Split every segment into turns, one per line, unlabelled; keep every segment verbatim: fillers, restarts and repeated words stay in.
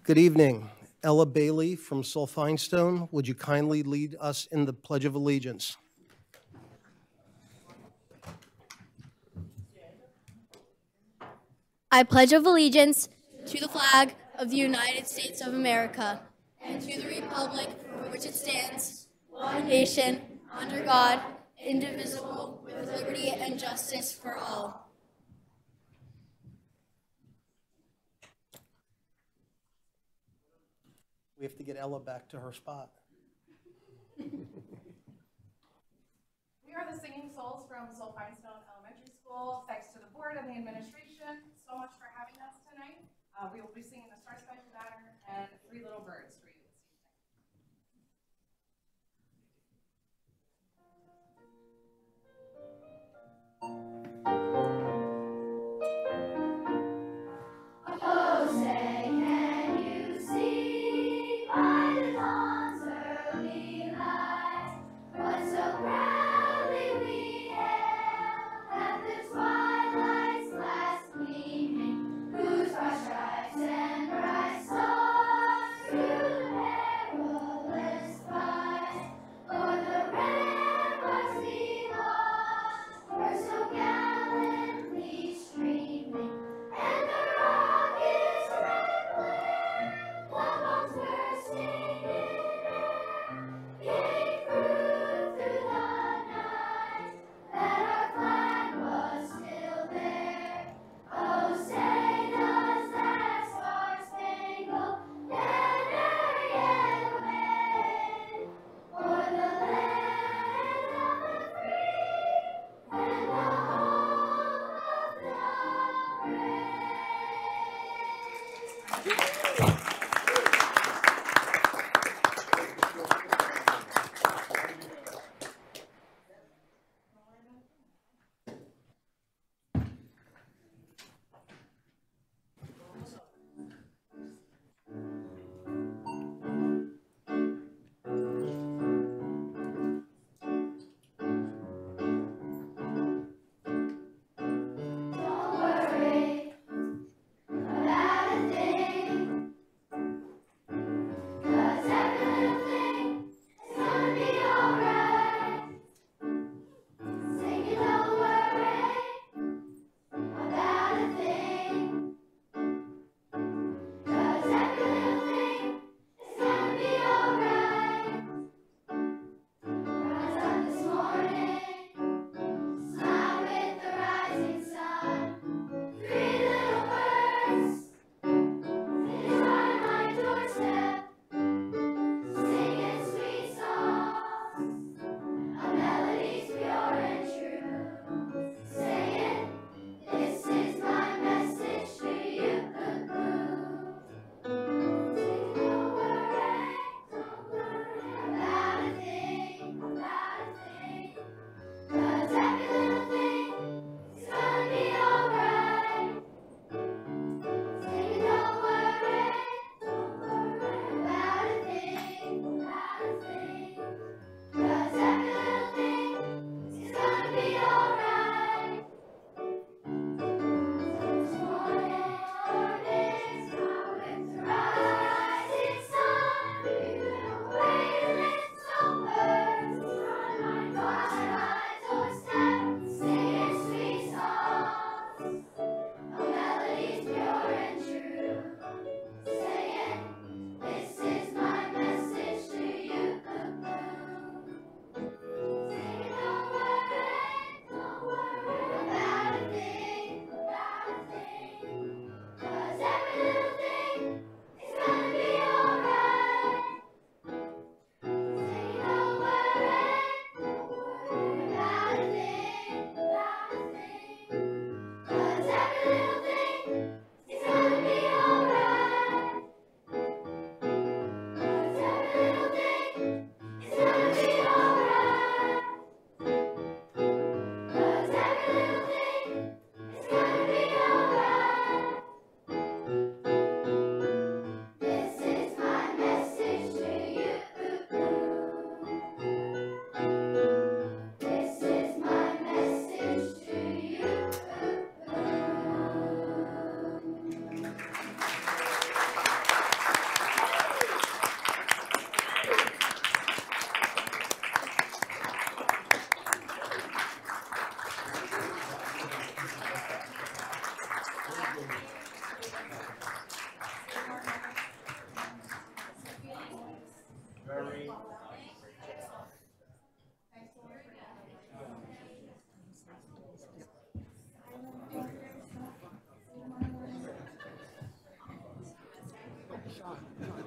Good evening. Ella Bailey from Sulfinestone, would you kindly lead us in the Pledge of Allegiance?
I pledge of allegiance to the flag of the United States of America and to the republic for which it stands, one nation, under God, indivisible, with liberty and justice for all.
We have to get Ella back to her spot.
We are the Singing Souls from Sulfinestone Elementary School. Thanks to the board and the administration so much for having us tonight. Uh, we will be singing the Star Spangled Banner and Three Little Birds for you this
Oh, say, can you see by the dawn's early light what so proudly we hailed at the twilight's last gleaming, whose broad stripes and bright stars through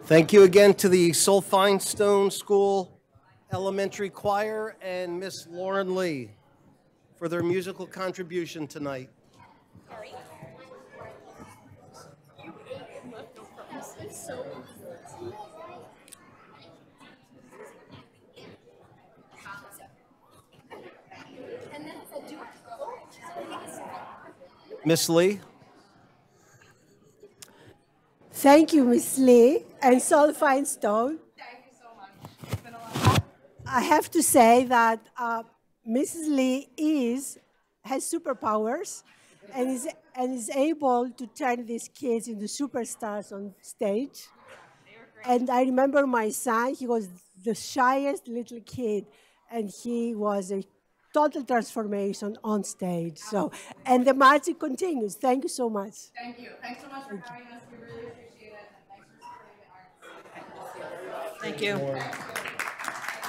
Thank you again to the Sulphine-Stone School Elementary Choir and Miss Lauren Lee for their musical contribution tonight. Miss Lee?
Thank you, Miss Lee and Sulphine Stone.
Thank you so much. It's been a lot.
I have to say that uh, Missus Lee is has superpowers and is and is able to turn these kids into superstars on stage. And I remember my son; he was the shyest little kid, and he was a total transformation on stage. So, and the magic continues. Thank you so much.
Thank you. Thanks so much for having us. We really appreciate it. And thanks for supporting the arts.
Thank you.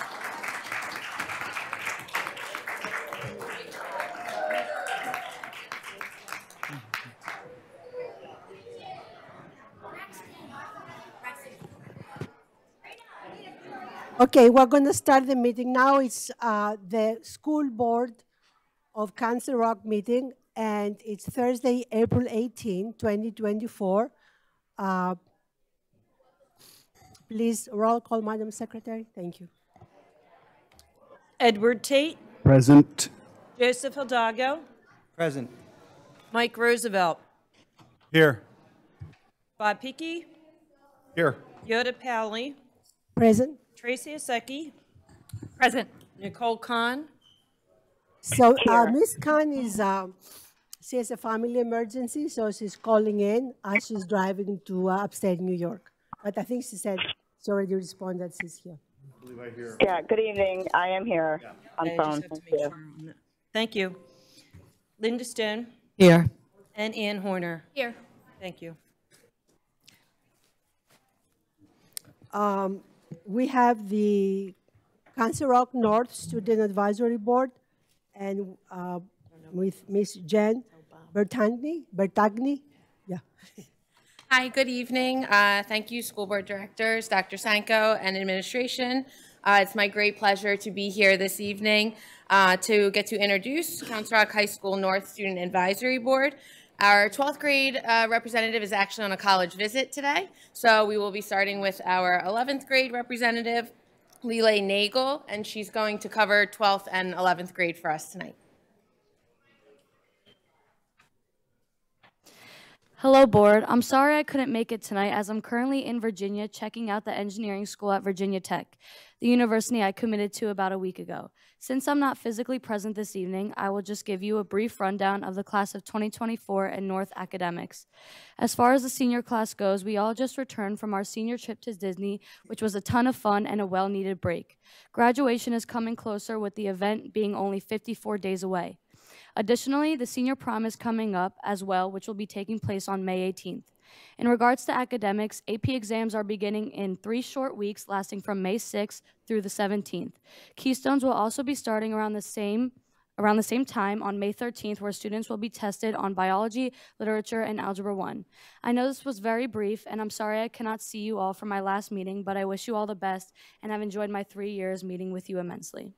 Okay, we're going to start the meeting now. It's uh, the school board of Council Rock meeting, and it's Thursday, April eighteenth, twenty twenty-four. Uh, please roll call, Madam Secretary. Thank you.
Edward Tate,
Present.
Joseph Hidalgo,
Present.
Mike Roosevelt,
Here.
Bob Peakey,
Here.
Yoda Pally,
Present.
Tracy Asecki, present. Nicole Khan,
So uh, Miss Khan is, um, she has a family emergency, so she's calling in as she's driving to uh, upstate New York. But I think she said she already responded, she's here.
Yeah, good evening. I am here on
I
phone.
just have to
Thank
make
you.
sure I'm not- Thank you. Linda Stone
Here.
and Ann Horner.
Here.
Thank you.
Um, we have the Council Rock North Student Advisory Board, and uh, with Miss Jen Bertagni, Bertagni, yeah.
Hi, good evening. Uh, Thank you, school board directors, Doctor Sanko, and administration. Uh, It's my great pleasure to be here this evening uh, to get to introduce Council Rock High School North Student Advisory Board. Our twelfth grade uh, representative is actually on a college visit today, so we will be starting with our eleventh grade representative, Lele Nagel, and she's going to cover twelfth and eleventh grade for us tonight.
Hello, board. I'm sorry I couldn't make it tonight as I'm currently in Virginia checking out the engineering school at Virginia Tech, the university I committed to about a week ago. Since I'm not physically present this evening, I will just give you a brief rundown of the class of twenty twenty-four and North academics. As far as the senior class goes, we all just returned from our senior trip to Disney, which was a ton of fun and a well-needed break. Graduation is coming closer with the event being only fifty-four days away. Additionally, the senior prom is coming up as well, which will be taking place on May eighteenth. In regards to academics, A P exams are beginning in three short weeks lasting from May sixth through the seventeenth. Keystones will also be starting around the same around the same time on May thirteenth, where students will be tested on biology, literature, and algebra one. I know this was very brief, and I'm sorry I cannot see you all for my last meeting, but I wish you all the best, and I've enjoyed my three years meeting with you immensely.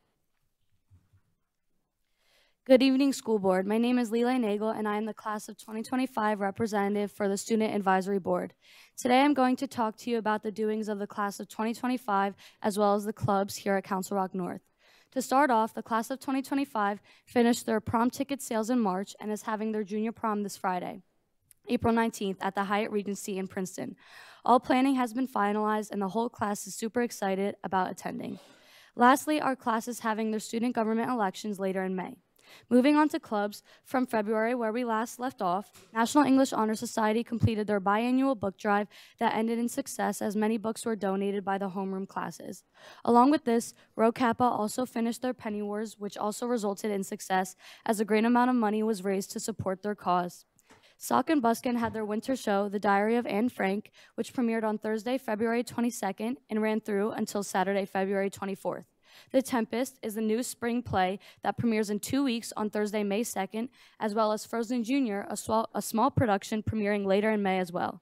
Good evening, school board. My name is Lele Nagel, and I am the class of twenty twenty-five representative for the Student Advisory Board. Today, I'm going to talk to you about the doings of the class of twenty twenty-five, as well as the clubs here at Council Rock North. To start off, the class of twenty twenty-five finished their prom ticket sales in March and is having their junior prom this Friday, April nineteenth, at the Hyatt Regency in Princeton. All planning has been finalized, and the whole class is super excited about attending. Lastly, our class is having their student government elections later in May. Moving on to clubs, from February, where we last left off, National English Honor Society completed their biannual book drive that ended in success as many books were donated by the homeroom classes. Along with this, Rho Kappa also finished their Penny Wars, which also resulted in success as a great amount of money was raised to support their cause. Salk and Buskin had their winter show, The Diary of Anne Frank, which premiered on Thursday, February twenty-second, and ran through until Saturday, February twenty-fourth. The Tempest is the new spring play that premieres in two weeks on Thursday, May second, as well as Frozen Junior, a, sw- a small production premiering later in May as well.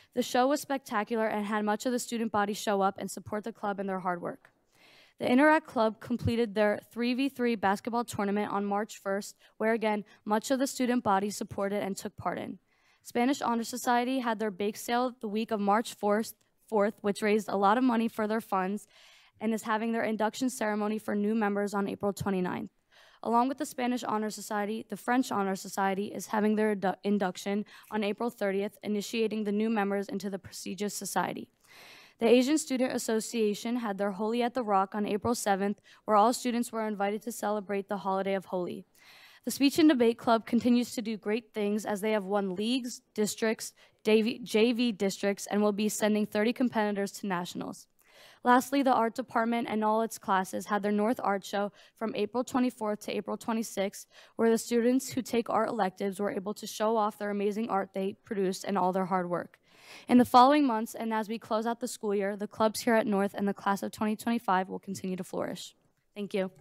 The show was spectacular and had much of the student body show up and support the club in their hard work. The Interact Club completed their three v three basketball tournament on March first, where again, much of the student body supported and took part in. Spanish Honor Society had their bake sale the week of March fourth, which raised a lot of money for their funds, and is having their induction ceremony for new members on April twenty-ninth. Along with the Spanish Honor Society, the French Honor Society is having their induction on April thirtieth, initiating the new members into the prestigious society. The Asian Student Association had their Holi at the Rock on April seventh, where all students were invited to celebrate the holiday of Holi. The Speech and Debate Club continues to do great things as they have won leagues, districts, J V districts, and will be sending thirty competitors to nationals. Lastly, the art department and all its classes had their North Art Show from April twenty-fourth to April twenty-sixth, where the students who take art electives were able to show off their amazing art they produced and all their hard work. In the following months, and as we close out the school year, the clubs here at North and the class of twenty twenty-five will continue to flourish. Thank you.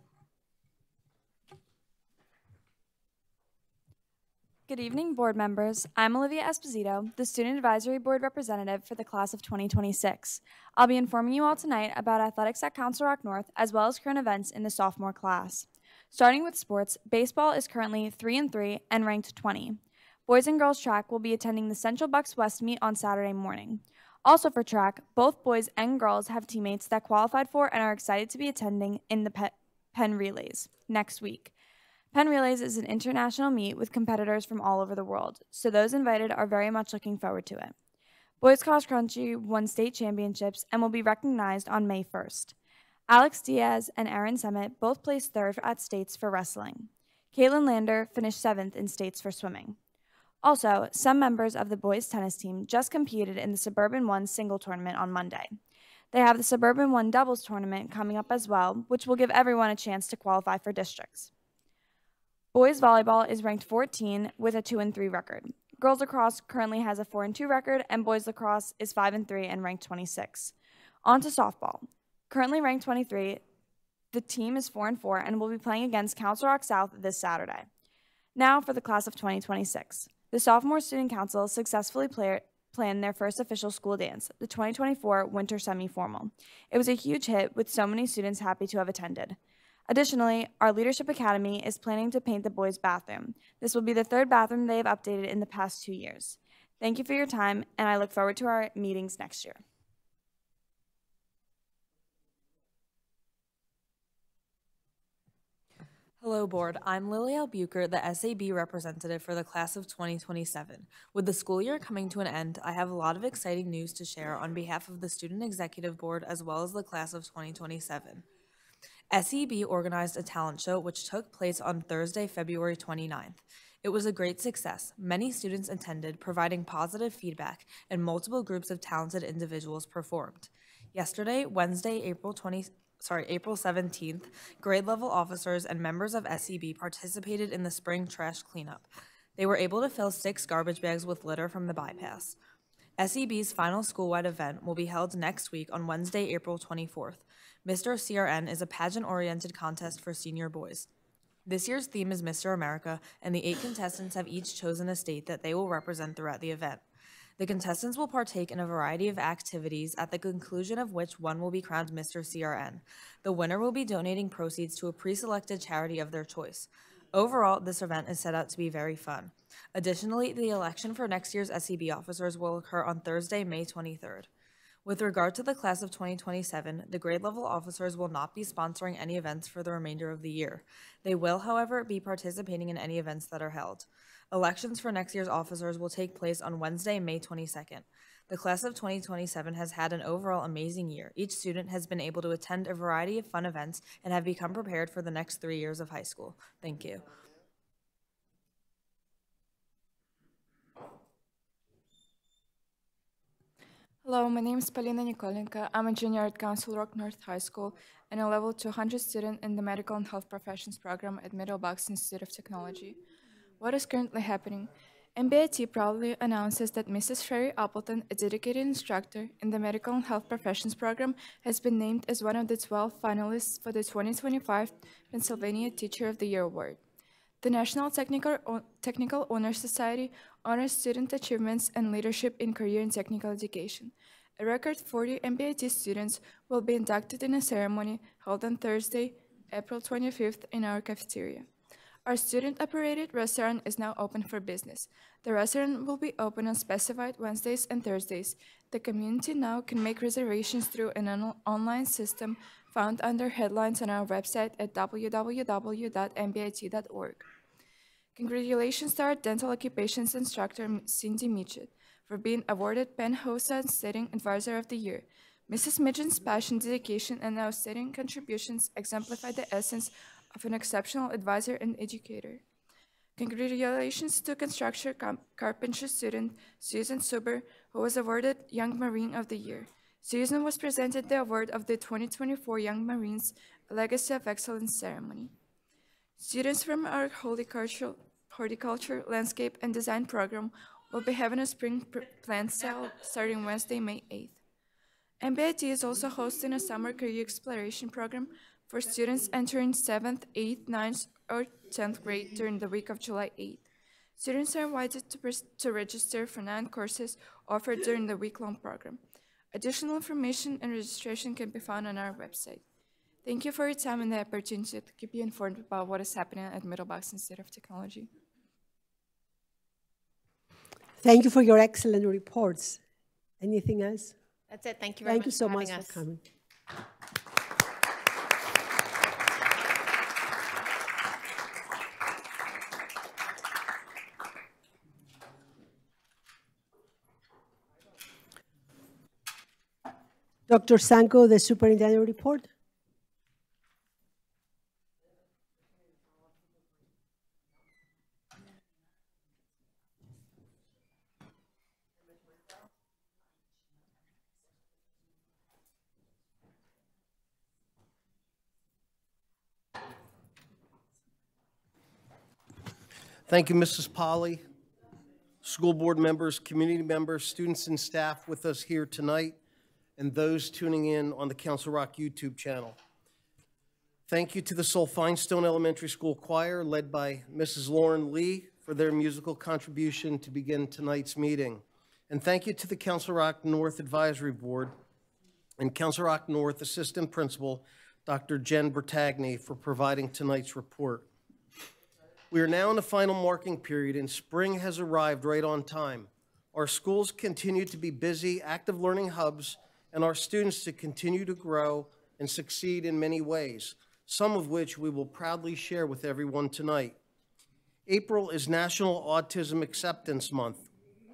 Good evening, board members. I'm Olivia Esposito, the Student Advisory Board representative for the class of twenty twenty-six. I'll be informing you all tonight about athletics at Council Rock North, as well as current events in the sophomore class. Starting with sports, baseball is currently three and three and ranked twenty. Boys and girls track will be attending the Central Bucks West meet on Saturday morning. Also for track, both boys and girls have teammates that qualified for and are excited to be attending in the Pe- Penn Relays next week. Penn Relays is an international meet with competitors from all over the world, so those invited are very much looking forward to it. Boys Cross Country won state championships and will be recognized on May first. Alex Diaz and Aaron Summit both placed third at states for wrestling. Caitlin Lander finished seventh in states for swimming. Also, some members of the boys tennis team just competed in the Suburban One single tournament on Monday. They have the Suburban One doubles tournament coming up as well, which will give everyone a chance to qualify for districts. Boys volleyball is ranked fourteen with a two and three record. Girls lacrosse currently has a four and two record, and boys lacrosse is five and three and ranked twenty-six. On to softball. Currently ranked twenty-three, the team is four and four and will be playing against Council Rock South this Saturday. Now for the class of twenty twenty-six. The Sophomore Student Council successfully play, planned their first official school dance, the twenty twenty-four Winter Semi-Formal. It was a huge hit with so many students happy to have attended. Additionally, our Leadership Academy is planning to paint the boys' bathroom. This will be the third bathroom they have updated in the past two years. Thank you for your time, and I look forward to our meetings next year.
Hello, Board. I'm Lily Albuquerque, the S A B representative for the class of twenty twenty-seven. With the school year coming to an end, I have a lot of exciting news to share on behalf of the Student Executive Board as well as the class of twenty twenty-seven. S E B organized a talent show which took place on Thursday, February twenty-ninth. It was a great success. Many students attended, providing positive feedback, and multiple groups of talented individuals performed. Yesterday, Wednesday, April twentieth, sorry, April seventeenth, grade level officers and members of S E B participated in the spring trash cleanup. They were able to fill six garbage bags with litter from the bypass. S E B's final school-wide event will be held next week on Wednesday, April twenty-fourth. Mister C R N is a pageant-oriented contest for senior boys. This year's theme is Mister America, and the eight contestants have each chosen a state that they will represent throughout the event. The contestants will partake in a variety of activities, at the conclusion of which one will be crowned Mister C R N. The winner will be donating proceeds to a pre-selected charity of their choice. Overall, this event is set out to be very fun. Additionally, the election for next year's S E B officers will occur on Thursday, May twenty-third. With regard to the class of twenty twenty-seven, the grade-level officers will not be sponsoring any events for the remainder of the year. They will, however, be participating in any events that are held. Elections for next year's officers will take place on Wednesday, May twenty-second. The class of twenty twenty-seven has had an overall amazing year. Each student has been able to attend a variety of fun events and have become prepared for the next three years of high school. Thank you.
Hello, my name is Polina Nikolenko. I'm a junior at Council Rock North High School and a level two hundred student in the Medical and Health Professions program at Middle Bucks Institute of Technology. What is currently happening? M B I T proudly announces that Missus Sherry Appleton, a dedicated instructor in the Medical and Health Professions program, has been named as one of the twelve finalists for the twenty twenty-five Pennsylvania Teacher of the Year Award. The National Technical, o- Technical Honor Society honors student achievements and leadership in career and technical education. A record forty M B I T students will be inducted in a ceremony held on Thursday, April twenty-fifth, in our cafeteria. Our student-operated restaurant is now open for business. The restaurant will be open on specified Wednesdays and Thursdays. The community now can make reservations through an on- online system found under headlines on our website at w w w dot m b i t dot org. Congratulations to our dental occupations instructor, Cindy Mitchell, for being awarded Penn HOSA Sitting Advisor of the Year. Missus Mitchell's passion, dedication, and outstanding contributions exemplify the essence of an exceptional advisor and educator. Congratulations to construction carpentry student Susan Suber, who was awarded Young Marine of the Year. Susan was presented the award of the twenty twenty-four Young Marines Legacy of Excellence ceremony. Students from our horticulture, horticulture, landscape, and design program will be having a spring plant sale starting Wednesday, May eighth. M B I T is also hosting a summer career exploration program for students entering seventh, eighth, ninth, or tenth grade during the week of July eighth. Students are invited to, to register for nine courses offered during the week-long program. Additional information and registration can be found on our website. Thank you for your time and the opportunity to keep you informed about what is happening at Middle Bucks Institute of Technology.
Thank you for your excellent reports. Anything else?
That's it. Thank you very
Thank
much
you so
for
much
having
for
us.
coming. Doctor Sanko, the superintendent report.
Thank you, Missus Polly, school board members, community members, students and staff with us here tonight, and those tuning in on the Council Rock YouTube channel. Thank you to the Soul Finestone Elementary School Choir, led by Missus Lauren Lee, for their musical contribution to begin tonight's meeting. And thank you to the Council Rock North Advisory Board and Council Rock North Assistant Principal, Doctor Jen Bertagni, for providing tonight's report. We are now in the final marking period, and spring has arrived right on time. Our schools continue to be busy, active learning hubs, and our students to continue to grow and succeed in many ways, some of which we will proudly share with everyone tonight. April is National Autism Acceptance Month,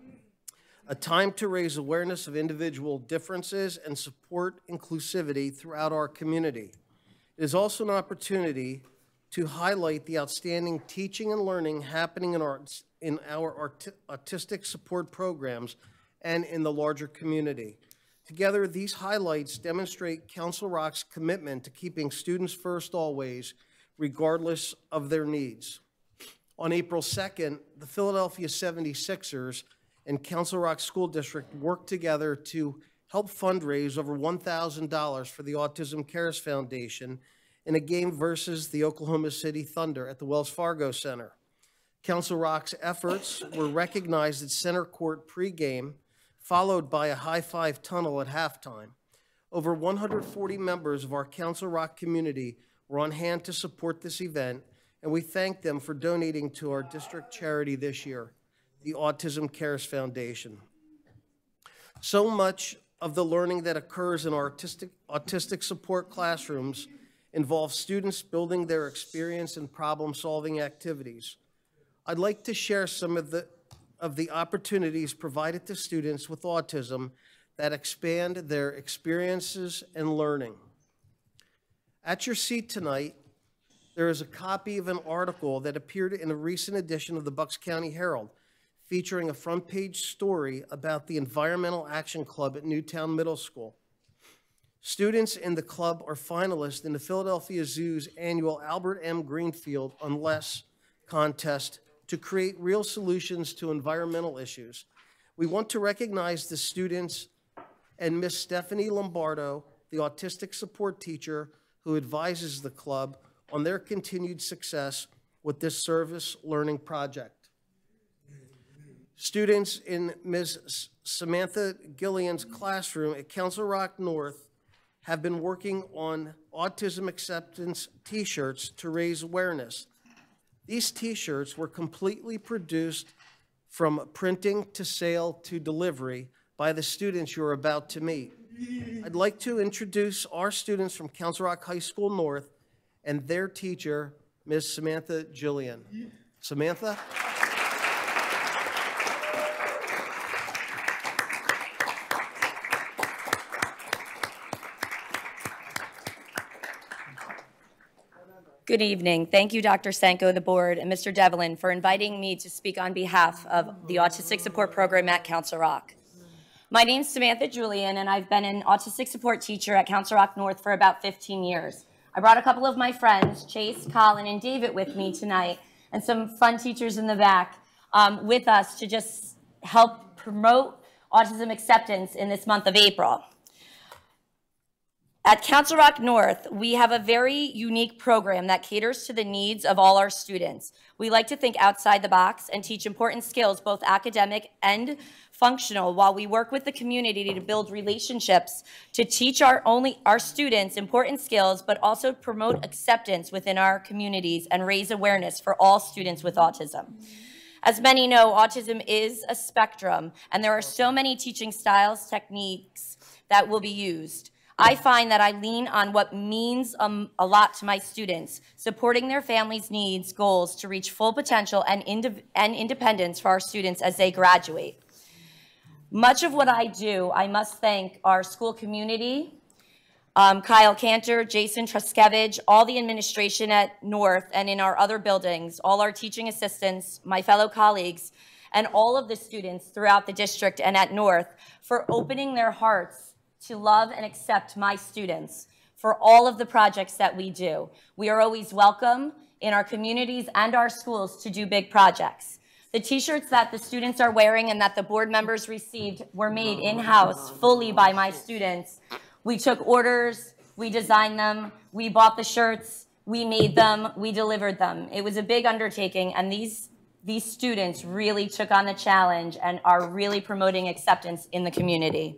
a time to raise awareness of individual differences and support inclusivity throughout our community. It is also an opportunity to highlight the outstanding teaching and learning happening in our, in our art, autistic support programs and in the larger community. Together, these highlights demonstrate Council Rock's commitment to keeping students first always, regardless of their needs. On April second, the Philadelphia seventy-sixers and Council Rock School District worked together to help fundraise over one thousand dollars for the Autism Cares Foundation in a game versus the Oklahoma City Thunder at the Wells Fargo Center. Council Rock's efforts were recognized at center court pregame, followed by a high-five tunnel at halftime. Over one hundred forty members of our Council Rock community were on hand to support this event, and we thank them for donating to our district charity this year, the Autism Cares Foundation. So much of the learning that occurs in our autistic, autistic support classrooms involves students building their experience and problem-solving activities. I'd like to share some of the, of the opportunities provided to students with autism that expand their experiences and learning. At your seat tonight, there is a copy of an article that appeared in a recent edition of the Bucks County Herald, featuring a front-page story about the Environmental Action Club at Newtown Middle School. Students in the club are finalists in the Philadelphia Zoo's annual Albert M. Greenfield Unless contest to create real solutions to environmental issues. We want to recognize the students and Miss Stephanie Lombardo, the autistic support teacher who advises the club, on their continued success with this service learning project. Students in Miz Samantha Gillian's classroom at Council Rock North have been working on autism acceptance t-shirts to raise awareness. These t-shirts were completely produced from printing to sale to delivery by the students you're about to meet. I'd like to introduce our students from Council Rock High School North and their teacher, Miz Samantha Gillian. Samantha?
Good evening. Thank you, Doctor Sanko, the board, and Mister Devlin for inviting me to speak on behalf of the Autistic Support Program at Council Rock. My name is Samantha Julian, and I've been an autistic support teacher at Council Rock North for about fifteen years. I brought a couple of my friends, Chase, Colin, and David, with me tonight, and some fun teachers in the back um, with us to just help promote autism acceptance in this month of April. At Council Rock North, we have a very unique program that caters to the needs of all our students. We like to think outside the box and teach important skills, both academic and functional, while we work with the community to build relationships, to teach our, only, our students important skills, but also promote acceptance within our communities and raise awareness for all students with autism. As many know, autism is a spectrum, and there are so many teaching styles, techniques that will be used. I find that I lean on what means um, a lot to my students, supporting their families' needs, goals to reach full potential and, ind and independence for our students as they graduate. Much of what I do, I must thank our school community, um, Kyle Cantor, Jason Truskevich, all the administration at North and in our other buildings, all our teaching assistants, my fellow colleagues, and all of the students throughout the district and at North for opening their hearts to love and accept my students for all of the projects that we do. We are always welcome in our communities and our schools to do big projects. The t-shirts that the students are wearing and that the board members received were made in-house fully by my students. We took orders, we designed them, we bought the shirts, we made them, we delivered them. It was a big undertaking, and these, these students really took on the challenge and are really promoting acceptance in the community.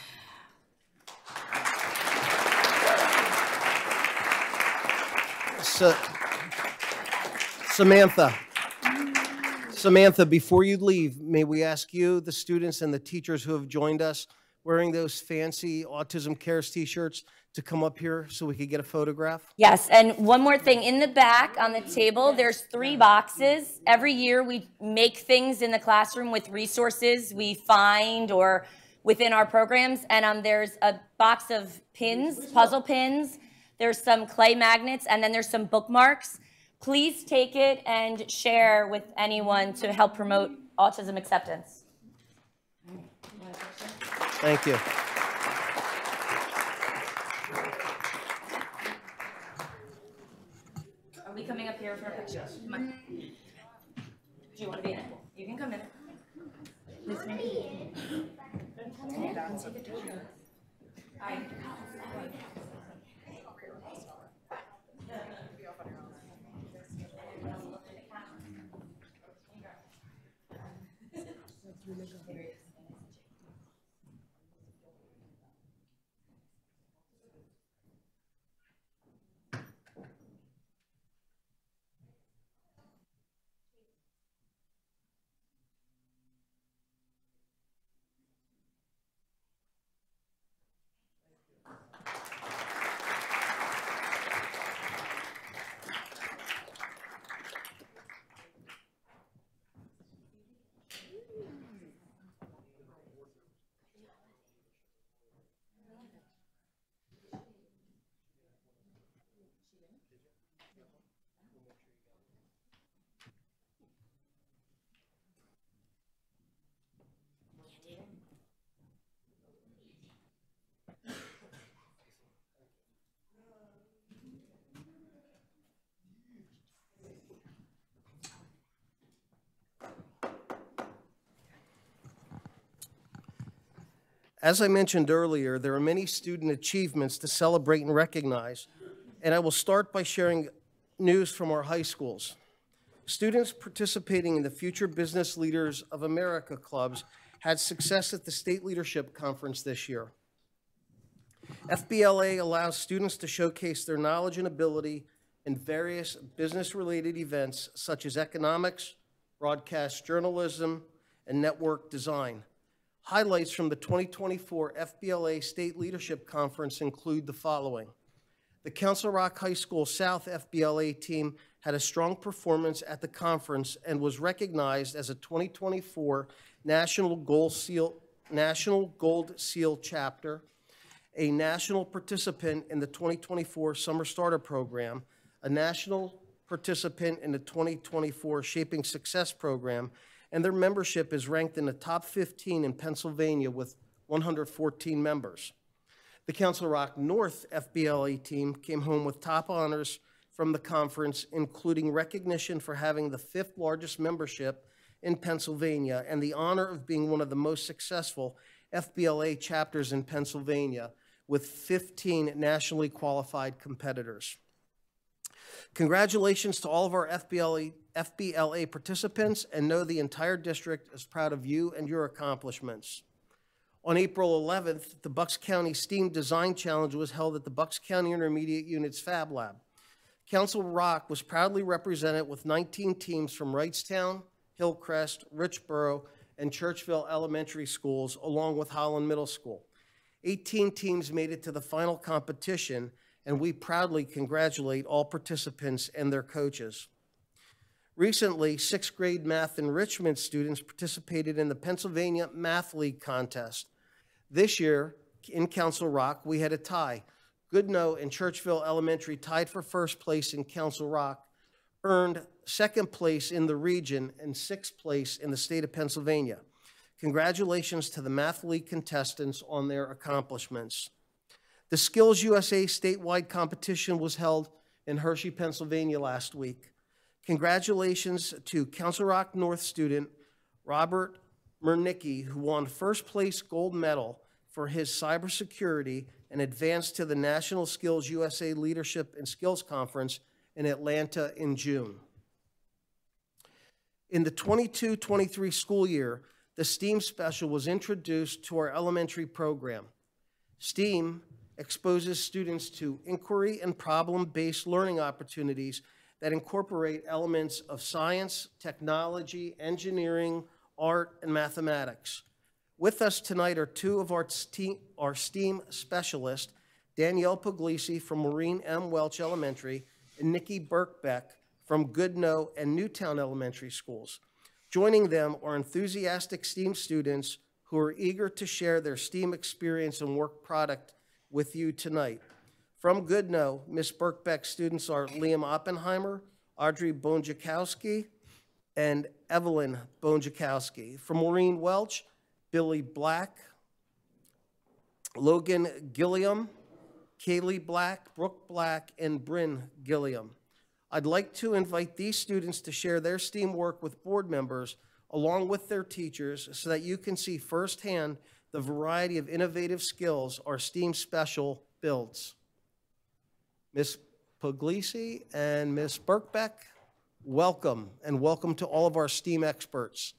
So, Samantha, Samantha, before you leave, may we ask you, the students and the teachers who have joined us wearing those fancy Autism Cares t-shirts, to come up here so we could get a photograph?
Yes, and one more thing. In the back on the table, there's three boxes. Every year we make things in the classroom with resources we find or within our programs, and um, there's a box of pins, puzzle pins. There's some clay magnets, and then there's some bookmarks. Please take it and share with anyone to help promote autism acceptance.
Thank you.
Are we coming up here for a picture? Come on. Do you want to be in it? You can come in. Listen. Come down. Take a picture. Hi.
As I mentioned earlier, there are many student achievements to celebrate and recognize, and I will start by sharing news from our high schools. Students participating in the Future Business Leaders of America clubs had success at the State Leadership Conference this year. F B L A allows students to showcase their knowledge and ability in various business-related events such as economics, broadcast journalism, and network design. Highlights from the twenty twenty-four F B L A State Leadership Conference include the following. The Council Rock High School South F B L A team had a strong performance at the conference and was recognized as a twenty twenty-four National Gold Seal, National Gold Seal chapter, a national participant in the twenty twenty-four Summer Starter Program, a national participant in the twenty twenty-four Shaping Success Program, and their membership is ranked in the top fifteen in Pennsylvania with one hundred fourteen members. The Council Rock North F B L A team came home with top honors from the conference, including recognition for having the fifth largest membership in Pennsylvania and the honor of being one of the most successful F B L A chapters in Pennsylvania with fifteen nationally qualified competitors. Congratulations to all of our F B L A, F B L A participants, and know the entire district is proud of you and your accomplishments. On April eleventh, the Bucks County STEAM Design Challenge was held at the Bucks County Intermediate Unit's Fab Lab. Council Rock was proudly represented with nineteen teams from Wrightstown, Hillcrest, Richboro, and Churchville Elementary Schools, along with Holland Middle School. eighteen teams made it to the final competition, and we proudly congratulate all participants and their coaches. Recently, sixth grade math enrichment students participated in the Pennsylvania Math League contest. This year, in Council Rock, we had a tie. Goodnoe and Churchville Elementary tied for first place in Council Rock, earned second place in the region and sixth place in the state of Pennsylvania. Congratulations to the Math League contestants on their accomplishments. The Skills U S A statewide competition was held in Hershey, Pennsylvania last week. Congratulations to Council Rock North student Robert Mernicki, who won first place gold medal for his cybersecurity and advanced to the National Skills U S A Leadership and Skills Conference in Atlanta in June. In the twenty-two twenty-three school year, the STEAM Special was introduced to our elementary program. STEAM exposes students to inquiry and problem-based learning opportunities that incorporate elements of science, technology, engineering, art, and mathematics. With us tonight are two of our, our STEAM specialists, Danielle Puglisi from Maureen M. Welch Elementary and Nikki Birkbeck from Goodnoe and Newtown Elementary Schools. Joining them are enthusiastic STEAM students who are eager to share their STEAM experience and work product with you tonight. From Goodnoe, Miz Birkbeck's students are Liam Oppenheimer, Audrey Bonjakowski, and Evelyn Bonjakowski. From Maureen Welch, Billy Black, Logan Gilliam, Kaylee Black, Brooke Black, and Bryn Gilliam. I'd like to invite these students to share their STEAM work with board members along with their teachers so that you can see firsthand the variety of innovative skills our STEAM Special builds. Miz Puglisi and Miz Birkbeck, welcome, and welcome to all of our STEAM experts.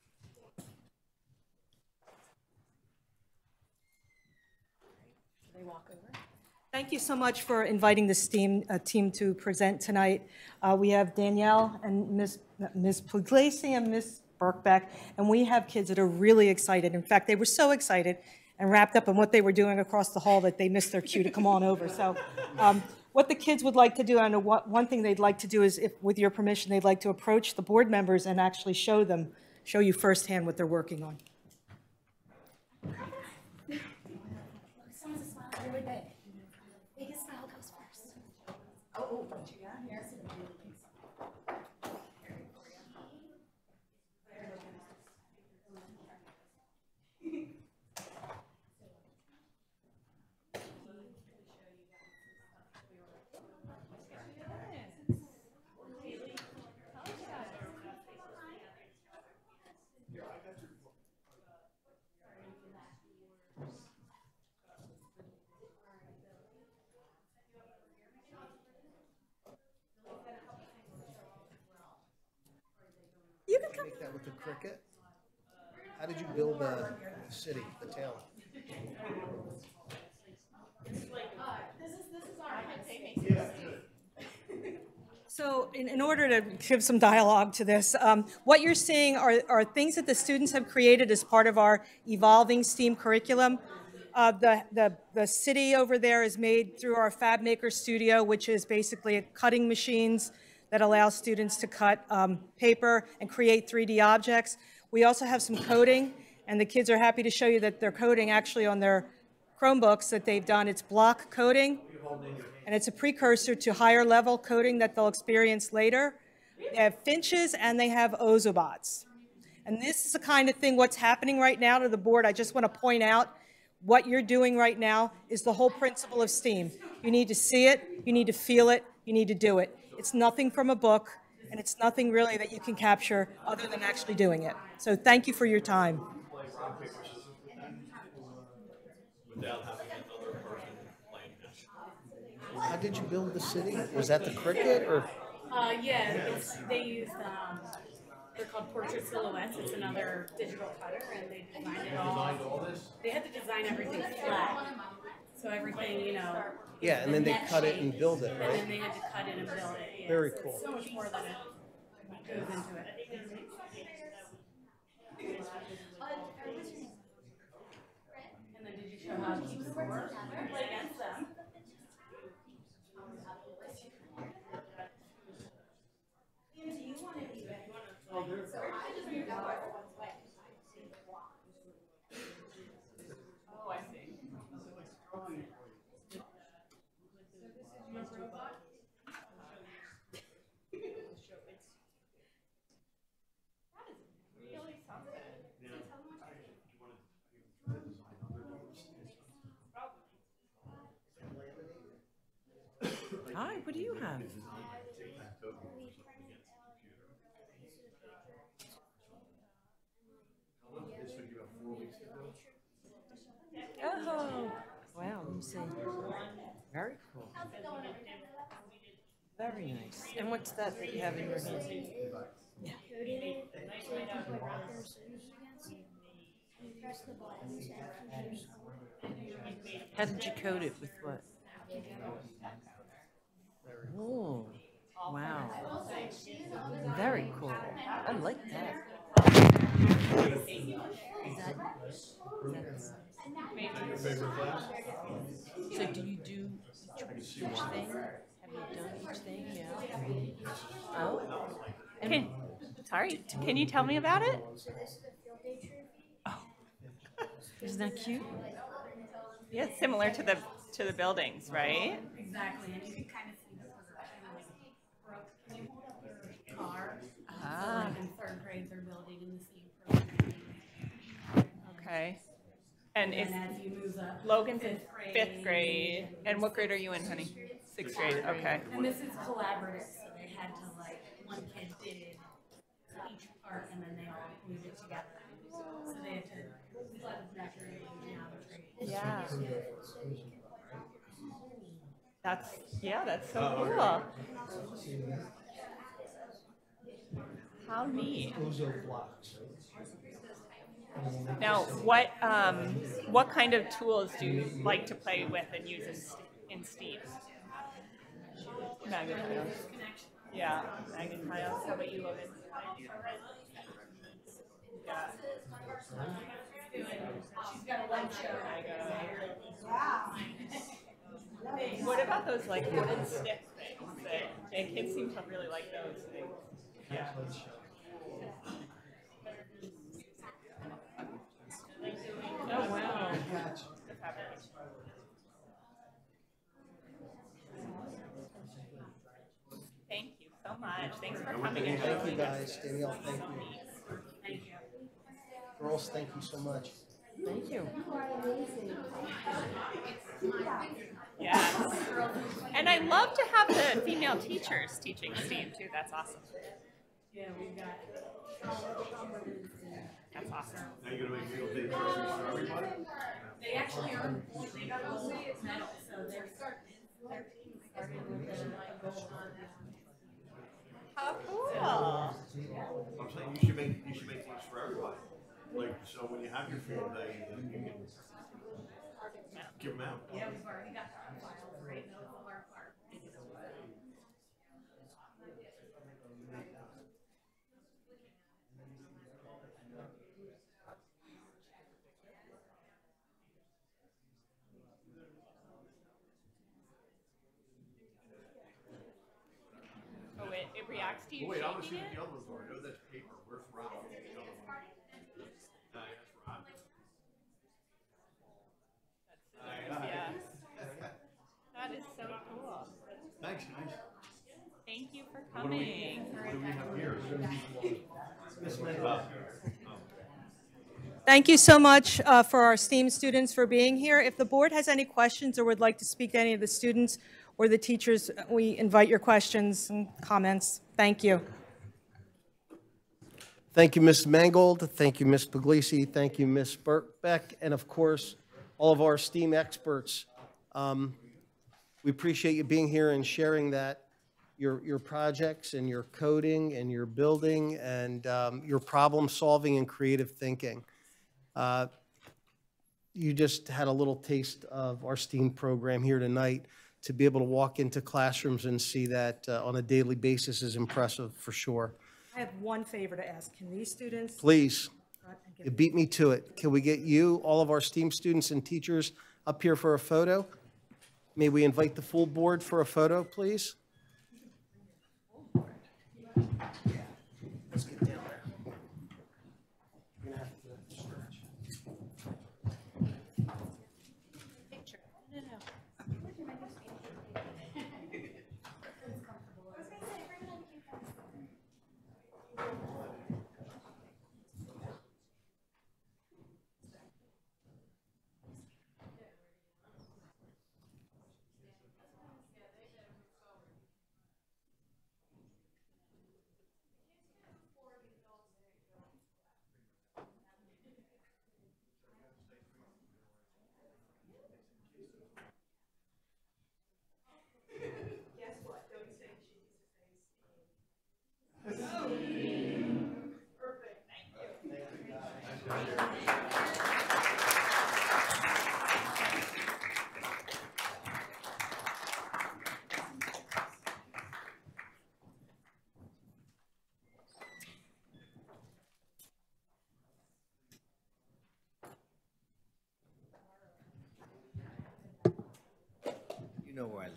Thank you so much for inviting the STEAM uh, team to present tonight. Uh, we have Danielle and Miz Miz Puglisi and Miz Birkbeck, and we have kids that are really excited. In fact, they were so excited and wrapped up in what they were doing across the hall that they missed their cue to come on over. So um, what the kids would like to do, I know what, one thing they'd like to do is, if, with your permission, they'd like to approach the board members and actually show them, show you firsthand what they're working on.
Someone's a smile really big. Biggest smile goes first. Oh, what you got here?
Make that with the cricket. How did you build the city, the town?
So in, in order to give some dialogue to this, um, what you're seeing are, are things that the students have created as part of our evolving STEAM curriculum. Uh, the, the, the city over there is made through our FabMaker Studio, which is basically a cutting machines that allow students to cut um, paper and create three D objects. We also have some coding, and the kids are happy to show you that they're coding actually on their Chromebooks that they've done. It's block coding, and it's a precursor to higher level coding that they'll experience later. They have Finches and they have Ozobots. And this is the kind of thing, what's happening right now to the board, I just want to point out, what you're doing right now is the whole principle of STEAM. You need to see it, you need to feel it, you need to do it. It's nothing from a book, and it's nothing really that you can capture other than actually doing it. So thank you for your time.
How did you build the city? Was that the cricket or?
Uh, yeah, it's, they used, um, they're called portrait silhouettes. It's another digital cutter, and they designed it all. They had to design everything flat, so everything, you know.
Yeah, and then they cut it and build it, right?
And then they had to cut it and build it. Yeah.
Very
So
cool.
It's so much more than it goes into it. And then did you show how to keep score? Play against them. Oh, I see.
Hi, what do you have? Oh, wow, let me see. Very cool. Very nice. And what's that that you have in your hand? Yeah. How did you code it with what? Oh, wow. Very cool. I like that. Is that, is that so do you do each, each thing? Have you done each thing? Yeah. Oh. And
Can, sorry, can you tell me about it?
Oh. Isn't that cute?
Yeah, it's similar to the to the buildings, right?
Exactly, and you can kind of see the progression, like, Brooke, can you hold up your car?
Ah.
So like in third grade, they're building in the same program.
Okay. And
And
is
as you move up,
Logan's in
fifth grade.
fifth grade. And what grade are you in, honey? Sixth grade. Okay.
And this is collaborative, so they had to, like, one kid did each part, and then they all moved it together. So they had to let decorate geometry.
Yeah. That's yeah, that's so cool. How neat. Now, what um, what kind of tools do you like to play with and use in, in STEAM? Magnet tiles. Yeah, magnet tiles. How about you, Logan? Yeah.
She's got a light show.
What about those like wooden stick things? That yeah, kids seem to really like those things. Yeah. Oh wow. Thank you so much. Thanks for coming and
Thank you
showing us.
guys, Danielle, thank you.
Thank you.
Girls, thank you so much.
Thank you.
Yes. And I love to have the female teachers teaching STEAM too. That's awesome.
Yeah, we've got.
That's awesome.
Now you're gonna make field day dresses for everybody?
They actually are, they got all the medals, so they're starting, their team started with the like gold on.
How cool.
I'm saying, you should make, you should make things for everybody. Like, so when you have your field day, then you can give them out.
Yeah, we've already got that on file, right? No, our part.
Oh, it, it reacts to you
Oh, wait, I want to see
shaking
what
it?
the other ones are. No, that's paper. Where's Rob? The other one. No, that's Rob.
Yeah. That is so cool.
Thanks, guys.
Thank you for
What do we,
coming.
what do we have here? Miss Mendel.
Thank you so much uh, for our STEAM students for being here. If the board has any questions or would like to speak to any of the students or the teachers, we invite your questions and comments. Thank you.
Thank you, Miz Mangold. Thank you, Miz Puglisi. Thank you, Miz Birkbeck. And of course, all of our STEAM experts. Um, we appreciate you being here and sharing that, your, your projects and your coding and your building and um, your problem solving and creative thinking. Uh, you just had a little taste of our STEAM program here tonight. To be able to walk into classrooms and see that uh, on a daily basis is impressive for sure.
I have one favor to ask. Can these students?
Please, you beat me to it. Can we get you, all of our STEAM students and teachers up here for a photo? May we invite the full board for a photo, please? Let's get down there. You're gonna have to stretch.
Picture. No, no.
You know where I live.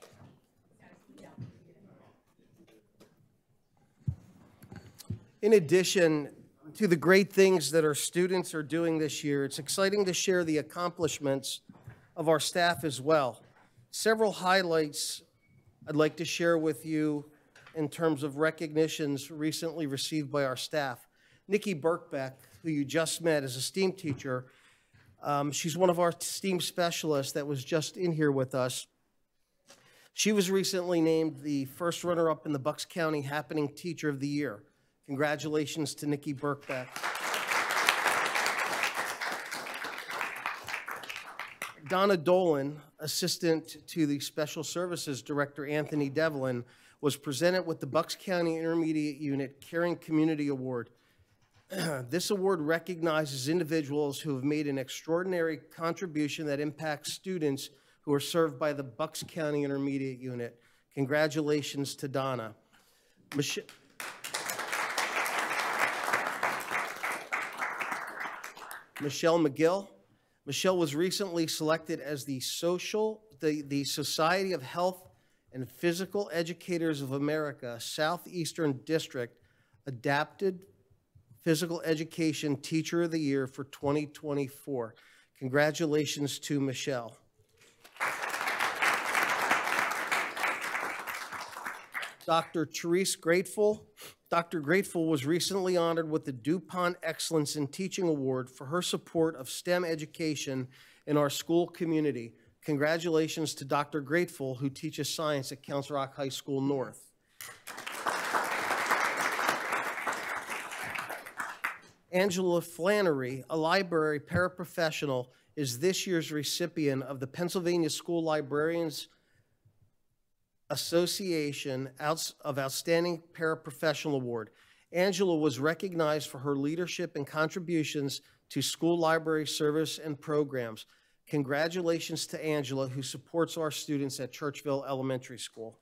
In addition to the great things that our students are doing this year, it's exciting to share the accomplishments of our staff as well. Several highlights I'd like to share with you in terms of recognitions recently received by our staff. Nikki Birkbeck, who you just met, is a STEAM teacher. Um, she's one of our STEAM specialists that was just in here with us. She was recently named the first runner-up in the Bucks County Happening Teacher of the Year. Congratulations to Nikki Birkbeck. Donna Dolan, assistant to the Special Services Director Anthony Devlin, was presented with the Bucks County Intermediate Unit Caring Community Award. This award recognizes individuals who have made an extraordinary contribution that impacts students who are served by the Bucks County Intermediate Unit. Congratulations to Donna. Mich- Michelle McGill. Michelle was recently selected as the social, the, the Society of Health and Physical Educators of America Southeastern District Adapted Physical Education Teacher of the Year for twenty twenty-four. Congratulations to Michelle. Doctor Therese Grateful. Doctor Grateful was recently honored with the DuPont Excellence in Teaching Award for her support of STEM education in our school community. Congratulations to Doctor Grateful, who teaches science at Council Rock High School North. Angela Flannery, a library paraprofessional, is this year's recipient of the Pennsylvania School Librarians Association of Outstanding Paraprofessional Award. Angela was recognized for her leadership and contributions to school library service and programs. Congratulations to Angela, who supports our students at Churchville Elementary School.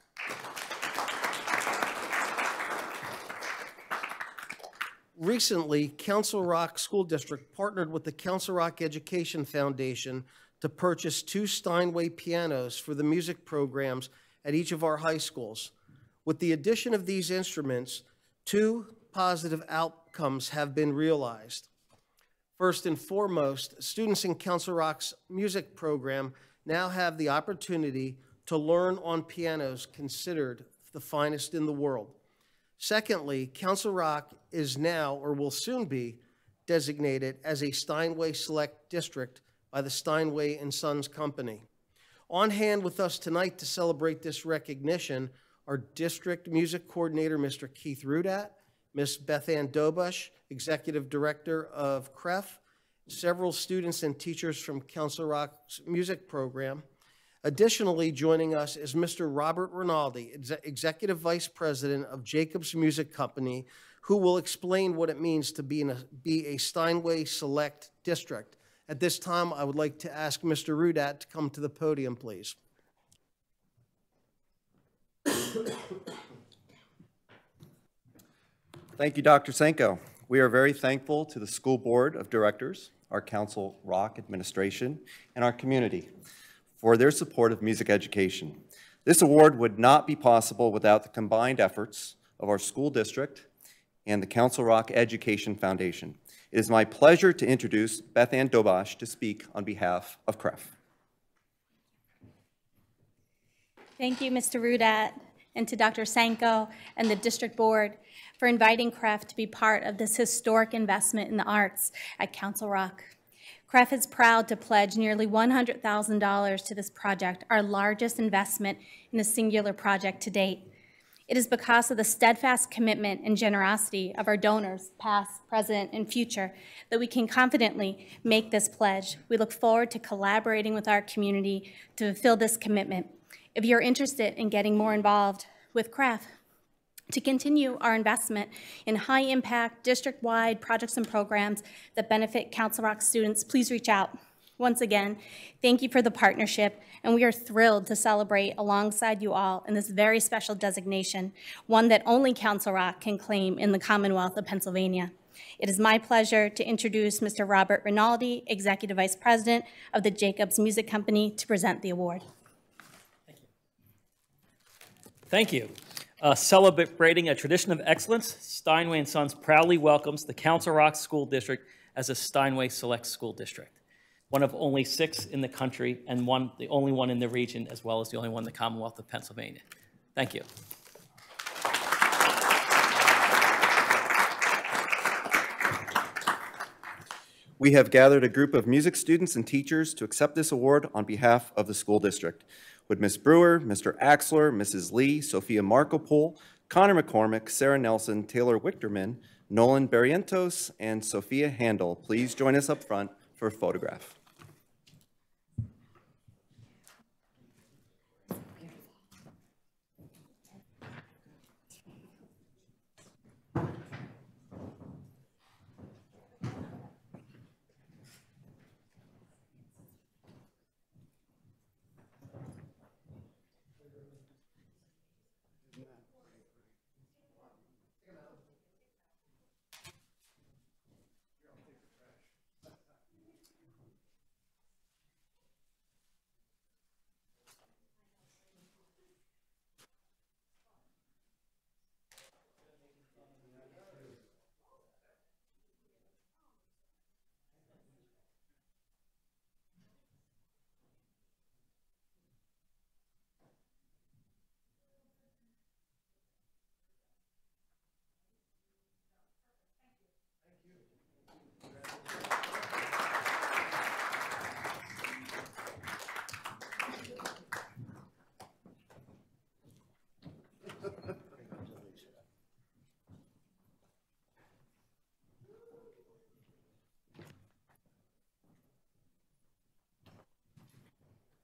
Recently, Council Rock School District partnered with the Council Rock Education Foundation to purchase two Steinway pianos for the music programs at each of our high schools. With the addition of these instruments, two positive outcomes have been realized. First and foremost, students in Council Rock's music program now have the opportunity to learn on pianos considered the finest in the world. Secondly, Council Rock is now, or will soon be, designated as a Steinway Select District by the Steinway and Sons Company. On hand with us tonight to celebrate this recognition are District Music Coordinator Mister Keith Rudat, Miz Beth Ann Dobush, Executive Director of C R E F, several students and teachers from Council Rock's music program. Additionally, joining us is Mister Robert Rinaldi, Ex Executive Vice President of Jacobs Music Company, who will explain what it means to be, in a, be a Steinway Select District. At this time, I would like to ask Mister Rudat to come to the podium, please.
Thank you, Doctor Sanko. We are very thankful to the School Board of Directors, our Council Rock administration, and our community for their support of music education. This award would not be possible without the combined efforts of our school district and the Council Rock Education Foundation. It is my pleasure to introduce Beth Ann Dobush to speak on behalf of C R E F.
Thank you, Mister Rudat, and to Doctor Sanko and the District Board for inviting C R E F to be part of this historic investment in the arts at Council Rock. C R E F is proud to pledge nearly one hundred thousand dollars to this project, our largest investment in a singular project to date. It is because of the steadfast commitment and generosity of our donors, past, present, and future, that we can confidently make this pledge. We look forward to collaborating with our community to fulfill this commitment. If you're interested in getting more involved with C R E F, to continue our investment in high-impact, district-wide projects and programs that benefit Council Rock students, please reach out. Once again, thank you for the partnership, and we are thrilled to celebrate alongside you all in this very special designation, one that only Council Rock can claim in the Commonwealth of Pennsylvania. It is my pleasure to introduce Mister Robert Rinaldi, Executive Vice President of the Jacobs Music Company, to present the award.
Thank you. Uh, celebrating a tradition of excellence, Steinway and Sons proudly welcomes the Council Rock School District as a Steinway Select School District, one of only six in the country and one, the only one in the region, as well as the only one in the Commonwealth of Pennsylvania. Thank you.
We have gathered a group of music students and teachers to accept this award on behalf of the school district. Would Miz Brewer, Mister Axler, Missus Lee, Sophia Markopol, Connor McCormick, Sarah Nelson, Taylor Wichterman, Nolan Barrientos, and Sophia Handel please join us up front for a photograph.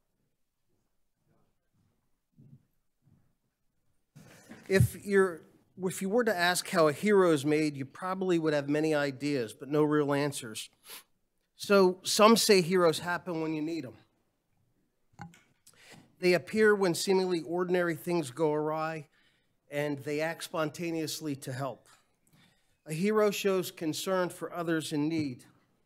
If you're if you were to ask how a hero is made, you probably would have many ideas, but no real answers. So some say heroes happen when you need them. They appear when seemingly ordinary things go awry, and they act spontaneously to help. A hero shows concern for others in need.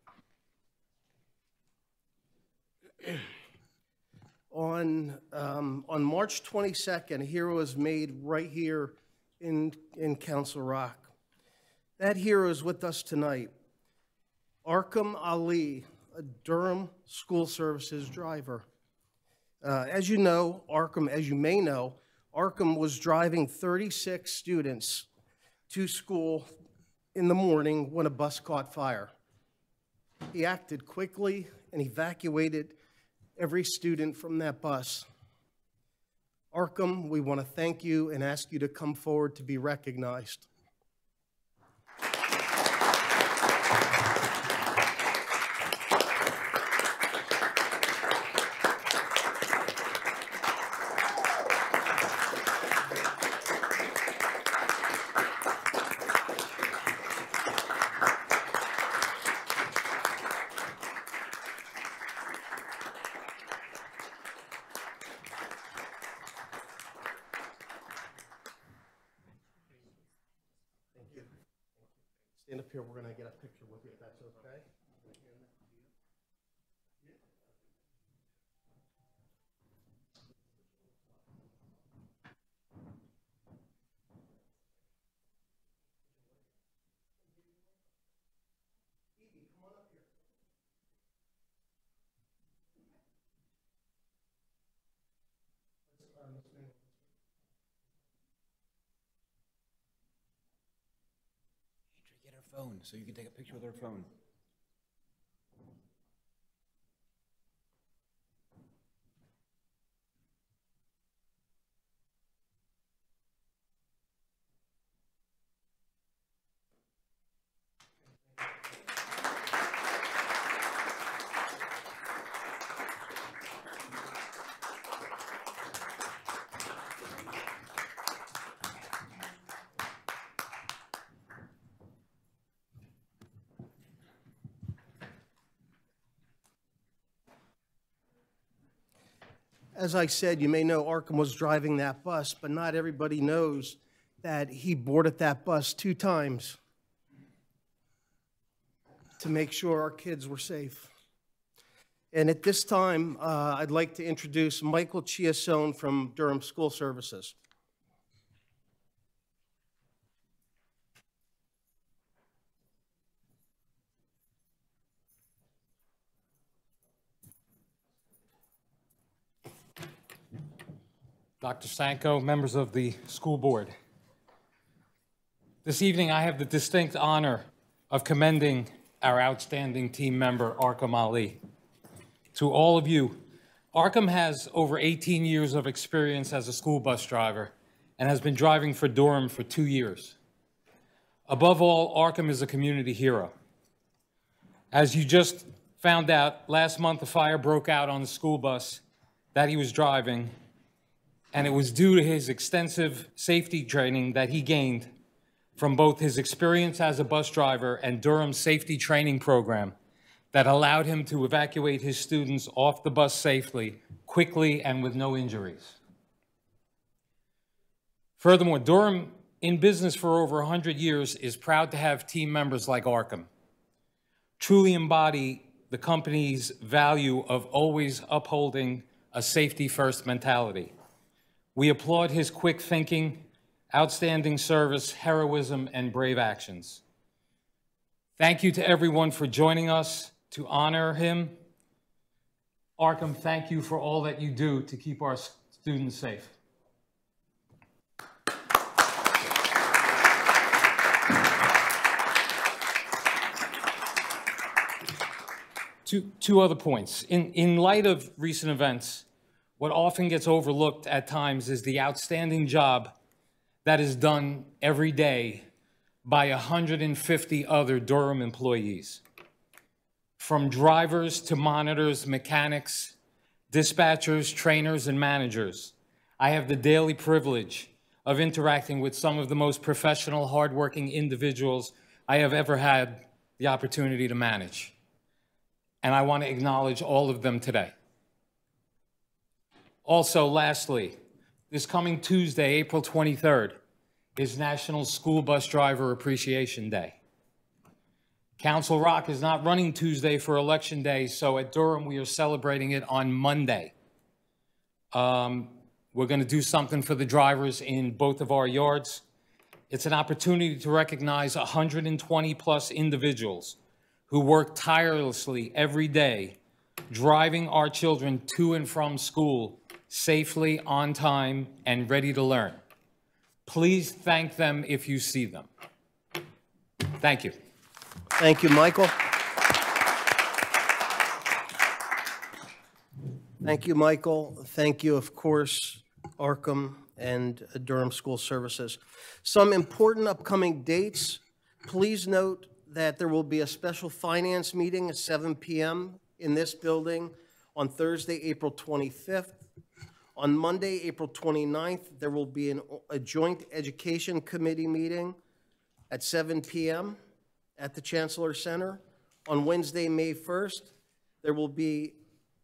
On, um, on March twenty-second, a hero is made right here in, in Council Rock. That hero is with us tonight. Arkham Ali, a Durham School Services driver. Uh, as you know, Arkham, as you may know, Arkham was driving thirty-six students to school in the morning when a bus caught fire. He acted quickly and evacuated every student from that bus. Arkham, we want to thank you and ask you to come forward to be recognized. Stand up here, we're going to get a picture with you, if that's okay.
Get her phone so you can take a picture with her phone.
As I said, you may know Arkham was driving that bus, but not everybody knows that he boarded that bus two times to make sure our kids were safe. And at this time, uh, I'd like to introduce Michael Chiasone from Durham School Services.
Doctor Sanko, members of the school board. This evening, I have the distinct honor of commending our outstanding team member, Arkham Ali. To all of you, Arkham has over eighteen years of experience as a school bus driver and has been driving for Durham for two years. Above all, Arkham is a community hero. As you just found out, last month a fire broke out on the school bus that he was driving, and it was due to his extensive safety training that he gained from both his experience as a bus driver and Durham's safety training program that allowed him to evacuate his students off the bus safely, quickly, and with no injuries. Furthermore, Durham, in business for over one hundred years, is proud to have team members like Arkham, truly embody the company's value of always upholding a safety-first mentality. We applaud his quick thinking, outstanding service, heroism, and brave actions. Thank you to everyone for joining us to honor him. Arkham, thank you for all that you do to keep our students safe. Two, two other points. In, in light of recent events, what often gets overlooked at times is the outstanding job that is done every day by one hundred fifty other Durham employees. From drivers to monitors, mechanics, dispatchers, trainers, and managers, I have the daily privilege of interacting with some of the most professional, hardworking individuals I have ever had the opportunity to manage. And I want to acknowledge all of them today. Also, lastly, this coming Tuesday, April twenty-third, is National School Bus Driver Appreciation Day. Council Rock is not running Tuesday for Election Day, so at Durham we are celebrating it on Monday. Um, we're going to do something for the drivers in both of our yards. It's an opportunity to recognize one hundred twenty plus individuals who work tirelessly every day, driving our children to and from school safely, on time, and ready to learn. Please thank them if you see them. Thank you.
Thank you, Michael. Thank you, Michael. Thank you, of course, Arkham and Durham School Services. Some important upcoming dates. Please note that there will be a special finance meeting at seven p m in this building on Thursday, April twenty-fifth. On Monday, April twenty-ninth, there will be an, a joint education committee meeting at seven p m at the Chancellor Center. On Wednesday, May first, there will be,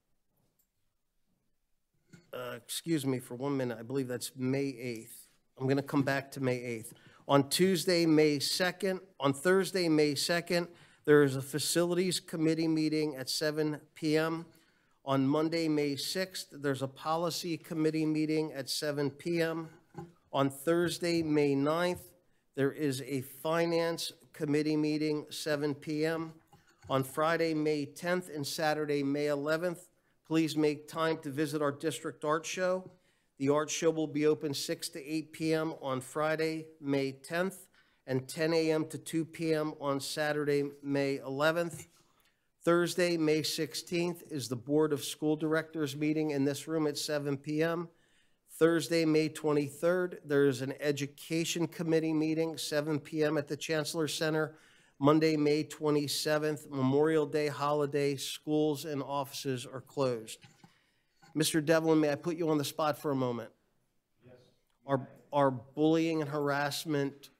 uh, excuse me for one minute, I believe that's May eighth. I'm going to come back to May eighth. On Tuesday, May second, on Thursday, May second, there is a facilities committee meeting at seven p m On Monday, May sixth, there's a policy committee meeting at seven p m On Thursday, May ninth, there is a finance committee meeting, seven p m On Friday, May tenth and Saturday, May eleventh, please make time to visit our district art show. The art show will be open six to eight p m on Friday, May tenth, and ten a m to two p m on Saturday, May eleventh. Thursday, May sixteenth, is the Board of School Directors meeting in this room at seven p m Thursday, May twenty-third, there is an Education Committee meeting, seven p m at the Chancellor Center. Monday, May twenty-seventh, Memorial Day holiday, schools and offices are closed. Mister Devlin, may I put you on the spot for a moment? Yes. Our, our bullying and harassment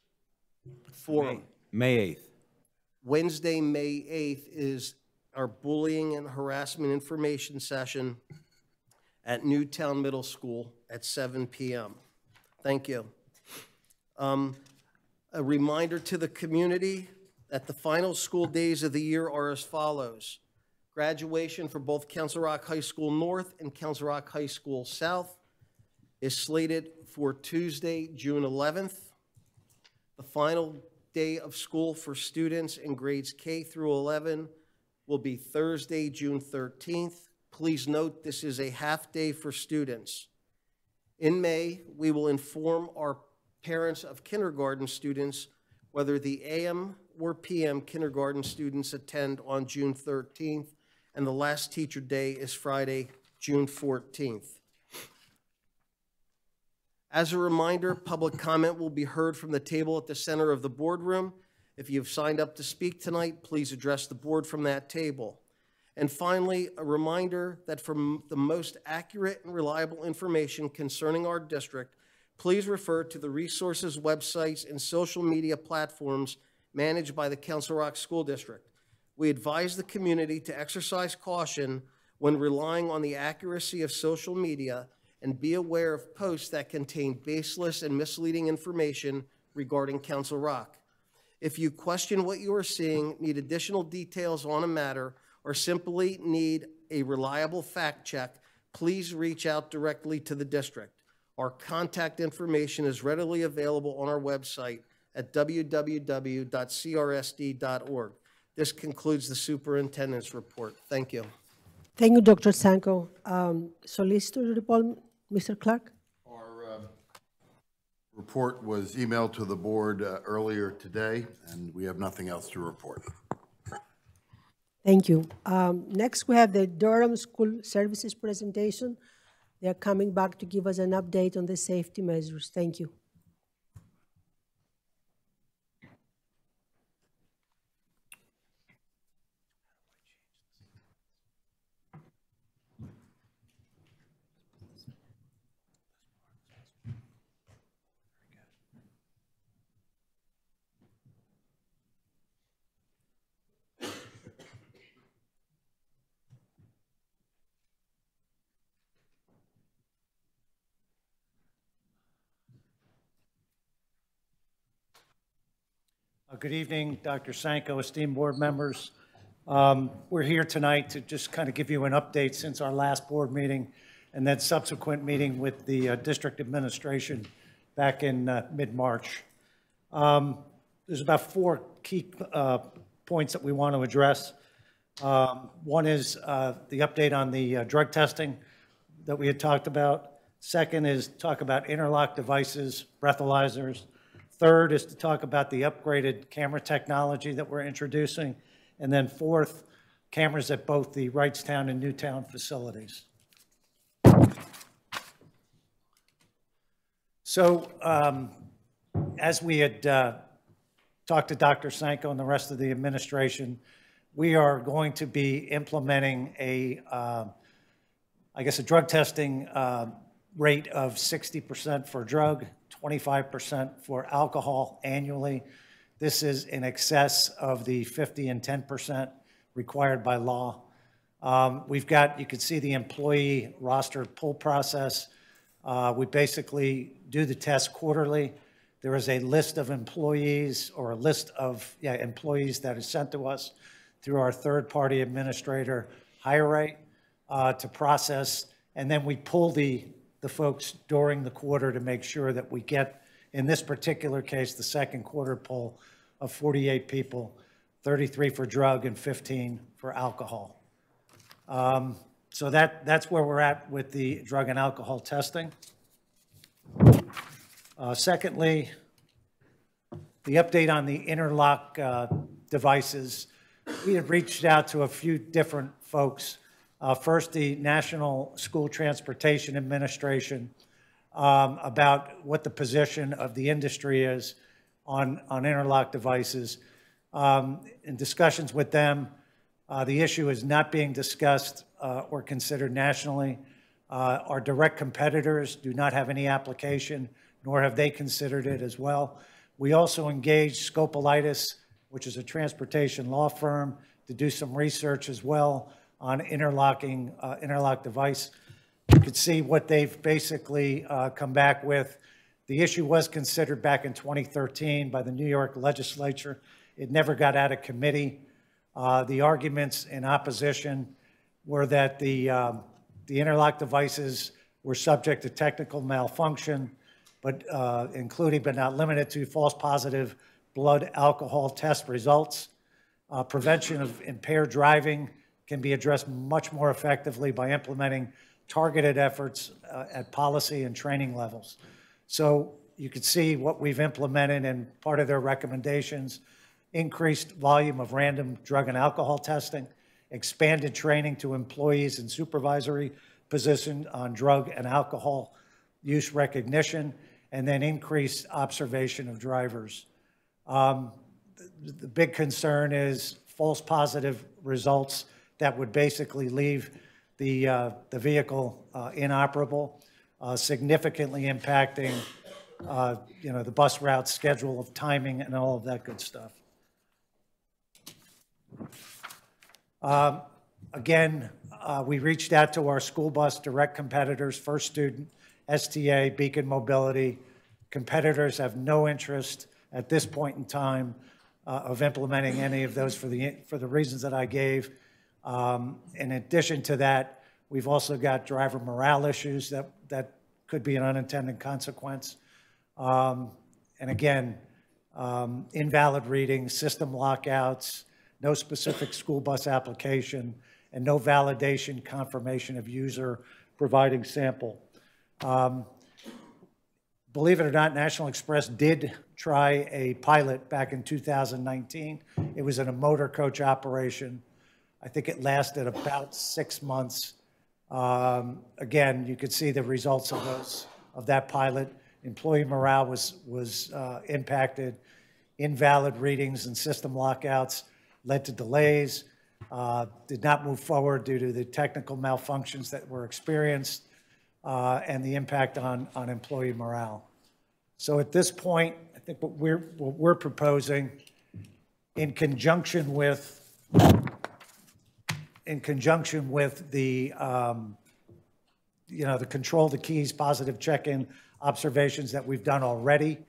forum.
May eighth.
Wednesday, May eighth is our bullying and harassment information session at Newtown Middle School at seven p m Thank you. Um, a reminder to the community that the final school days of the year are as follows. Graduation for both Council Rock High School North and Council Rock High School South is slated for Tuesday, June eleventh. The final day of school for students in grades K through eleven will be Thursday, June thirteenth. Please note this is a half day for students. In May, we will inform our parents of kindergarten students whether the A M or P M kindergarten students attend on June thirteenth, and the last teacher day is Friday, June fourteenth. As a reminder, public comment will be heard from the table at the center of the boardroom. If you've signed up to speak tonight, please address the board from that table. And finally, a reminder that for the most accurate and reliable information concerning our district, please refer to the resources, websites, and social media platforms managed by the Council Rock School District. We advise the community to exercise caution when relying on the accuracy of social media and be aware of posts that contain baseless and misleading information regarding Council Rock. If you question what you are seeing, need additional details on a matter, or simply need a reliable fact check, please reach out directly to the district. Our contact information is readily available on our website at w w w dot c r s d dot org. This concludes the superintendent's report. Thank you.
Thank you, Doctor Sanko. Um, Solicitor report, Mister Clark?
Our uh, report was emailed to the board uh, earlier today, and we have nothing else to report.
Thank you. Um, next, we have the Durham School Services presentation. They are coming back to give us an update on the safety measures. Thank you.
Uh, Good evening, Doctor Sanko, esteemed board members. Um, We're here tonight to just kind of give you an update since our last board meeting and then subsequent meeting with the uh, district administration back in uh, mid-March. Um, There's about four key uh, points that we want to address. Um, One is uh, the update on the uh, drug testing that we had talked about. Second is talk about interlock devices, breathalyzers. Third is to talk about the upgraded camera technology that we're introducing. And then fourth, cameras at both the Wrightstown and Newtown facilities. So um, as we had uh, talked to Doctor Sanko and the rest of the administration, we are going to be implementing a, uh, I guess, a drug testing uh, rate of sixty percent for drug, twenty-five percent for alcohol annually. This is in excess of the fifty and ten percent required by law. Um, we've got, you can see the employee roster pull process. Uh, we basically do the test quarterly. There is a list of employees or a list of yeah, employees that is sent to us through our third-party administrator, HireRight, uh, to process. And then we pull the, the folks during the quarter to make sure that we get, in this particular case, the second quarter poll of forty-eight people, thirty-three for drug and fifteen for alcohol. Um, so that, that's where we're at with the drug and alcohol testing. Uh, secondly, the update on the interlock uh, devices. We have reached out to a few different folks. Uh, first, the National School Transportation Administration um, about what the position of the industry is on, on interlock devices. Um, in discussions with them, uh, the issue is not being discussed uh, or considered nationally. Uh, our direct competitors do not have any application, nor have they considered it as well. We also engaged Scopelitis, which is a transportation law firm, to do some research as well on interlocking, uh, interlock device. You could see what they've basically uh, come back with. The issue was considered back in twenty thirteen by the New York legislature. It never got out of committee. Uh, the arguments in opposition were that the, um, the interlock devices were subject to technical malfunction, but uh, including but not limited to false positive blood alcohol test results. Uh, prevention of impaired driving can be addressed much more effectively by implementing targeted efforts uh, at policy and training levels. So you can see what we've implemented and part of their recommendations: increased volume of random drug and alcohol testing, expanded training to employees in supervisory position on drug and alcohol use recognition, and then increased observation of drivers. Um, the, the big concern is false positive results that would basically leave the, uh, the vehicle uh, inoperable, uh, significantly impacting uh, you know, the bus route schedule of timing and all of that good stuff. Um, again, uh, we reached out to our school bus direct competitors, First Student, S T A, Beacon Mobility. Competitors have no interest at this point in time uh, of implementing any of those for the, for the reasons that I gave. Um, in addition to that, we've also got driver morale issues that, that could be an unintended consequence. Um, and again, um, invalid readings, system lockouts, no specific school bus application, and no validation confirmation of user providing sample. Um, believe it or not, National Express did try a pilot back in two thousand nineteen. It was in a motor coach operation. I think it lasted about six months. Um, again, you could see the results of those, of that pilot. Employee morale was, was uh, impacted. Invalid readings and system lockouts led to delays, uh, did not move forward due to the technical malfunctions that were experienced uh, and the impact on, on employee morale. So at this point, I think what we're, what we're proposing in conjunction with in conjunction with the, um, you know, the control the keys, positive check-in observations that we've done already,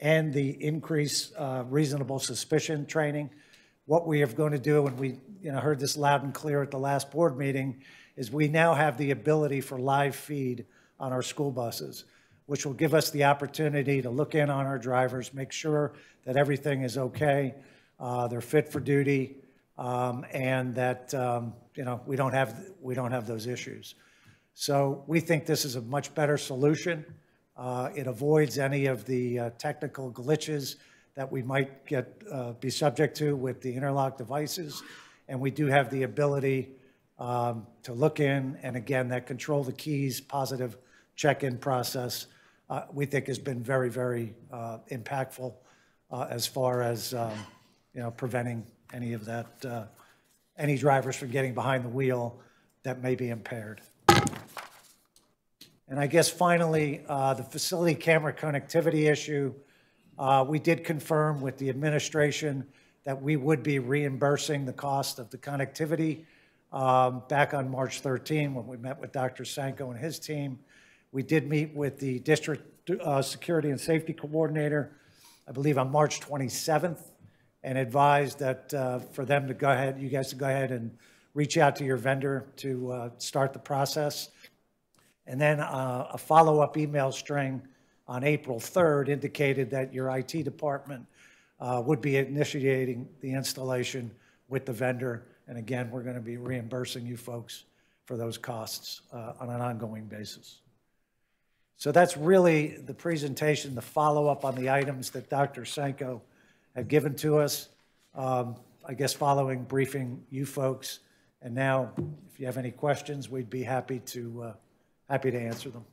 and the increased uh, reasonable suspicion training. What we are going to do, and we you know, heard this loud and clear at the last board meeting, is we now have the ability for live feed on our school buses, which will give us the opportunity to look in on our drivers, make sure that everything is okay, uh, they're fit for duty, um, and that um, you know we don't have we don't have those issues. So we think this is a much better solution. Uh, it avoids any of the uh, technical glitches that we might get uh, be subject to with the interlock devices, and we do have the ability um, to look in, and again, that control the keys, positive check-in process, uh, we think has been very, very uh, impactful uh, as far as um, you know preventing any of that, uh, any drivers from getting behind the wheel that may be impaired. And I guess finally, uh, the facility camera connectivity issue, uh, we did confirm with the administration that we would be reimbursing the cost of the connectivity. Um, back on March thirteenth, when we met with Doctor Sanko and his team, we did meet with the district uh, security and safety coordinator, I believe on March twenty-seventh, and advised that uh, for them to go ahead, you guys to go ahead and reach out to your vendor to uh, start the process. And then uh, a follow-up email string on April third indicated that your I T department uh, would be initiating the installation with the vendor. And again, we're going to be reimbursing you folks for those costs uh, on an ongoing basis. So that's really the presentation, the follow-up on the items that Doctor Sanko had given to us, um, I guess following briefing you folks. And now, if you have any questions, we'd be happy to uh, happy to answer them.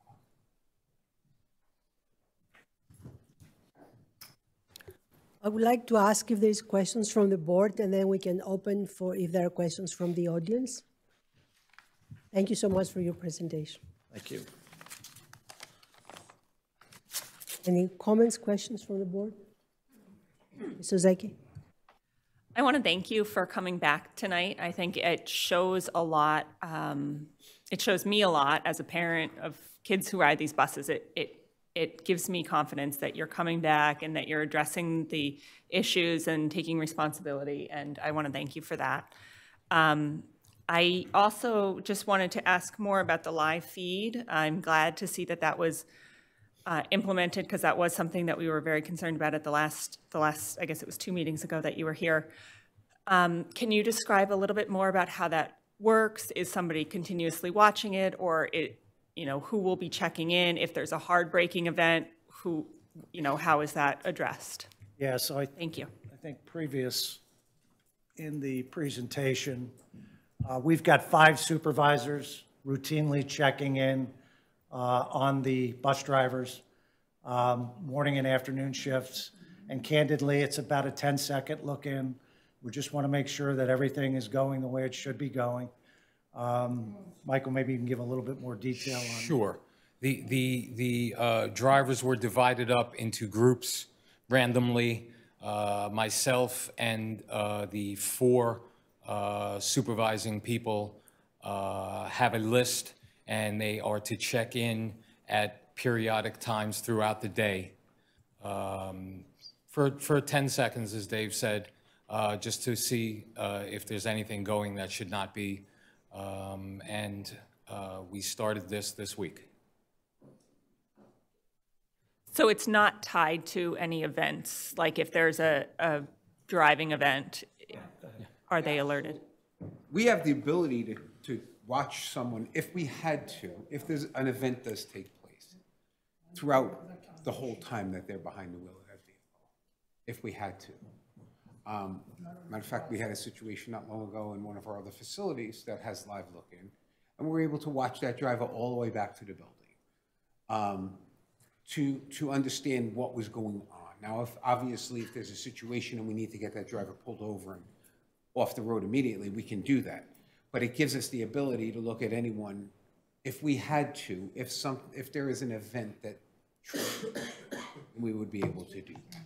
I would like to ask if there's questions from the board, and then we can open for if there are questions from the audience. Thank you so much for your presentation.
Thank you.
Any comments, questions from the board? Mister Zeki?
I want to thank you for coming back tonight. I think it shows a lot. Um, it shows me a lot as a parent of kids who ride these buses. It, it, it gives me confidence that you're coming back and that you're addressing the issues and taking responsibility, and I want to thank you for that. Um, I also just wanted to ask more about the live feed. I'm glad to see that that was uh, implemented, because that was something that we were very concerned about at the last, the last, I guess it was two meetings ago that you were here. Um, can you describe a little bit more about how that works? Is somebody continuously watching it, or it, you know, who will be checking in if there's a hard braking event? Who, you know, how is that addressed?
Yeah, so I
thank you.
I think previous in the presentation, uh, we've got five supervisors routinely checking in uh, on the bus drivers, um, morning and afternoon shifts, and candidly, it's about a ten second look in. We just want to make sure that everything is going the way it should be going. Um, Michael, maybe you can give a little bit more detail on.
Sure. The, the, the uh, drivers were divided up into groups randomly. Uh, myself and uh, the four uh, supervising people uh, have a list, and they are to check in at periodic times throughout the day um, for, for ten seconds, as Dave said, uh, just to see uh, if there's anything going that should not be. Um, and uh, we started this this week.
So it's not tied to any events? Like if there's a, a driving event, are they alerted?
We have the ability to, to watch someone if we had to, if there's an event does take place, throughout the whole time that they're behind the wheel of that vehicle, if we had to. Um, matter of fact, we had a situation not long ago in one of our other facilities that has live look-in, and we were able to watch that driver all the way back to the building um, to, to understand what was going on. Now, if obviously if there's a situation and we need to get that driver pulled over and off the road immediately, we can do that. But it gives us the ability to look at anyone if we had to, if some, if there is an event that we would be able to do that.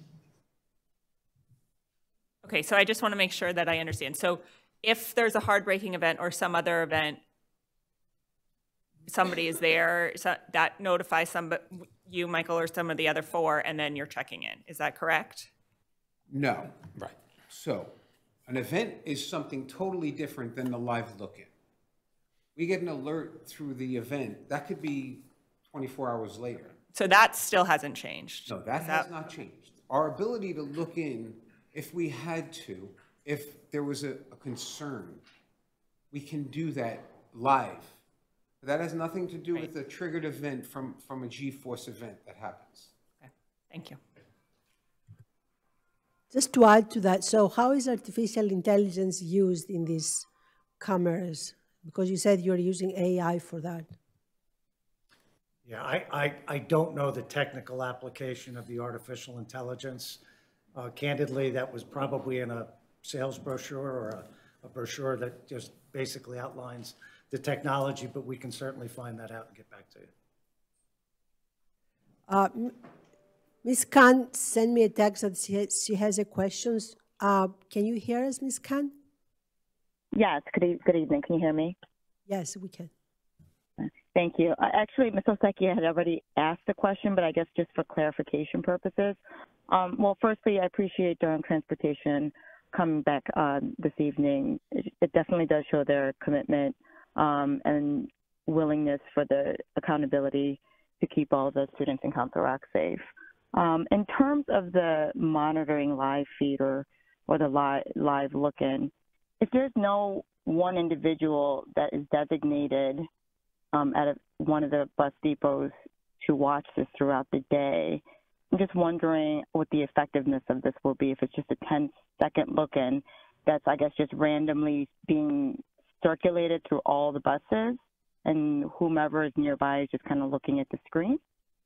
Okay, so I just want to make sure that I understand. So if there's a hard braking event or some other event, somebody is there, so that notifies somebody, you, Michael, or some of the other four, and then you're checking in. Is that correct?
No.
Right.
So, an event is something totally different than the live look-in. We get an alert through the event. That could be twenty-four hours later.
So that still hasn't changed?
No, that
Is
has not changed. Our ability to look in, if we had to, if there was a, a concern, we can do that live. That has nothing to do with a triggered event from, from a G-force event that happens.
Okay. Thank you.
Just to add to that, so how is artificial intelligence used in these cameras? Because you said you're using A I for that.
Yeah, I, I, I don't know the technical application of the artificial intelligence. Uh, candidly, that was probably in a sales brochure or a, a brochure that just basically outlines the technology, but we can certainly find that out and get back to you.
Uh, Miz Khan sent me a text that she has, she has a question. Uh, can you hear us, Miz Khan?
Yes, good, e good evening. Can you hear me?
Yes, we can.
Thank you. Uh, actually, Miz Oseki had already asked the question, but I guess just for clarification purposes. Um, well, firstly, I appreciate Durham Transportation coming back uh, this evening. It, it definitely does show their commitment um, and willingness for the accountability to keep all the students in Council Rock safe. Um, in terms of the monitoring live feed or, or the live, live look-in, if there's no one individual that is designated um, at a, one of the bus depots to watch this throughout the day, I'm just wondering what the effectiveness of this will be if it's just a ten second look-in that's, I guess, just randomly being circulated through all the buses and whomever is nearby is just kind of looking at the screen?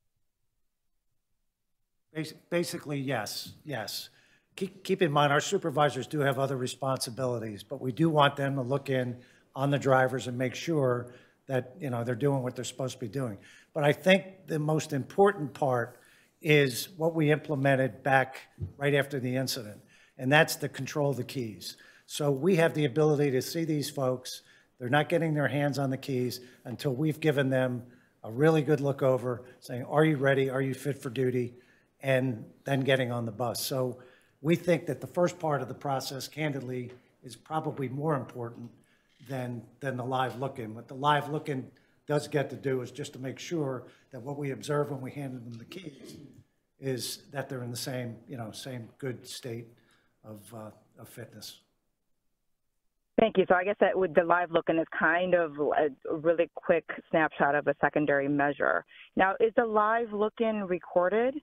Basically, yes, yes. Keep, keep in mind, our supervisors do have other responsibilities, but we do want them to look in on the drivers and make sure that, you know, they're doing what they're supposed to be doing. But I think the most important part is what we implemented back right after the incident, and that's the control of the keys. So we have the ability to see these folks. They're not getting their hands on the keys until we've given them a really good look over, saying, are you ready? Are you fit for duty? And then getting on the bus. So we think that the first part of the process, candidly, is probably more important than, than the live look-in. What the live look-in does get to do is just to make sure that what we observe when we hand them the keys is that they're in the same, you know, same good state of, uh, of fitness.
Thank you. So I guess that with the live look-in is kind of a really quick snapshot of a secondary measure. Now, is the live look-in recorded?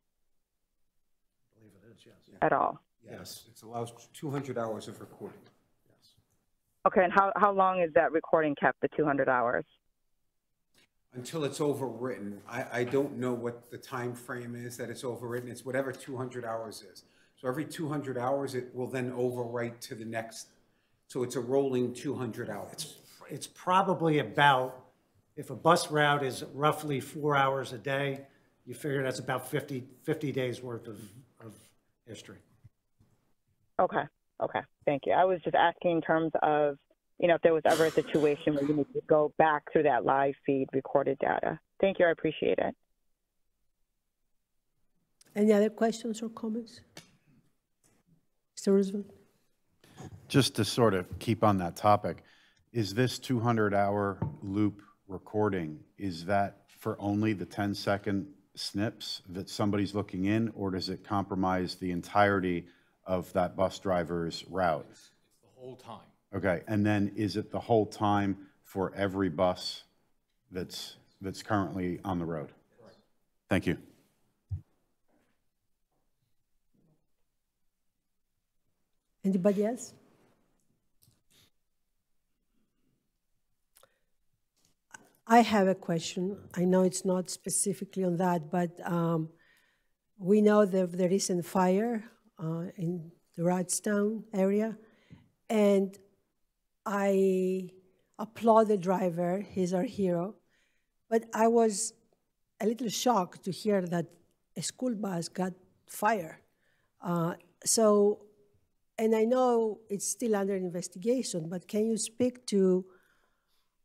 At all?
Yes, it allows two hundred hours of recording.
Okay, and how, how long is that recording kept, the two hundred hours?
Until it's overwritten. I, I don't know what the time frame is that it's overwritten. It's whatever two hundred hours is. So every two hundred hours, it will then overwrite to the next. So it's a rolling two hundred hours.
It's, it's probably about, if a bus route is roughly four hours a day, you figure that's about fifty, fifty days worth of, of history.
Okay, okay, thank you. I was just asking in terms of, you know, if there was ever a situation where you need to go back through that live feed recorded data. Thank you, I appreciate it.
Any other questions or comments? Mister Roosevelt?
Just to sort of keep on that topic, is this two hundred hour loop recording, is that for only the ten second snips that somebody's looking in, or does it compromise the entirety of that bus driver's route?
It's the whole time.
Okay, and then is it the whole time for every bus that's, that's currently on the road?
Correct.
Thank you.
Anybody else? I have a question. I know it's not specifically on that, but um, we know that the recent fire uh, in the Radstown area, and I applaud the driver. He's our hero. But I was a little shocked to hear that a school bus got fire. Uh, so, and I know it's still under investigation, but can you speak to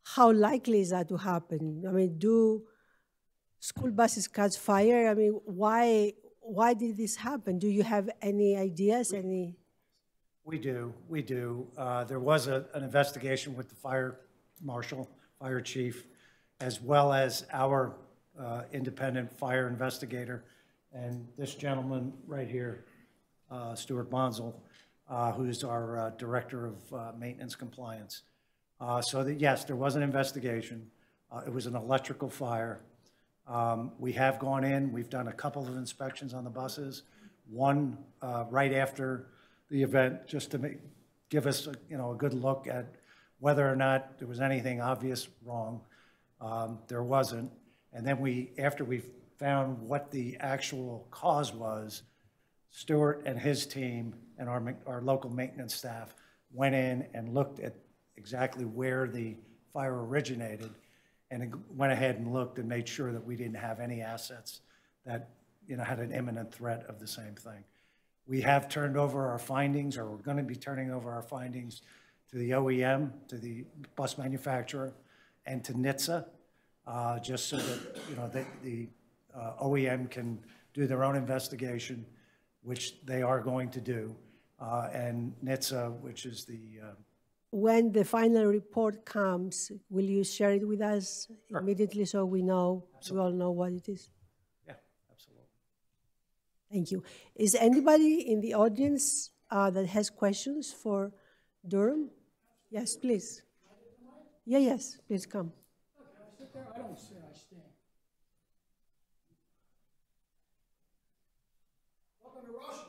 how likely is that to happen? I mean, do school buses catch fire? I mean, why, why did this happen? Do you have any ideas, any?
We do, we do. Uh, There was a- an investigation with the fire marshal, fire chief, as well as our uh, independent fire investigator. And this gentleman right here, uh, Stuart Bonzel, uh, who's our uh, Director of uh, Maintenance Compliance. Uh, So that, yes, there was an investigation. Uh, It was an electrical fire. Um, We have gone in, we've done a couple of inspections on the buses, one uh, right after the event, just to make, give us, a, you know, a good look at whether or not there was anything obvious wrong. Um, There wasn't. And then we, after we found what the actual cause was, Stuart and his team and our, ma- our local maintenance staff went in and looked at exactly where the fire originated, and it went ahead and looked and made sure that we didn't have any assets that, you know, had an imminent threat of the same thing. We have turned over our findings, or we're going to be turning over our findings to the O E M, to the bus manufacturer, and to N H T S A, uh, just so that, you know, the, the uh, O E M can do their own investigation, which they are going to do, uh, and N H T S A, which is the uh,
When the final report comes, will you share it with us immediately so we know, we all know what it is?
Yeah, absolutely.
Thank you. Is anybody in the audience uh, that has questions for Durham? Yes, please. Yeah, yes, please come.
I don't sit, I stand. Welcome to Russia.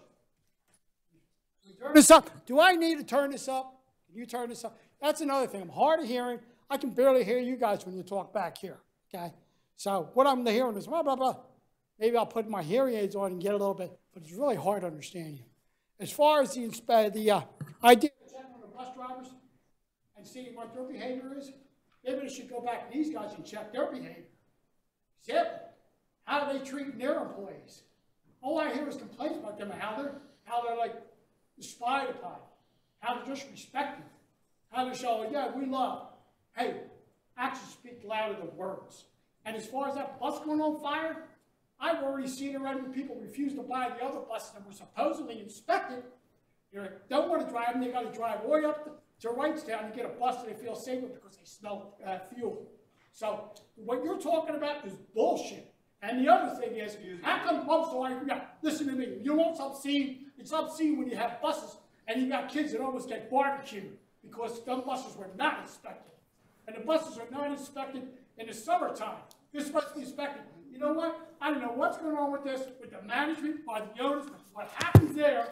We turn this up. Do I need to turn this up? Can you turn this up? That's another thing. I'm hard of hearing. I can barely hear you guys when you talk back here. Okay? So what I'm hearing is blah, blah, blah. Maybe I'll put my hearing aids on and get a little bit, but it's really hard to understand you. As far as the, inspe- the uh, idea of checking on the bus drivers and seeing what their behavior is, maybe they should go back to these guys and check their behavior. Example, how do they treat their employees? All I hear is complaints about them and how they're, how they're like spied upon, how they're disrespected, how they show, yeah, we love. Hey, actions speak louder than words. And as far as that bus going on fire, I've already seen already people refuse to buy the other buses that were supposedly inspected. You know, don't want to drive them, they got to drive way up to, to Wrightstown and get a bus that they feel safer because they smell uh, fuel. So what you're talking about is bullshit. And the other thing is, how come bumps are like, yeah, listen to me, you know what's obscene? It's obscene when you have buses and you got kids that almost get barbecued because some buses were not inspected. And the buses are not inspected in the summertime. They're supposed to be inspected. You know what? I don't know what's going on with this, with the management, by the owners, but what happens there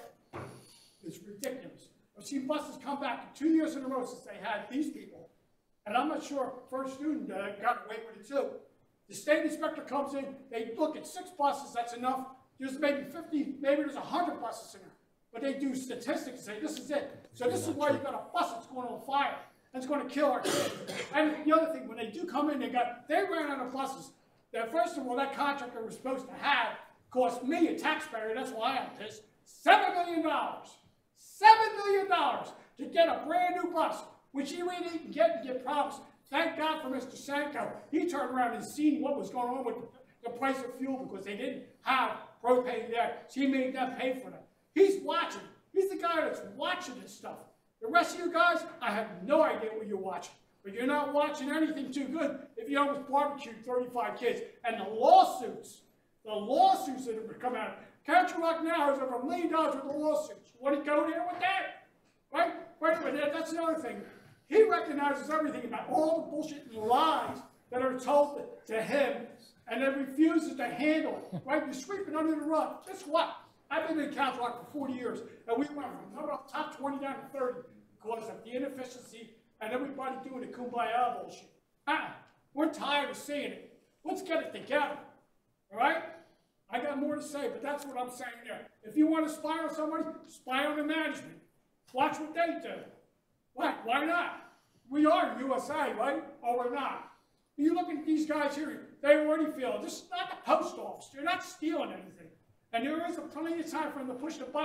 is ridiculous. I've seen buses come back two years in a row since they had these people. And I'm not sure First Student uh, got away with it too. The state inspector comes in, they look at six buses, that's enough. There's maybe fifty, maybe there's one hundred buses in there. But they do statistics and say, this is it. So this is why you got a bus that's going on fire. That's going to kill our kids. And the other thing, when they do come in, they got, they ran out of buses. That first of all, that contractor was supposed to have cost me, a taxpayer, that's why I'm pissed, seven million dollars. seven million dollars to get a brand new bus, which he really didn't get and get promised. Thank God for Mister Sanko. He turned around and seen what was going on with the price of fuel because they didn't have propane there. So he made them pay for that. He's watching. He's the guy that's watching this stuff. The rest of you guys, I have no idea what you're watching. But you're not watching anything too good if you almost barbecued thirty-five kids. And the lawsuits, the lawsuits that have come out. Country Rock now has over a million dollars worth of lawsuits. You want to go there with that? Right? Right, but that's another thing. He recognizes everything about all the bullshit and lies that are told to him, and then refuses to handle it. Right? You're sweeping under the rug. Guess what? I've been in Council Rock for forty years, and we went from number top twenty down to thirty because of the inefficiency and everybody doing the kumbaya bullshit. Uh-uh. We're tired of seeing it. Let's get it together. All right? I got more to say, but that's what I'm saying there. If you want to spy on somebody, spy on the management. Watch what they do. Why? Why not? We are U S A, right? Or we're not. You look at these guys here, they already feel this is not the post office. They're not stealing anything. And there is a plenty of time for them to push the button.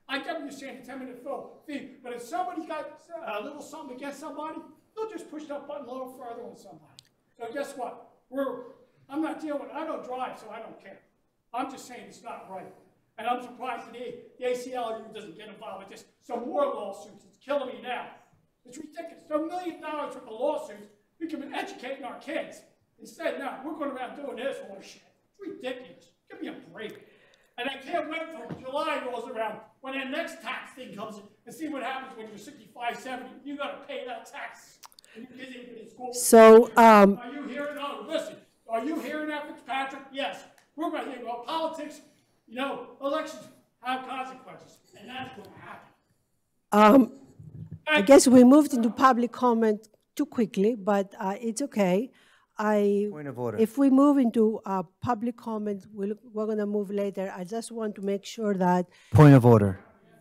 I get what you're saying, a ten-minute fee, but if somebody's got a little something against somebody, they'll just push that button a little further on somebody. So guess what? We're, I'm not dealing with it. I don't drive, so I don't care. I'm just saying it's not right. And I'm surprised that the, the A C L U doesn't get involved with this. Some more lawsuits. It's killing me now. It's ridiculous. There are a million dollars worth of lawsuits. We could be educating our kids. Instead, no, we're going around doing this whole shit. It's ridiculous. Give me a break. And I can't wait till July rolls around when that next tax thing comes in and see what happens when you're sixty-five, seventy. You got to pay that tax. And your kids ain't been in school.
So, um,
Are you hearing? Oh, listen. Are you hearing that, Fitzpatrick? Yes. We're going to hear about politics. You know, elections have consequences, and that's going to happen.
Um, I guess we moved into public comment too quickly, but uh, it's okay. I,
Point of order.
If we move into uh, public comment, we'll, we're going to move later. I just want to make sure that,
Point of order.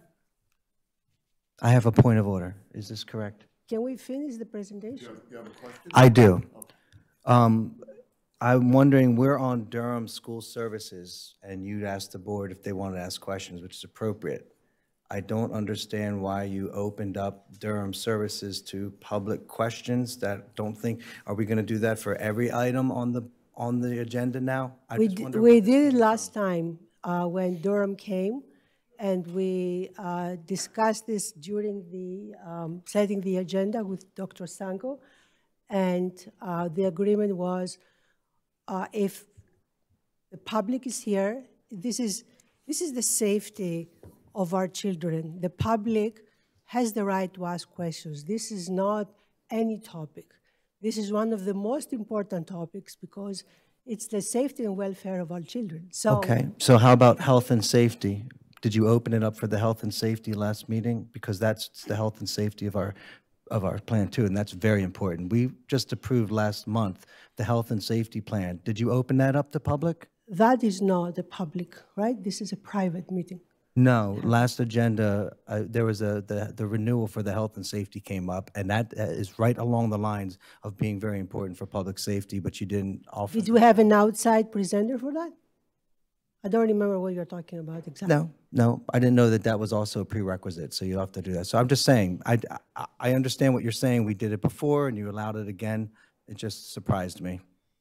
I have a point of order. Is this correct?
can we finish the presentation?
You have a question?
I do. Um, I'm wondering, we're on Durham School Services, and you'd asked the board if they wanted to ask questions, which is appropriate. I don't understand why you opened up Durham Services to public questions that don't think, are we going to do that for every item on the, on the agenda now? I
We,
just
d-
wonder-
we did it last time uh, when Durham came, and we uh, discussed this during the, um, setting the agenda with Doctor Sanko, and uh, the agreement was uh, if the public is here, this is, this is the safety of our children. The public has the right to ask questions. This is not any topic. This is one of the most important topics because it's the safety and welfare of our children. So,
Okay, so how about health and safety? Did you open it up for the health and safety last meeting? Because that's the health and safety of our, of our plan too, and that's very important. We just approved last month the health and safety plan. Did you open that up to public?
that is not the public, right? This is a private meeting.
No, last agenda, uh, there was a, the, the renewal for the health and safety came up, and that uh, is right along the lines of being very important for public safety, but you didn't offer.
Did you have an outside presenter for that? I don't remember what you're talking about exactly.
No, no, I didn't know that that was also a prerequisite, so you have to do that. So I'm just saying, I, I, I understand what you're saying. We did it before, and you allowed it again. It just surprised me.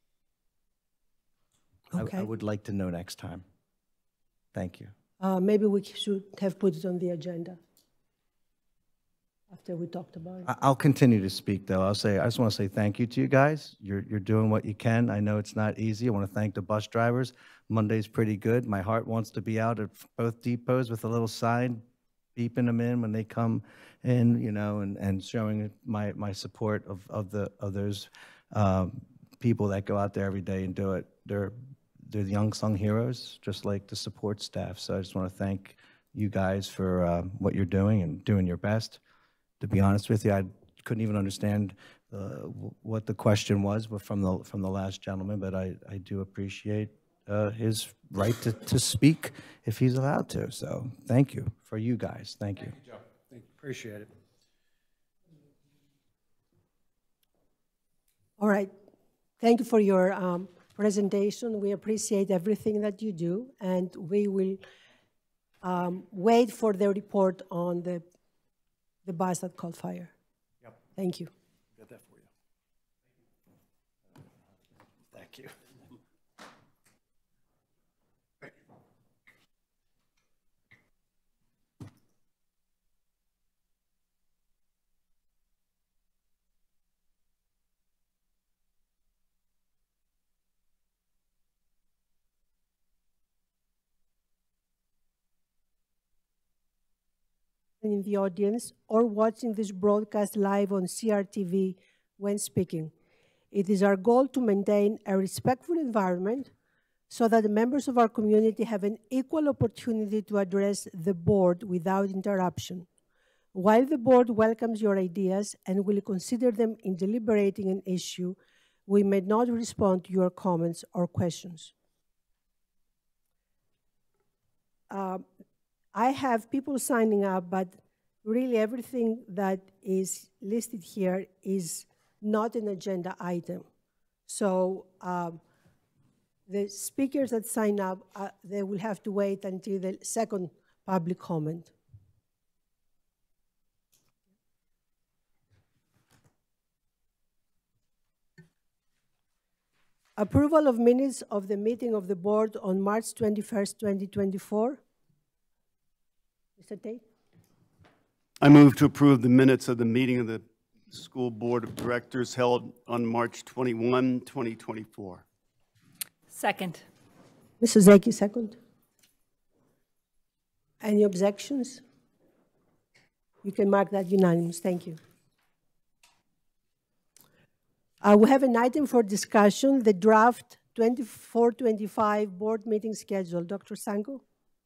I-
Okay.
I would like to know next time. Thank you.
Uh, maybe we should have put it on the agenda after we talked about it.
I- I'll continue to speak, though. I'll say, I just want to say thank you to you guys. You're, you're doing what you can. I know it's not easy. I want to thank the bus drivers. Monday's pretty good. My heart wants to be out at both depots with a little sign beeping them in when they come in, you know, and, and showing my, my support of, of the, of those um, people that go out there every day and do it. They're, they're the unsung heroes, just like the support staff. So I just want to thank you guys for uh, what you're doing and doing your best. To be honest with you, I couldn't even understand uh, w- what the question was but from the from the last gentleman, but I, I do appreciate uh, his right to, to speak if he's allowed to. So thank you for you guys. Thank you.
Joe. Thank you.
Appreciate it.
All right. Thank you for your um, presentation. We appreciate everything that you do, and we will um, wait for the report on the, the bus that caught fire.
Yep.
Thank you.
Got that for you. Thank you.
In the audience or watching this broadcast live on C R T V when speaking. It is our goal to maintain a respectful environment so that the members of our community have an equal opportunity to address the board without interruption. While the board welcomes your ideas and will consider them in deliberating an issue, we may not respond to your comments or questions. Uh, I have people signing up, but really everything that is listed here is not an agenda item. So um, the speakers that sign up, uh, they will have to wait until the second public comment. Approval of minutes of the meeting of the board on March twenty-first, twenty twenty-four. Mister Tate?
I move to approve the minutes of the meeting of the School Board of Directors held on March twenty-first, twenty twenty-four.
Second.
Mister Zaki, second. Any objections? You can mark that unanimous. Thank you. Uh, we have an item for discussion, the draft twenty-four twenty-five board meeting schedule. Doctor Sanko?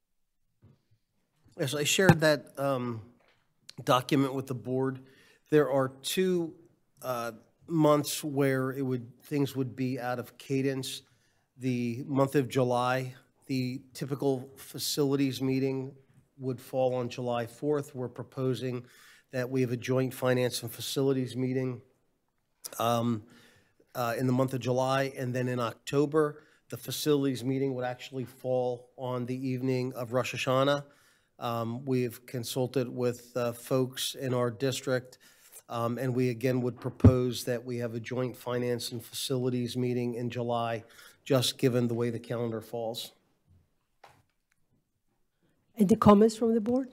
Yes, I shared that um, document with the board. There are two uh, months where it would things would be out of cadence. The month of July, the typical facilities meeting would fall on July fourth. We're proposing that we have a joint finance and facilities meeting um, uh, in the month of July, and then in October, the facilities meeting would actually fall on the evening of Rosh Hashanah. Um, we've consulted with uh, folks in our district, um, and we again would propose that we have a joint finance and facilities meeting in July, just given the way the calendar falls.
Any comments from the board?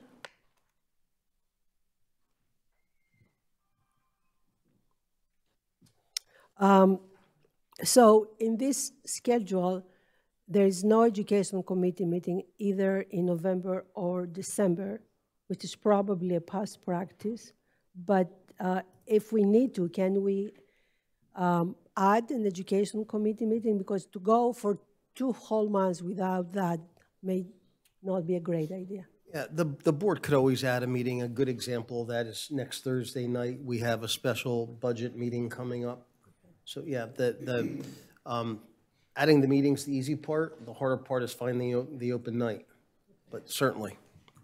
Um, so in this schedule, there is no education committee meeting either in November or December, which is probably a past practice. But uh, if we need to, can we um, add an education committee meeting? Because to go for two whole months without that may not be a great idea.
Yeah, the, the board could always add a meeting. A good example of that is next Thursday night, we have a special budget meeting coming up. So yeah, the, the um, adding the meeting's the easy part. The harder part is finding the, the open night, but certainly.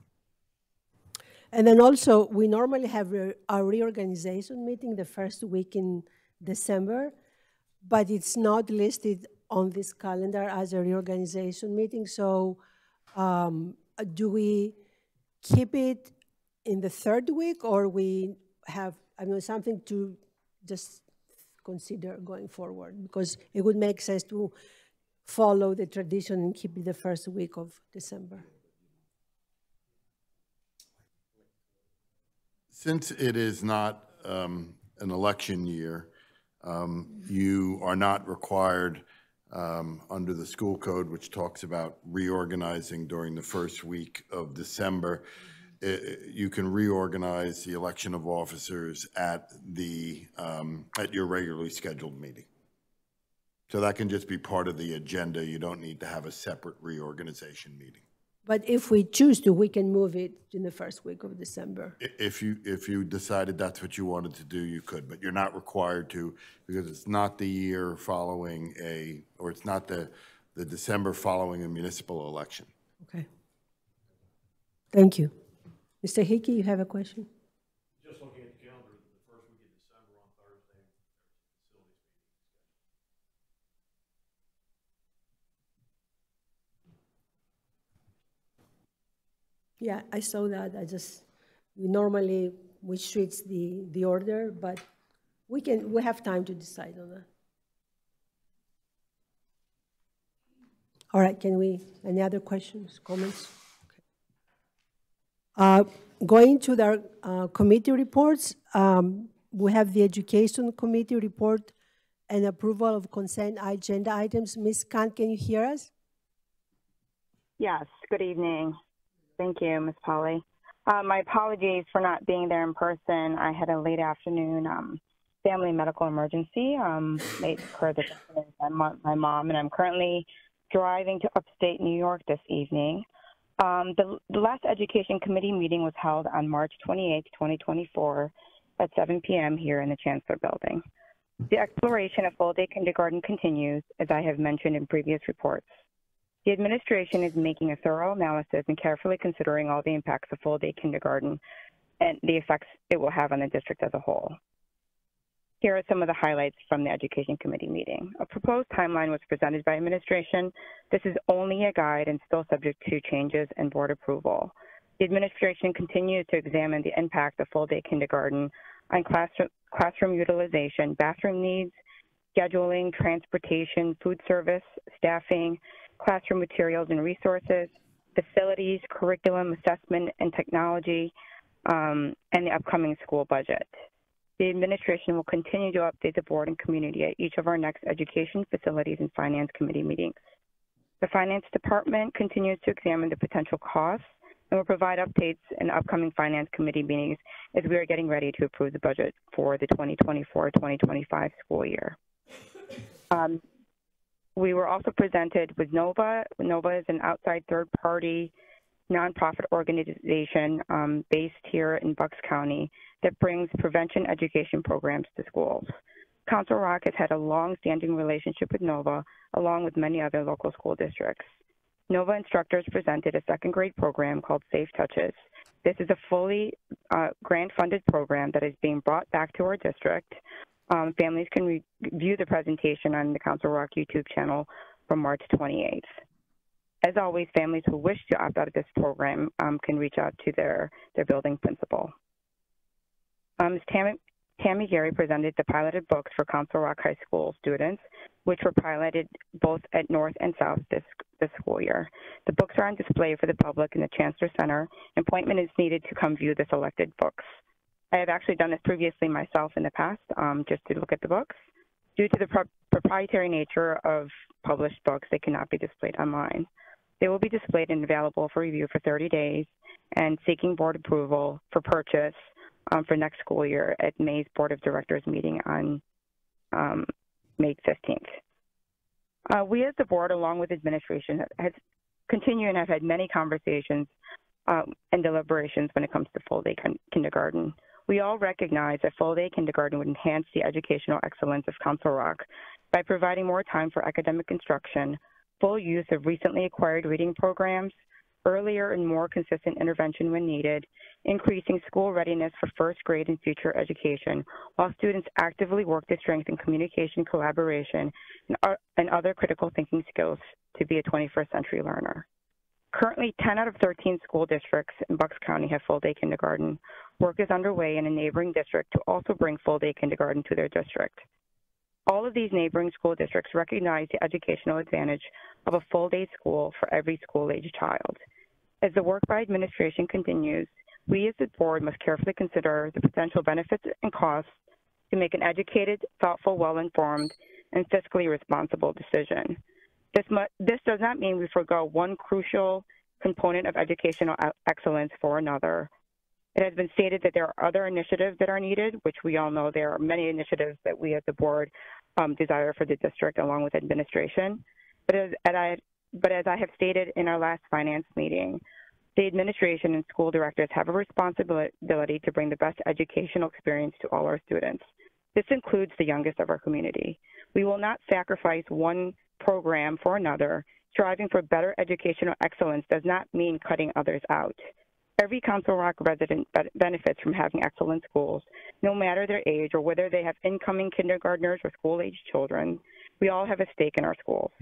And then also, we normally have a, a reorganization meeting the first week in December, but it's not listed on this calendar as a reorganization meeting. So um, do we keep it in the third week, or we have, I mean, something to just consider going forward? Because it would make sense to follow the tradition and keep it the first week of December.
Since it is not um, an election year, um, you are not required um, under the school code, which talks about reorganizing during the first week of December. It, you can reorganize the election of officers at the um, at your regularly scheduled meeting. So that can just be part of the agenda. You don't need to have a separate reorganization meeting.
But if we choose to, we can move it in the first week of December.
If you, if you decided that's what you wanted to do, you could, but you're not required to, because it's not the year following a, or it's not the, the December following a municipal election.
Okay. Thank you. Mister Hickey, you have a question?
Just looking at the calendar, the first week of December on Thursday,
Yeah, I saw that. I just, we normally, we switch the, the order, but we can, we have time to decide on that. All right, can we, any other questions, comments? Okay. Uh, going to the uh, committee reports, um, we have the Education Committee report and approval of consent agenda items. Miz Khan, can you hear us?
Yes, good evening. Thank you, Miz Polly. Uh, my apologies for not being there in person. I had a late afternoon um, family medical emergency um, late per the my, my mom, and I'm currently driving to upstate New York this evening. Um, the, the last Education Committee meeting was held on March twenty-eighth, twenty twenty-four at seven p m here in the Chancellor Building. The exploration of full-day kindergarten continues, as I have mentioned in previous reports. The administration is making a thorough analysis and carefully considering all the impacts of full-day kindergarten and the effects it will have on the district as a whole. Here are some of the highlights from the Education Committee meeting. A proposed timeline was presented by administration. This is only a guide and still subject to changes and board approval. The administration continues to examine the impact of full-day kindergarten on classroom, classroom utilization, bathroom needs,
scheduling, transportation, food service, staffing, classroom materials and resources, facilities, curriculum, assessment, and technology, um, and the upcoming school budget. The administration will continue to update the board and community at each of our next education, facilities, and finance committee meetings. The finance department continues to examine the potential costs and will provide updates in upcoming finance committee meetings as we are getting ready to approve the budget for the twenty twenty-four twenty twenty-five school year. Um, we were also presented with NOVA. NOVA is an outside third-party nonprofit organization um, based here in Bucks County that brings prevention education programs to schools. Council Rock has had a long-standing relationship with NOVA, along with many other local school districts. NOVA instructors presented a second grade program called Safe Touches. This is a fully uh, grant-funded program that is being brought back to our district. Um, families can re view the presentation on the Council Rock YouTube channel from March twenty-eighth. As always, families who wish to opt out of this program um, can reach out to their, their building principal. Um, Tammy, Tammy Gary presented the piloted books for Council Rock High School students, which were piloted both at North and South this, this school year. The books are on display for the public in the Chancellor Center. An appointment is needed to come view the selected books. I have actually done this previously myself in the past, um, just to look at the books. Due to the pro proprietary nature of published books, they cannot be displayed online. They will be displayed and available for review for thirty days and seeking board approval for purchase um, for next school year at May's Board of Directors meeting on um, May fifteenth. Uh, we as the board, along with administration, has continued and have had many conversations um, and deliberations when it comes to full-day kindergarten. We all recognize that full-day kindergarten would enhance the educational excellence of Council Rock by providing more time for academic instruction, full use of recently acquired reading programs, earlier and more consistent intervention when needed, increasing school readiness for first grade and future education, while students actively work to strengthen communication, collaboration, and, uh, and other critical thinking skills to be a twenty-first century learner. Currently, ten out of thirteen school districts in Bucks County have full-day kindergarten. Work is underway in a neighboring district to also bring full-day kindergarten to their district. All of these neighboring school districts recognize the educational advantage of a full-day school for every school-age child. As the work by administration continues, we as the board must carefully consider the potential benefits and costs to make an educated, thoughtful, well-informed, and fiscally responsible decision. This, this does not mean we forego one crucial component of educational excellence for another. It has been stated that there are other initiatives that are needed, which we all know there are many initiatives that we as the board um, desire for the district along with administration. But as, as I, but as I have stated in our last finance meeting, the administration and school directors have a responsibility to bring the best educational experience to all our students. This includes the youngest of our community. We will not sacrifice one program for another. Striving for better educational excellence does not mean cutting others out. Every Council Rock resident benefits from having excellent schools, no matter their age or whether they have incoming kindergartners or school-age children. We all have a stake in our schools.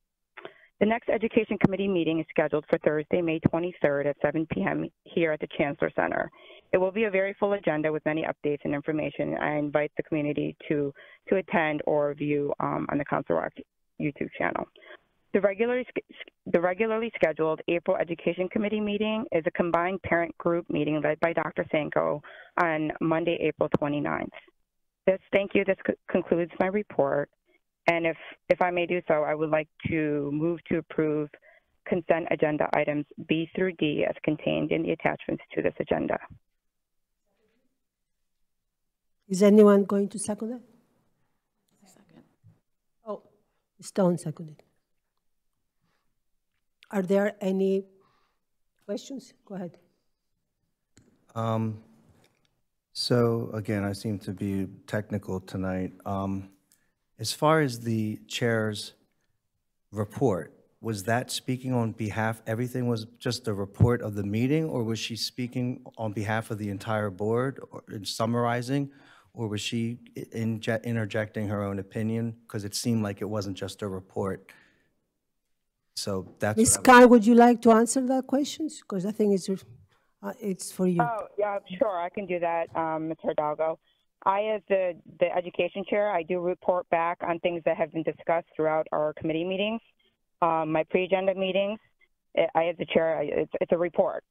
The next Education Committee meeting is scheduled for Thursday, May twenty-third at seven p m here at the Chancellor Center. It will be a very full agenda with many updates and information. I invite the community to, to attend or view um, on the Council Rock YouTube channel. The regularly, the regularly scheduled April Education Committee meeting is a combined parent group meeting led by Doctor Sanko on Monday, April twenty-ninth. This, thank you. This concludes my report. And if, if I may do so, I would like to move to approve consent agenda items B through D as contained in the attachments to this agenda.
Is anyone going to second it? Second. Oh, Stone seconded. Are there any questions? Go ahead.
Um, so again, I seem to be technical tonight. Um, as far as the chair's report, was that speaking on behalf, everything was just a report of the meeting, or was she speaking on behalf of the entire board or in summarizing, or was she inje- interjecting her own opinion? Because it seemed like it wasn't just a report. So that's
Miz Khan, would you like to answer that question? Because I think it's, uh, it's for you.
Oh, yeah, sure, I can do that, um, Miz Hidalgo. I, as the, the education chair, I do report back on things that have been discussed throughout our committee meetings, um, my pre-agenda meetings. I, as the chair, I, it's, it's a report.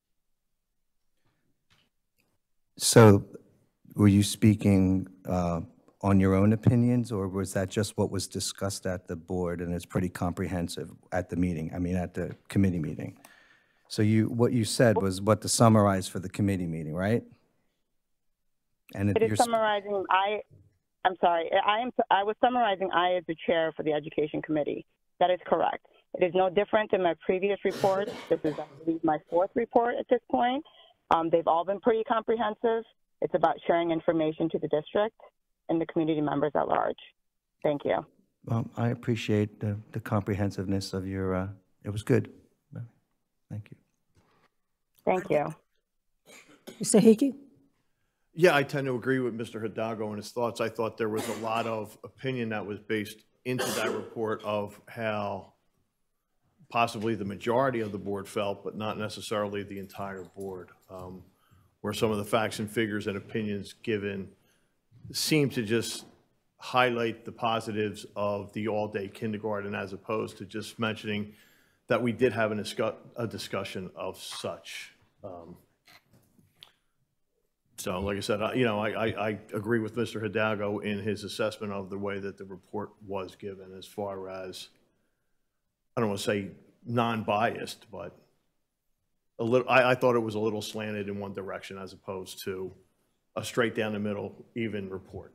So were you speaking uh, on your own opinions, or was that just what was discussed at the board, and it's pretty comprehensive at the meeting, I mean, at the committee meeting? So you, what you said was what to summarize for the committee meeting, right? And
It
you're
is
sp-
summarizing, I, I'm sorry, I am, I was summarizing I as the chair for the education committee. That is correct. It is no different than my previous report. This is, I believe, my fourth report at this point. Um, they've all been pretty comprehensive. It's about sharing information to the district and the community members at large. Thank you.
Well, I appreciate the, the comprehensiveness of your, uh, it was good. Thank you.
Thank you.
Mister Hickey?
Yeah, I tend to agree with Mister Hidalgo and his thoughts. I thought there was a lot of opinion that was based into that report of how possibly the majority of the board felt, but not necessarily the entire board, um, where some of the facts and figures and opinions given seem to just highlight the positives of the all-day kindergarten as opposed to just mentioning that we did have an discuss, a discussion of such. Um, so, like I said, I, you know, I, I, I agree with Mister Hidalgo in his assessment of the way that the report was given as far as, I don't want to say non-biased, but a little, I, I thought it was a little slanted in one direction as opposed to a straight down the middle, even report.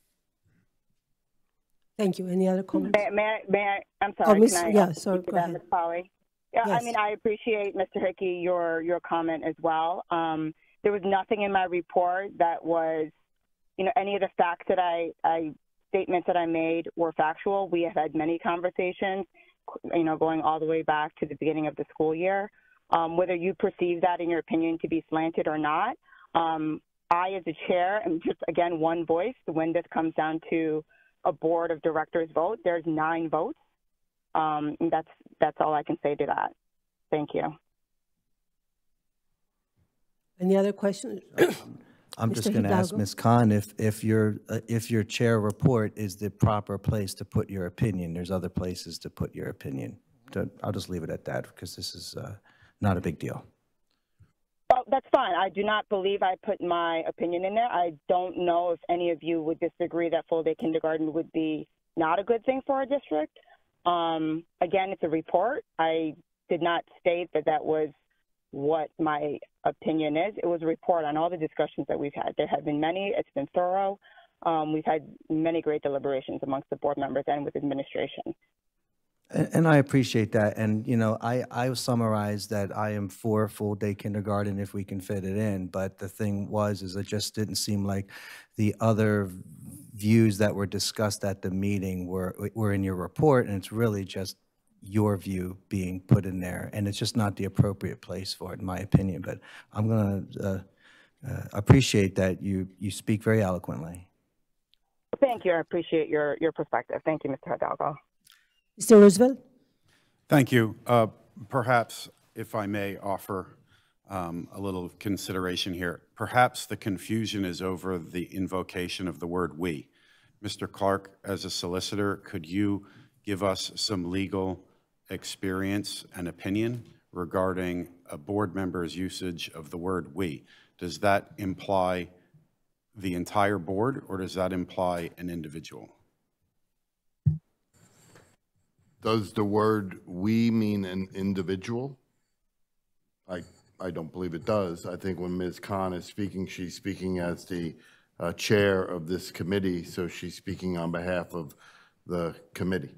Thank you. Any other comments?
May, may, I, may I, I'm
Oh,
sorry,
Miss,
can I
yeah,
uh,
sorry,
speak to
go
that,
ahead.
Miz Polly? Yeah,
Yes.
I mean, I appreciate, Mister Hickey, your, your comment as well. Um, there was nothing in my report that was, you know, any of the facts that I, I, statements that I made were factual. We have had many conversations, you know, going all the way back to the beginning of the school year. Um, whether you perceive that, in your opinion, to be slanted or not, um, I, as a chair, am just, again, one voice. When this comes down to a board of directors vote, there's nine votes. Um, and that's, that's all I can say to that. Thank you.
Any other questions?
I'm
Mister
just going to ask
Hidalgo?
Miz Khan if, if your, uh, if your chair report is the proper place to put your opinion. There's other places to put your opinion. So I'll just leave it at that because this is uh, not a big deal.
Well, that's fine. I do not believe I put my opinion in there. I don't know if any of you would disagree that full-day kindergarten would be not a good thing for our district. Um, again, it's a report. I did not state that that was what my opinion is. It was a report on all the discussions that we've had. There have been many. It's been thorough. Um, we've had many great deliberations amongst the board members and with administration.
And, and I appreciate that. And, you know, I, I summarized that I am for full-day kindergarten if we can fit it in. But the thing was, is it just didn't seem like the other views that were discussed at the meeting were, were in your report. And it's really just your view being put in there. And it's just not the appropriate place for it, in my opinion. But I'm going to uh, uh, appreciate that you, you speak very eloquently.
Thank you. I appreciate your, your perspective. Thank you, Mister Hidalgo.
Mister Roosevelt?
Thank you. Uh, Perhaps, if I may offer um, a little consideration here, perhaps the confusion is over the invocation of the word "we." Mister Clark, as a solicitor, could you give us some legal experience and opinion regarding a board member's usage of the word "we"? Does that imply the entire board, or does that imply an individual?
Does the word "we" mean an individual? I, I don't believe it does. I think when Miz Khan is speaking, she's speaking as the uh, chair of this committee, so she's speaking on behalf of the committee.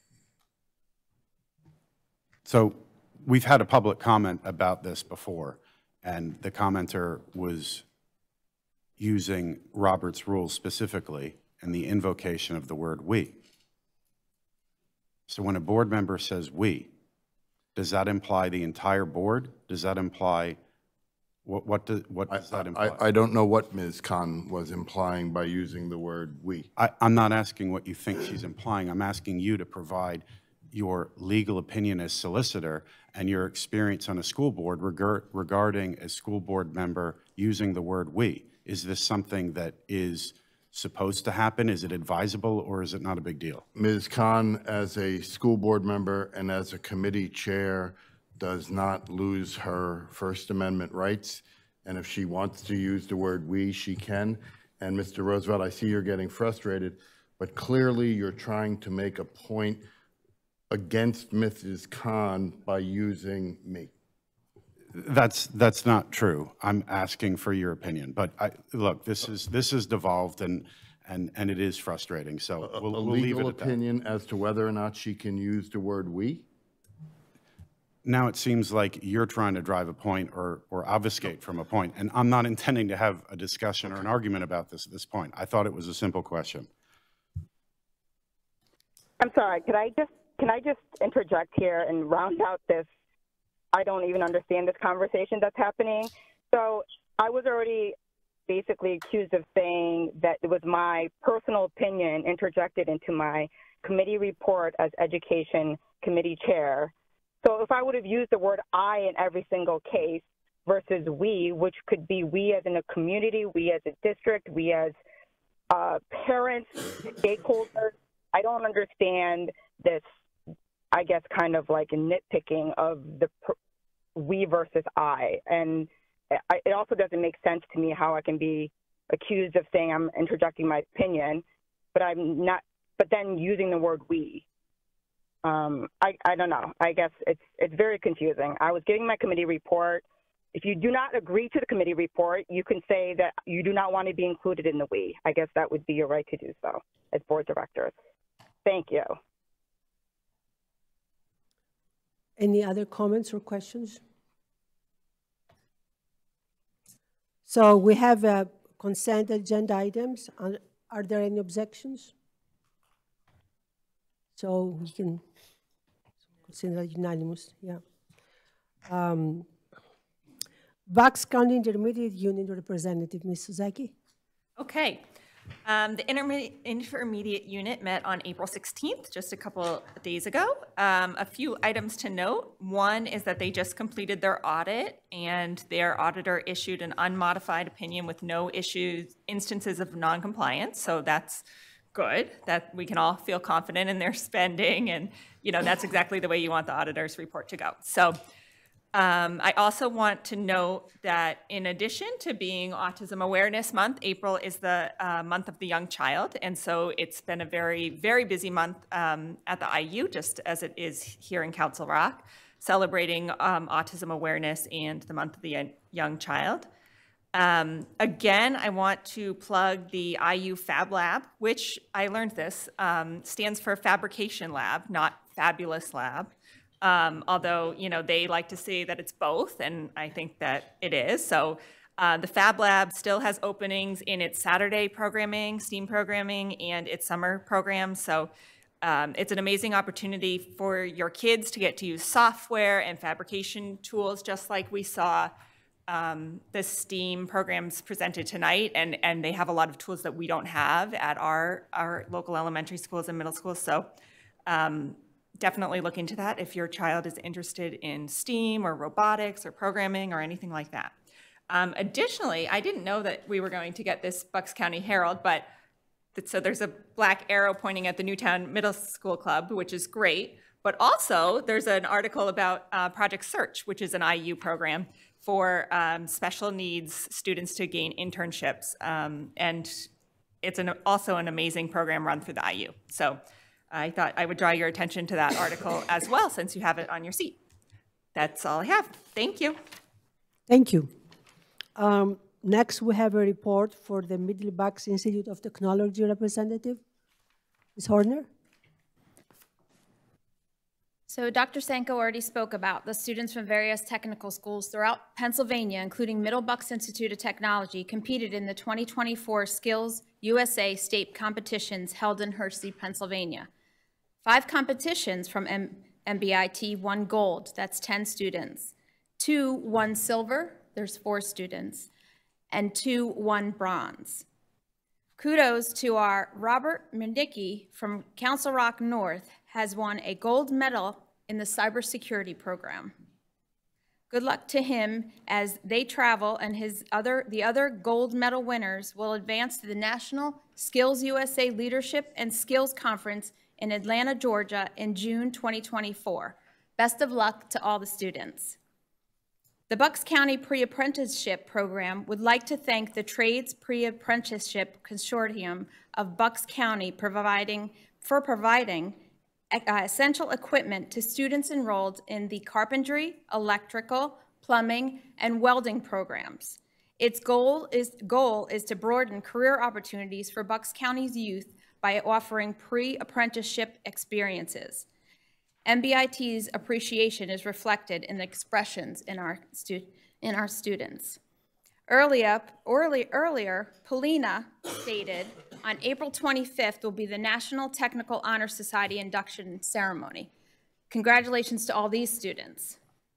So we've had a public comment about this before, and the commenter was using Robert's rules specifically and the invocation of the word "we." So when a board member says "we," does that imply the entire board? Does that imply, what, what, do, what does that imply?
I, I don't know what Miz Khan was implying by using the word "we."
I, I'm not asking what you think she's implying. I'm asking you to provide your legal opinion as solicitor and your experience on a school board regar- regarding a school board member using the word "we." Is this something that is supposed to happen? Is it advisable, or is it not a big deal?
Miz Khan, as a school board member and as a committee chair, does not lose her First Amendment rights. And if she wants to use the word "we," she can. And Mister Roosevelt, I see you're getting frustrated, but clearly you're trying to make a point against Missus Khan by using me.
That's, that's not true. I'm asking for your opinion. But I, look, this is, this is devolved and, and, and it is frustrating. So we'll,
A
we'll leave it
legal
at that.
opinion as to whether or not she can use the word "we"?
Now it seems like you're trying to drive a point or, or obfuscate from a point, and I'm not intending to have a discussion or an argument about this at this point. I thought it was a simple question.
I'm sorry, could I just, can I just interject here and round out this, I don't even understand this conversation that's happening. So I was already basically accused of saying that it was my personal opinion interjected into my committee report as education committee chair. So if I would have used the word "I" in every single case versus "we," which could be we as in a community, we as a district, we as uh, parents, stakeholders, I don't understand this, I guess, kind of like a nitpicking of the "we" versus "I." And I, it also doesn't make sense to me how I can be accused of saying I'm interjecting my opinion, but I'm not, but then using the word "we." Um, I, I don't know. I guess it's it's very confusing. I was giving my committee report. If you do not agree to the committee report, you can say that you do not want to be included in the "we." I guess that would be your right to do so as board directors. Thank you.
Any other comments or questions? So we have uh, consent agenda items. Are, are there any objections? So we can consider unanimous, yeah. Um, Bucks County Intermediate Unit Representative, Miz Suzaki.
Okay. Um, the interme- intermediate unit met on April sixteenth, just a couple days ago. Um, a few items to note. One is that they just completed their audit, and their auditor issued an unmodified opinion with no issues, instances of noncompliance. So that's good, that we can all feel confident in their spending, and you know that's exactly the way you want the auditor's report to go. So um, I also want to note that in addition to being Autism Awareness Month, April is the uh, month of the young child, and so it's been a very, very busy month um, at the I U, just as it is here in Council Rock, celebrating um, autism awareness and the month of the young child. Um, again, I want to plug the I U Fab Lab, which I learned this, um, stands for Fabrication Lab, not Fabulous Lab. Um, although, you know, they like to say that it's both, and I think that it is. So uh, the Fab Lab still has openings in its Saturday programming, STEAM programming, and its summer program. So um, it's an amazing opportunity for your kids to get to use software and fabrication tools, just like we saw Um, the STEAM programs presented tonight, and, and they have a lot of tools that we don't have at our, our local elementary schools and middle schools. So um, definitely look into that if your child is interested in STEAM or robotics or programming or anything like that. Um, additionally, I didn't know that we were going to get this Bucks County Herald, but so there's a black arrow pointing at the Newtown Middle School Club, which is great. But also there's an article about uh, Project Search, which is an I U program for um, special needs students to gain internships. Um, and it's an, also an amazing program run through the I U. So I thought I would draw your attention to that article as well, since you have it on your seat. That's all I have. Thank you.
Thank you. Um, next, we have a report for the Middle Bucks Institute of Technology representative. Miz Horner.
So Doctor Sanko already spoke about the students from various technical schools throughout Pennsylvania, including Middle Bucks Institute of Technology, competed in the twenty twenty-four Skills U S A state competitions held in Hershey, Pennsylvania. Five competitions from M B I T won gold, that's ten students. Two won silver, there's four students, and two won bronze. Kudos to our Robert Mendicki from Council Rock North has won a gold medal in the cybersecurity program. Good luck to him as they travel, and his other, the other gold medal winners will advance to the National Skills U S A Leadership and Skills Conference in Atlanta, Georgia in June twenty twenty-four. Best of luck to all the students. The Bucks County Pre-Apprenticeship Program would like to thank the Trades Pre-Apprenticeship Consortium of Bucks County providing, for providing uh, essential equipment to students enrolled in the carpentry, electrical, plumbing, and welding programs. Its goal is, goal is to broaden career opportunities for Bucks County's youth by offering pre-apprenticeship experiences. M B I T's appreciation is reflected in the expressions in our, stu in our students. Earlier, early, earlier, Polina stated on April twenty-fifth will be the National Technical Honor Society induction ceremony. Congratulations to all these students.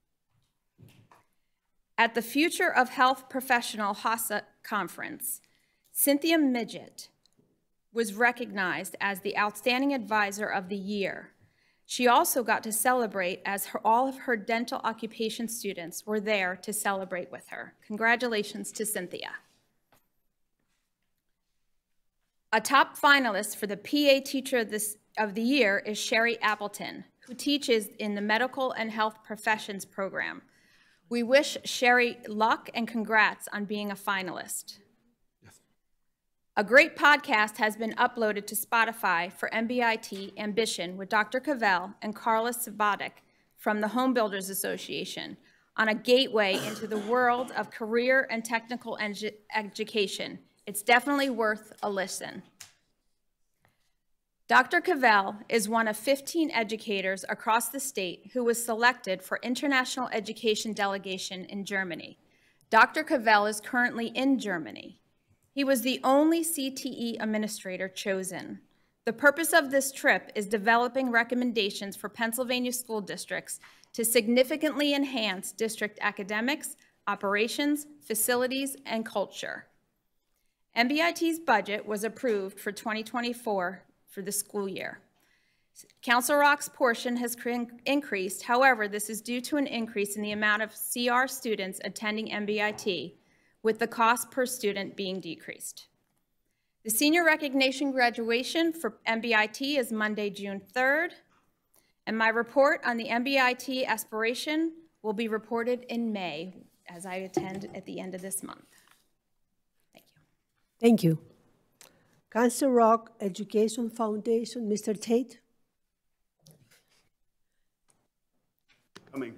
At the Future of Health Professional HASA conference, Cynthia Midget was recognized as the Outstanding Advisor of the Year. She also got to celebrate as her, all of her dental occupation students were there to celebrate with her. Congratulations to Cynthia. A top finalist for the P A Teacher of, this, of the Year is Sherry Appleton, who teaches in the Medical and Health Professions program. We wish Sherry luck and congrats on being a finalist. A great podcast has been uploaded to Spotify for M B I T Ambition with Doctor Cavell and Carla Sabatic from the Home Builders Association on a gateway into the world of career and technical edu education. It's definitely worth a listen. Doctor Cavell is one of fifteen educators across the state who was selected for International Education Delegation in Germany. Doctor Cavell is currently in Germany. He was the only C T E administrator chosen. The purpose of this trip is developing recommendations for Pennsylvania school districts to significantly enhance district academics, operations, facilities, and culture. M B I T's budget was approved for twenty twenty-four for the school year. Council Rock's portion has increased. However, this is due to an increase in the amount of C R students attending M B I T, with the cost per student being decreased. The senior recognition graduation for M B I T is Monday, June third, and my report on the M B I T aspiration will be reported in May as I attend at the end of this month. Thank you.
Thank you. Council Rock Education Foundation, Mister Tate.
Coming.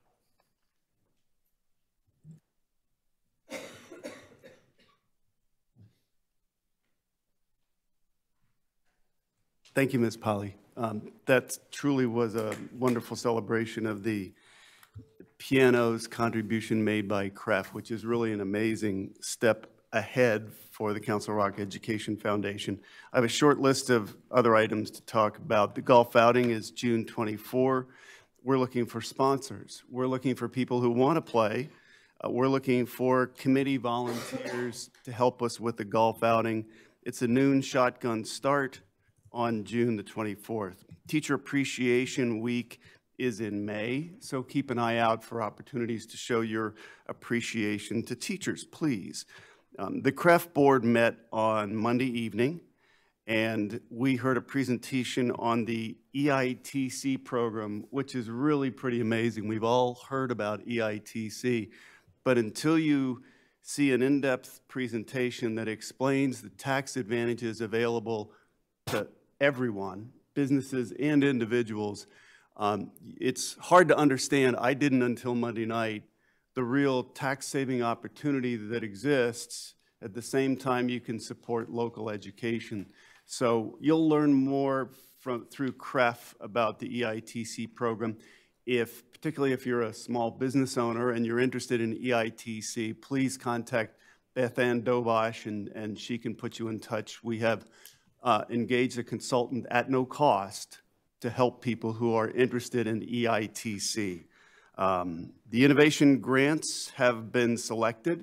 Thank you, Miz Polly. Um, that truly was a wonderful celebration of the piano's contribution made by C R E F, which is really an amazing step ahead for the Council Rock Education Foundation. I have a short list of other items to talk about. The golf outing is June twenty-fourth. We're looking for sponsors. We're looking for people who want to play. Uh, we're looking for committee volunteers to help us with the golf outing. It's a noon shotgun start on June the twenty-fourth. Teacher Appreciation Week is in May, so keep an eye out for opportunities to show your appreciation to teachers, please. Um, the C R E F board met on Monday evening, and we heard a presentation on the E I T C program, which is really pretty amazing. We've all heard about E I T C, but until you see an in-depth presentation that explains the tax advantages available to everyone, businesses and individuals, um, it's hard to understand. I didn't until Monday night, the real tax-saving opportunity that exists at the same time you can support local education. So you'll learn more from, through C R E F about the E I T C program. If, particularly if you're a small business owner and you're interested in E I T C, please contact Beth Ann Dobosh and, and she can put you in touch. We have uh, engaged a consultant at no cost to help people who are interested in E I T C. Um, the innovation grants have been selected,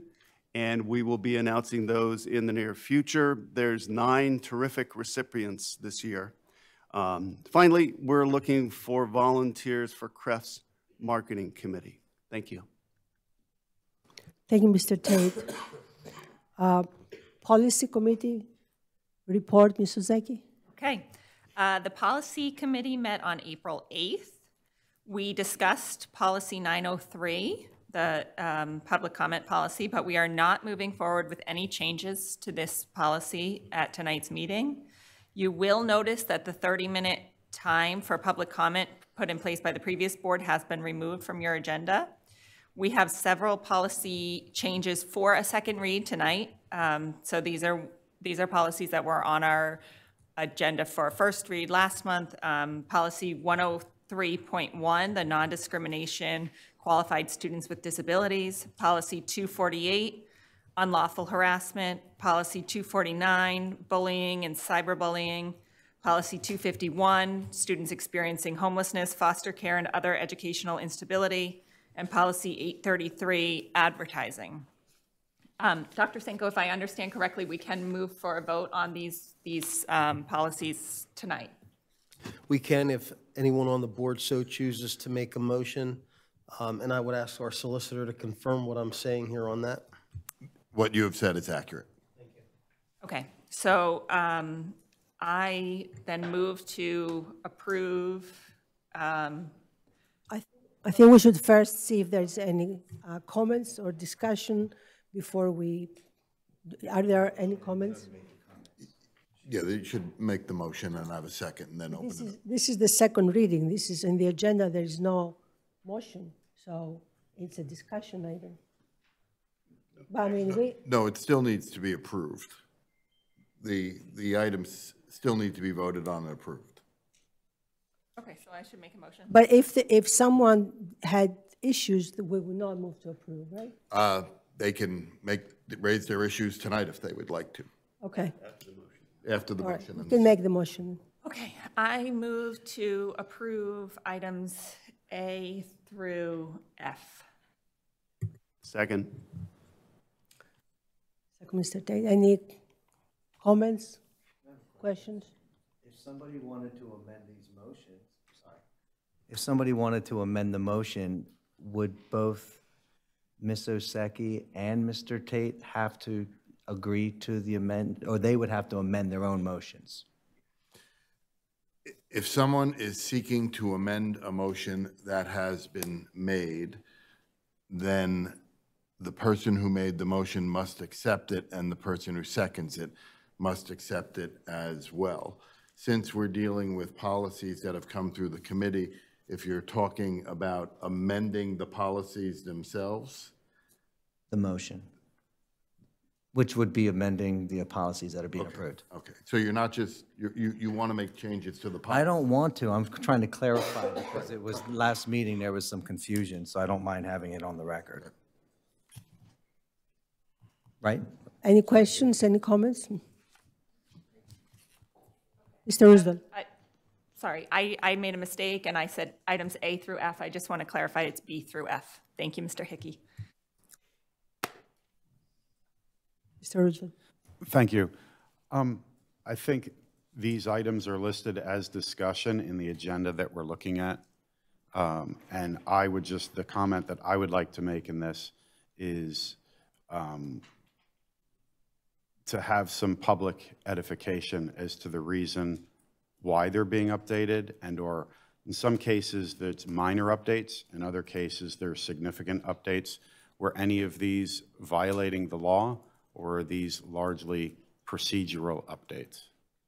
and we will be announcing those in the near future. There's nine terrific recipients this year. Um, finally, we're looking for volunteers for C R E F's Marketing Committee. Thank you.
Thank you, Mister Tate. Uh, Policy Committee report, Miz Ozeki.
Okay. Uh, The Policy Committee met on April eighth. We discussed Policy nine oh three, the um, public comment policy, but we are not moving forward with any changes to this policy at tonight's meeting. You will notice that the thirty-minute time for public comment put in place by the previous board has been removed from your agenda. We have several policy changes for a second read tonight. Um, so these are these are policies that were on our agenda for a first read last month. Um, policy one oh three point one, the non-discrimination qualified students with disabilities. Policy two forty-eight, unlawful harassment. Policy two forty-nine, bullying and cyberbullying. Policy two fifty-one, students experiencing homelessness, foster care, and other educational instability. And policy eight thirty-three, advertising. Um, Doctor Senko, if I understand correctly, we can move for a vote on these, these um, policies tonight.
We can, if anyone on the board so chooses to make a motion. Um, and I would ask our solicitor to confirm what I'm saying here on that.
What you have said is accurate.
Okay, so um, I then move to approve. Um,
I, I think we should first see if there's any uh, comments or discussion before we, are there any comments?
Yeah, they should make the motion and have a second and then open
This
it
is,
up.
this is the second reading. This is in the agenda. There is no motion, so it's a discussion item. But I mean, we,
No, it still needs to be approved. The, the items still need to be voted on and approved.
Okay, so I should make a motion.
but if, the, if someone had issues, we would not move to approve, right?
Uh, They can make, raise their issues tonight if they would like to,
Okay.
after the
All right,
motion.
you
and-
can make the motion.
Okay, I move to approve items A through F.
Second.
Second, Mister Tate, any comments, questions?
If somebody wanted to amend these motions, sorry. If somebody wanted to amend the motion, would both Miz Oseki and Mister Tate have to agree to the amend, or they would have to amend their own motions?
If someone is seeking to amend a motion that has been made, then the person who made the motion must accept it, and the person who seconds it must accept it as well. Since we're dealing with policies that have come through the committee, if you're talking about amending the policies themselves,
The motion, which would be amending the policies that are being approved.
okay. So you're not just, you, you, you want to make changes to the policy?
I don't want to, I'm trying to clarify, because it was, last meeting, there was some confusion, so I don't mind having it on the record. Right?
Any questions, any comments? Mister Roosevelt?
I- Sorry, I, I made a mistake and I said items A through F. I just want to clarify it's B through F. Thank you, Mister Hickey.
Mister Roosevelt?
Thank you. Um, I think these items are listed as discussion in the agenda that we're looking at. Um, And I would just, the comment that I would like to make in this is um, to have some public edification as to the reason why they're being updated, and/or in some cases, there's minor updates. In other cases, there's significant updates. Were any of these violating the law, or are these largely procedural updates?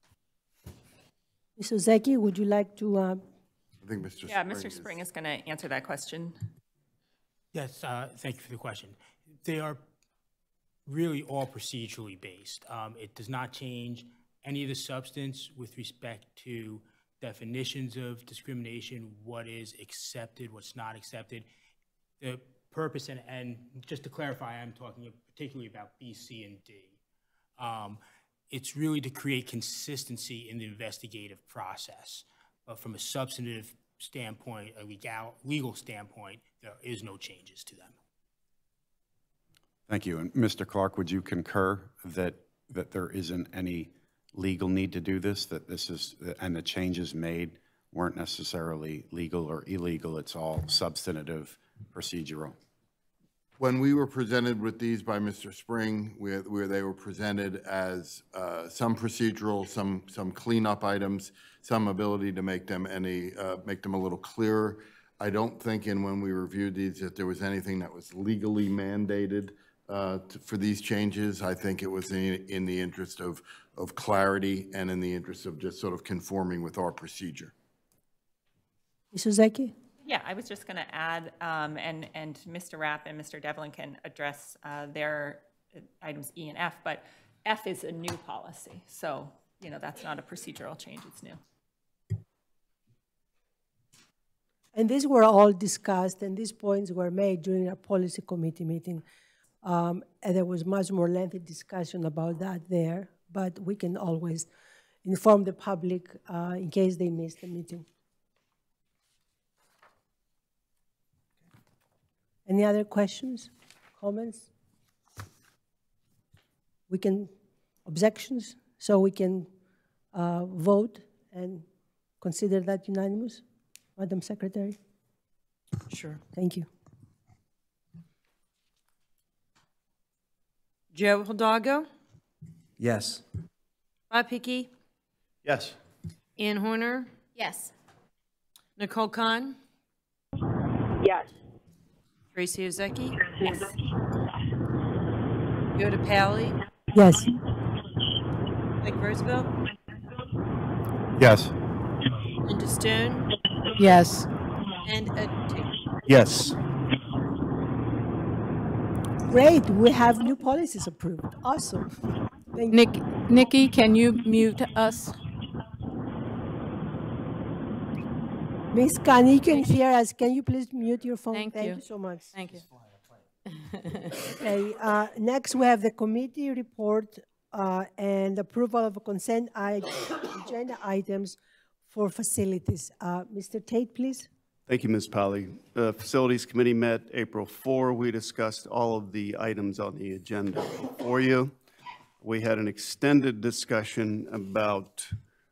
Miz Ozeki, would you like to? uh,
I think Mister
Yeah, Mister Spring is going to answer that question.
Yes, uh, thank you for the question. They are really all procedurally based. Um, It does not change any of the substance with respect to definitions of discrimination, what is accepted, what's not accepted. The purpose, and, and just to clarify, I'm talking particularly about B, C, and D. Um, It's really to create consistency in the investigative process. But from a substantive standpoint, a legal, legal standpoint, there is no changes to them.
Thank you. And Mister Clark, would you concur that, that there isn't any legal need to do this, that this is, and the changes made weren't necessarily legal or illegal, it's all substantive, procedural?
When we were presented with these by Mister Spring, where, where they were presented as uh, some procedural, some, some cleanup items, some ability to make them any, uh, make them a little clearer, I don't think in when we reviewed these that there was anything that was legally mandated uh, to, for these changes. I think it was in, in the interest of, of clarity and in the interest of just sort of conforming with our procedure.
Miz Ozeki?
Yeah, I was just going to add, um, and, and Mister Rapp and Mister Devlin can address uh, their items E and F, but F is a new policy. So, you know, that's not a procedural change, it's new.
And these were all discussed, and these points were made during our policy committee meeting. Um, and there was much more lengthy discussion about that there, but we can always inform the public uh, in case they missed the meeting. Any other questions, comments? We can, objections, so we can uh, vote and consider that unanimous, Madam Secretary?
Sure.
Thank you.
Joe Hidalgo,
Yes.
Bob Hickey,
Yes.
Ann Horner,
Yes.
Nicole Khan,
Yes.
Tracy Ozeki. Yes. Yoda Pally,
Yes.
Mike Roosevelt,
Yes.
Linda Stone,
Yes.
and Ed Tate.
Yes.
Great, we have new policies approved. Awesome. Thank you.
Nick, Nikki, can you mute us?
Miz Khan, you can hear us. Can you please mute your phone?
Thank
Thank
you.
you so much.
Thank you.
Okay, uh, next we have the committee report uh, and approval of consent i- agenda items for facilities. Uh, Mister Tate, please.
Thank you, Miz Polly. The Facilities Committee met April fourth. We discussed all of the items on the agenda before you. We had an extended discussion about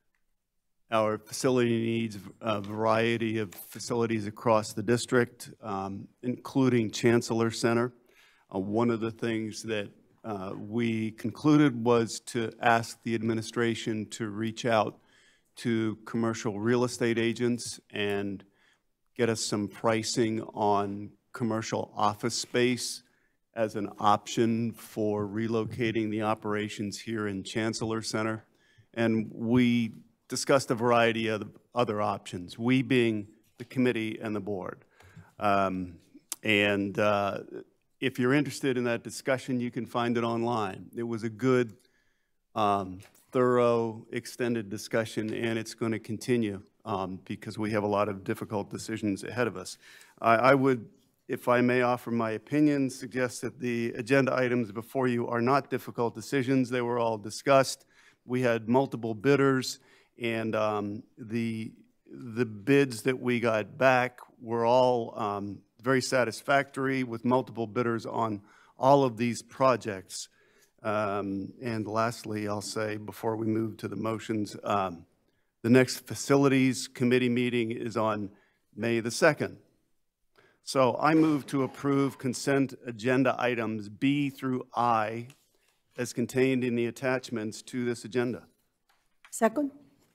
our facility needs, a variety of facilities across the district, um, including Chancellor Center. Uh, one of the things that uh, we concluded was to ask the administration to reach out to commercial real estate agents and get us some pricing on commercial office space as an option for relocating the operations here in Chancellor Center. And we discussed a variety of other options, we being the committee and the board. Um, and uh, if you're interested in that discussion, you can find it online. It was a good, um, thorough, extended discussion, and it's going to continue um, because we have a lot of difficult decisions ahead of us. I, I would, if I may offer my opinion, suggest that the agenda items before you are not difficult decisions. They were all discussed. We had multiple bidders, and um, the, the bids that we got back were all um, very satisfactory with multiple bidders on all of these projects. Um, and lastly, I'll say before we move to the motions, um, the next Facilities Committee meeting is on May the second. So I move to approve consent agenda items B through I as contained in the attachments to this agenda.
Second?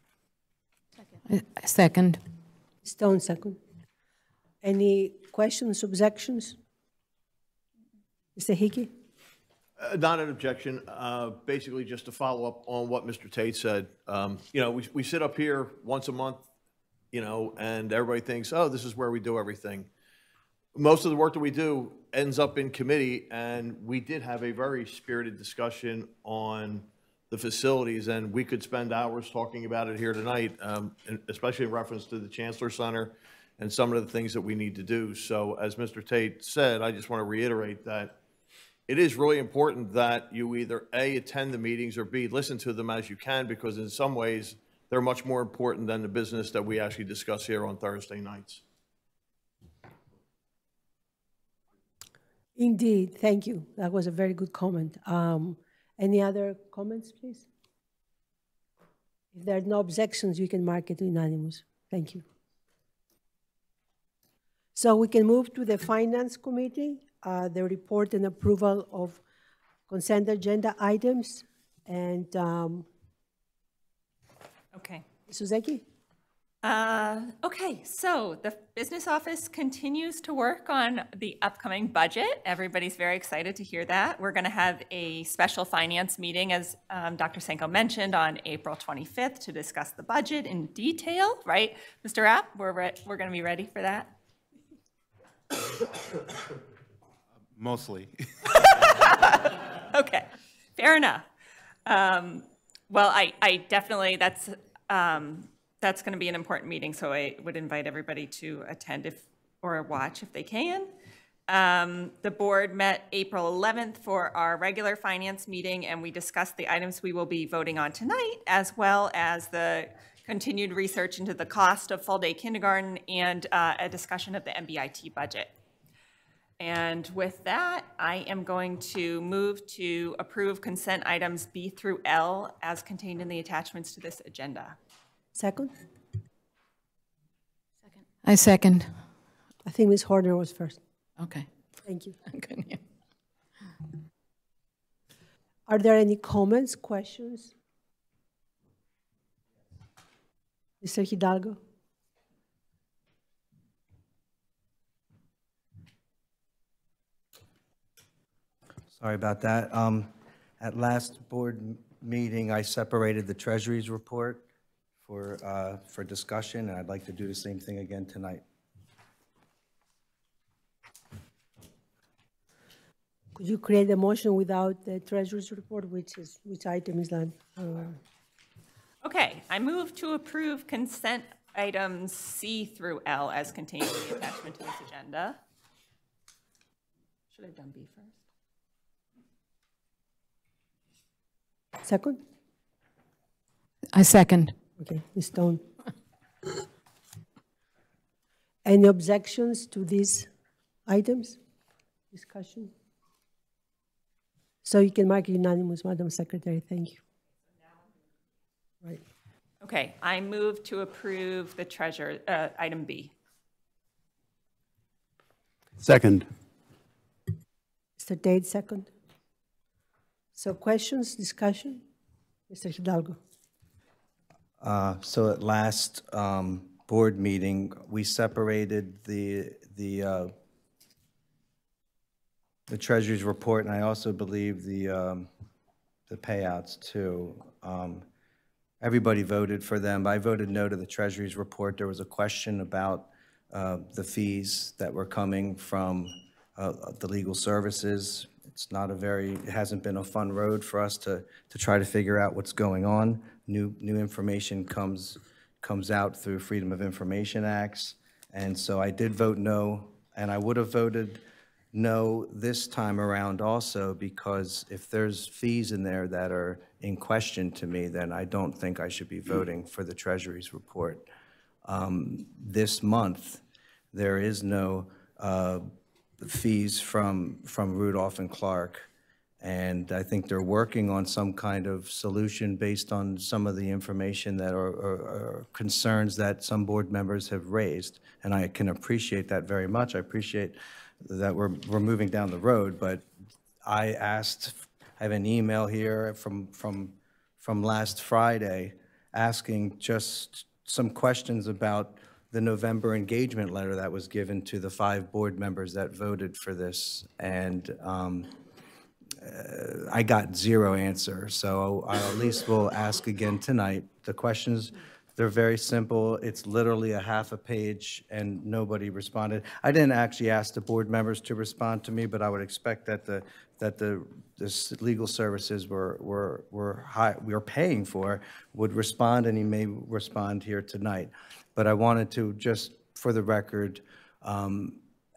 Second.
Stone, second. Any questions, objections? Mister Hickey?
Uh, Not an objection. Uh, Basically, just to follow up on what Mister Tate said. Um, You know, we, we sit up here once a month, you know, and everybody thinks, oh, this is where we do everything. Most of the work that we do ends up in committee, and we did have a very spirited discussion on the facilities, and we could spend hours talking about it here tonight, um, and especially in reference to the Chancellor Center and some of the things that we need to do. So as Mister Tate said, I just want to reiterate that it is really important that you either A, attend the meetings, or B, listen to them as you can, because in some ways, they're much more important than the business that we actually discuss here on Thursday nights.
Indeed, thank you. That was a very good comment. Um, Any other comments, please? If there are no objections, you can mark it unanimous. Thank you. So we can move to the Finance Committee, uh, the report and approval of consent agenda items. And um,
Okay.
Miz Ozeki?
Uh, okay, so the business office continues to work on the upcoming budget. Everybody's very excited to hear that. We're going to have a special finance meeting, as um, Doctor Sanko mentioned, on April twenty-fifth to discuss the budget in detail, right? Mister Rapp, we're, re we're going to be ready for that?
Mostly.
Okay, fair enough. Um, well, I, I definitely, that's, um, that's going to be an important meeting, so I would invite everybody to attend if, or watch if they can. Um, the board met April eleventh for our regular finance meeting, and we discussed the items we will be voting on tonight, as well as the continued research into the cost of full-day kindergarten and uh, a discussion of the M B I T budget. And with that, I am going to move to approve consent items B through L as contained in the attachments to this agenda.
Second?
I second.
I think Miz Horner was first.
Okay.
Thank you.
Good, yeah.
Are there any comments, questions? Mister Hidalgo?
Sorry about that. Um, At last board m- meeting, I separated the Treasury's report for, uh, for discussion, and I'd like to do the same thing again tonight.
Could you create a motion without the treasurer's report, which is, which item is that? Uh,
Okay, I move to approve consent items C through L as contained in the attachment to this agenda. Should I have done B first?
Second?
I second.
Okay, Miz Stone. Any objections to these items? Discussion? So you can mark it unanimous, Madam Secretary. Thank you. Right.
Okay, I move to approve the treasure, uh, item B.
Second.
Mister Dade, second. So questions, discussion? Mister Hidalgo?
Uh, So at last um, board meeting, we separated the, the, uh, the Treasury's report, and I also believe the, um, the payouts too. Um, Everybody voted for them. I voted no to the Treasury's report. There was a question about uh, the fees that were coming from uh, the legal services. It's not a very, it hasn't been a fun road for us to, to try to figure out what's going on. New, new information comes, comes out through Freedom of Information Acts. And so I did vote no, and I would have voted no this time around also, because if there's fees in there that are in question to me, then I don't think I should be voting for the Treasury's report. Um, This month, there is no uh, fees from, from Rudolph and Clark, and I think they're working on some kind of solution based on some of the information that are, are, are concerns that some board members have raised, and I can appreciate that very much. I appreciate that we're, we're moving down the road, but I asked, I have an email here from, from, from last Friday asking just some questions about the November engagement letter that was given to the five board members that voted for this. And um, uh, I got zero answer. So I at least will ask again tonight. The questions, they're very simple. It's literally a half a page, and nobody responded. I didn't actually ask the board members to respond to me, but I would expect that the that the, the legal services were were were high, we were paying for would respond, and he may respond here tonight. But I wanted to just, for the record, um,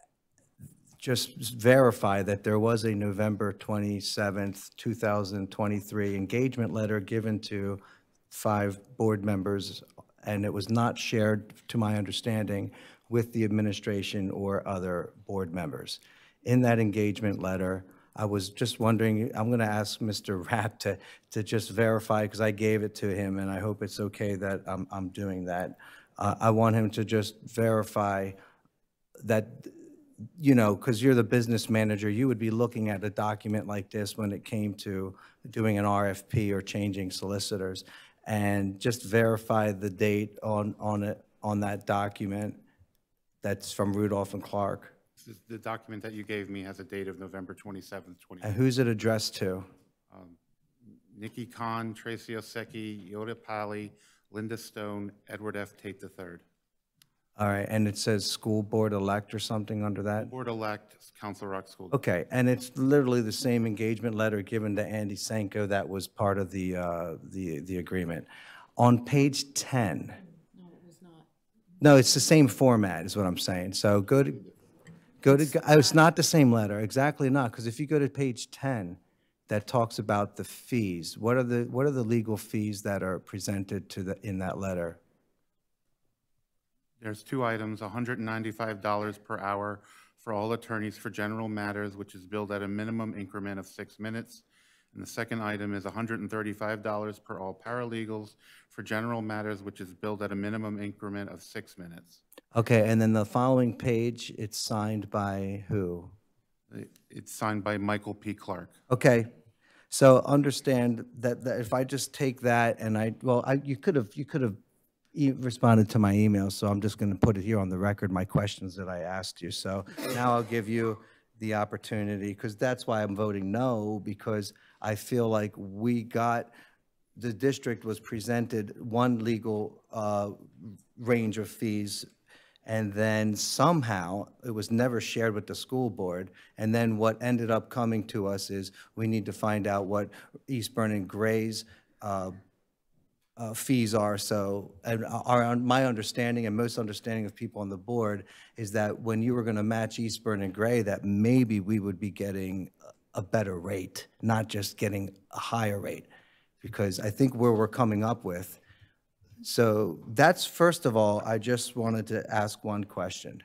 just verify that there was a November twenty-seventh, two thousand twenty-three engagement letter given to five board members, and it was not shared, to my understanding, with the administration or other board members. in that engagement letter. I was just wondering, I'm going to ask Mister Rapp to, to just verify, because I gave it to him, and I hope it's okay that I'm, I'm doing that. Uh, I want him to just verify that, you know, because you're the business manager, you would be looking at a document like this when it came to doing an R F P or changing solicitors, and just verify the date on, on it, on that document that's from Rudolph and Clark.
This is- The document that you gave me has a date of November twenty-seventh, twenty.
And who's it addressed to?
Um, Nikki Khan, Tracy Osecki, Yoda Pally, Linda Stone, Edward F. Tate the third.
All right, and it says school board elect or something under that?
Board-elect, Council Rock School.
Okay, and it's literally the same engagement letter given to Andy Sanko that was part of the, uh, the, the agreement. On page ten. No, it's the same format, is what I'm saying. So go to, go to, oh, it's not the same letter, exactly not, because if you go to page ten, that talks about the fees. What are the, what are the legal fees that are presented to the, in that letter?
There's two items, one hundred ninety-five dollars per hour for all attorneys for general matters, which is billed at a minimum increment of six minutes. And the second item is one hundred thirty-five dollars per all paralegals for general matters, which is billed at a minimum increment of six minutes.
Okay, and then the following page, it's signed by who?
It's signed by Michael P. Clark.
Okay, so understand that, that if I just take that and I, well, I, you could have, you could have e- responded to my email, so I'm just going to put it here on the record, my questions that I asked you. So now I'll give you the opportunity, because that's why I'm voting no, because I feel like we got, the district was presented one legal uh, range of fees, and then somehow it was never shared with the school board. And then what ended up coming to us is we need to find out what Eastburn and Gray's uh, uh, fees are. So, and our, my understanding and most understanding of people on the board is that when you were going to match Eastburn and Gray, that maybe we would be getting a better rate, not just getting a higher rate, because I think where we're coming up with. So that's, first of all, I just wanted to ask one question.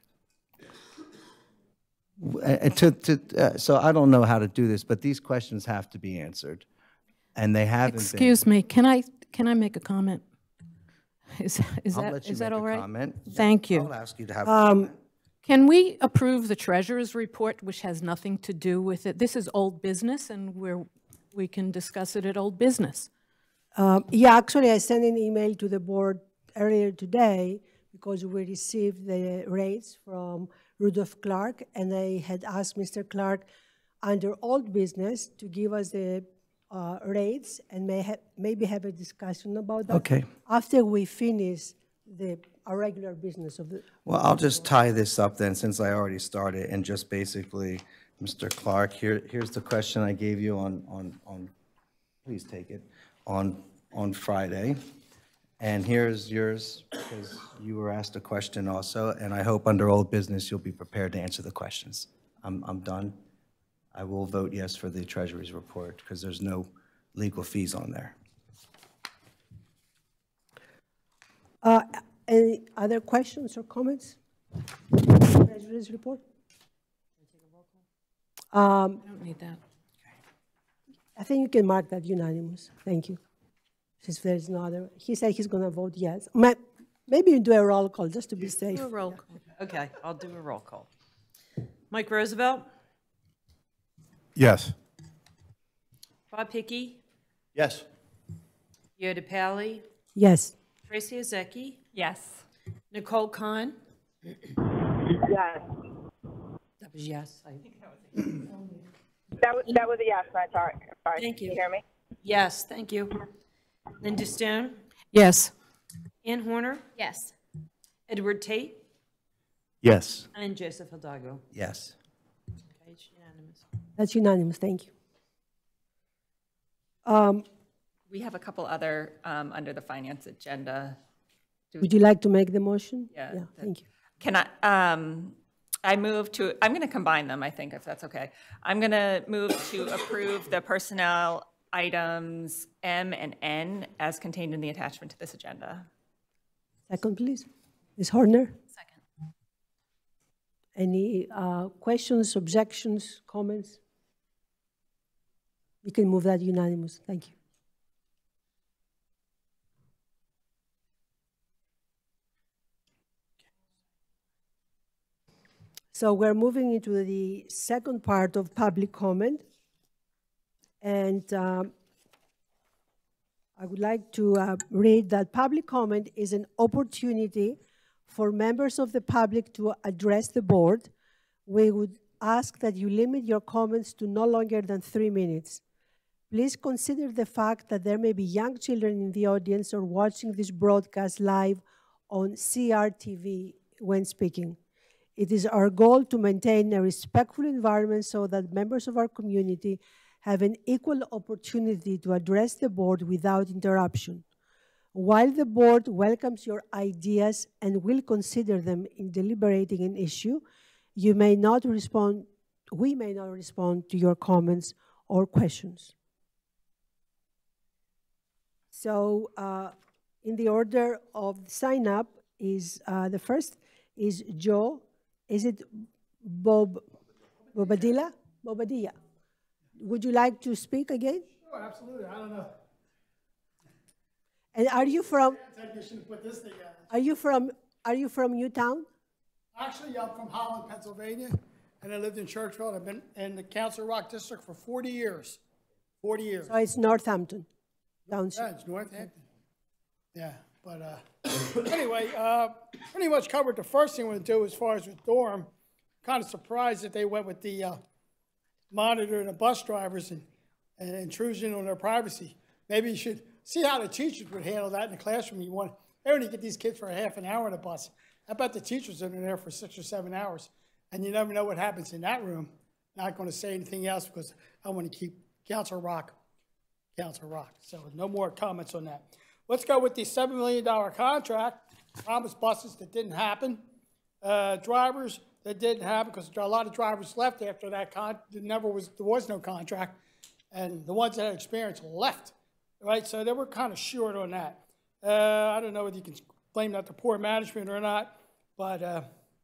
And to, to, uh, so I don't know how to do this, but these questions have to be answered, and they haven't been.
Excuse me, can I, can I make a comment? Is, is
I'll
that,
let you
is that
make a
all right?
comment.
Thank you.
I'll ask you to have.
Um, Can we approve the treasurer's report, which has nothing to do with it? This is old business, and we're, we can discuss it at old business.
Um, Yeah, actually, I sent an email to the board earlier today because we received the rates from Rudolph Clark, and I had asked Mister Clark under old business to give us the uh, rates and may ha maybe have a discussion about that.
Okay.
After we finish the, our regular business of the.
Well, I'll just tie this up then, since I already started, and just basically, Mister Clark, here, here's the question I gave you on, on, on, please take it, on, on Friday. And here's yours, because you were asked a question also, and I hope under old business you'll be prepared to answer the questions. I'm, I'm done. I will vote yes for the Treasury's report, because there's no legal fees on there.
Uh, Any other questions or comments? Treasurer's report? Um,
I don't need that.
I think you can mark that unanimous. Thank you. Since there's no other, he said he's going to vote yes. Ma- Maybe you do a roll call just to be safe.
Do a roll call. Okay, I'll do a roll call. Mike Roosevelt,
Yes.
Bob Hickey,
Yes.
Yoda Pally,
Yes.
Tracy Ozeki,
Yes.
Nicole Khan.
Yes.
That was yes. I-
That was, that was a yes, I'm sorry. Sorry.
Thank you.
Can you hear me?
Yes, thank you. Linda Stone,
Yes.
Ann Horner,
Yes.
Edward Tate,
Yes.
and Joseph Hidalgo.
Yes.
Okay, it's unanimous.
That's unanimous. Thank you. Um,
We have a couple other um, under the finance agenda. Do-
Would you like to make the motion?
Yeah,
Yeah,
that-
thank you.
Can I, um, I move to, I'm going to combine them, I think, if that's okay. I'm going to move to approve the personnel items M and N as contained in the attachment to this agenda.
Second, please. Miz Horner?
Second.
Any uh, questions, objections, comments? We can move that unanimous. Thank you. So we're moving into the second part of public comment. And um, I would like to uh, read that public comment is an opportunity for members of the public to address the board. We would ask that you limit your comments to no longer than three minutes. Please consider the fact that there may be young children in the audience or watching this broadcast live on C R T V when speaking. It is our goal to maintain a respectful environment so that members of our community have an equal opportunity to address the board without interruption. While the board welcomes your ideas and will consider them in deliberating an issue, you may not respond, we may not respond to your comments or questions. So uh, in the order of sign up is, uh, the first is Joe. Is it Bob, Bobadilla? Bobadilla. Would you like to speak again?
Sure, absolutely. I don't know.
And are you from,
Technician to put this together.
are you from, are you from Newtown?
Actually, I'm from Holland, Pennsylvania, and I lived in Churchville. I've been in the Council Rock District for forty years. forty years.
So it's Northampton, Township.
Yeah, it's Northampton. Yeah, but uh, anyway, uh, pretty much covered the first thing we want to do as far as with dorm. Kind of surprised that they went with the uh, monitoring the bus drivers and, and intrusion on their privacy. Maybe you should see how the teachers would handle that in the classroom. You want, they only get these kids for a half an hour on a bus. I bet the teachers are in there for six or seven hours, and you never know what happens in that room. Not going to say anything else because I want to keep Council Rock, Council Rock. So no more comments on that. Let's go with the seven million dollar contract. Promised buses that didn't happen. Uh, drivers that didn't happen because a lot of drivers left after that con. There never was, there was no contract, and the ones that had experience left. Right, so they were kind of short on that. Uh, I don't know whether you can blame that to poor management or not, but uh,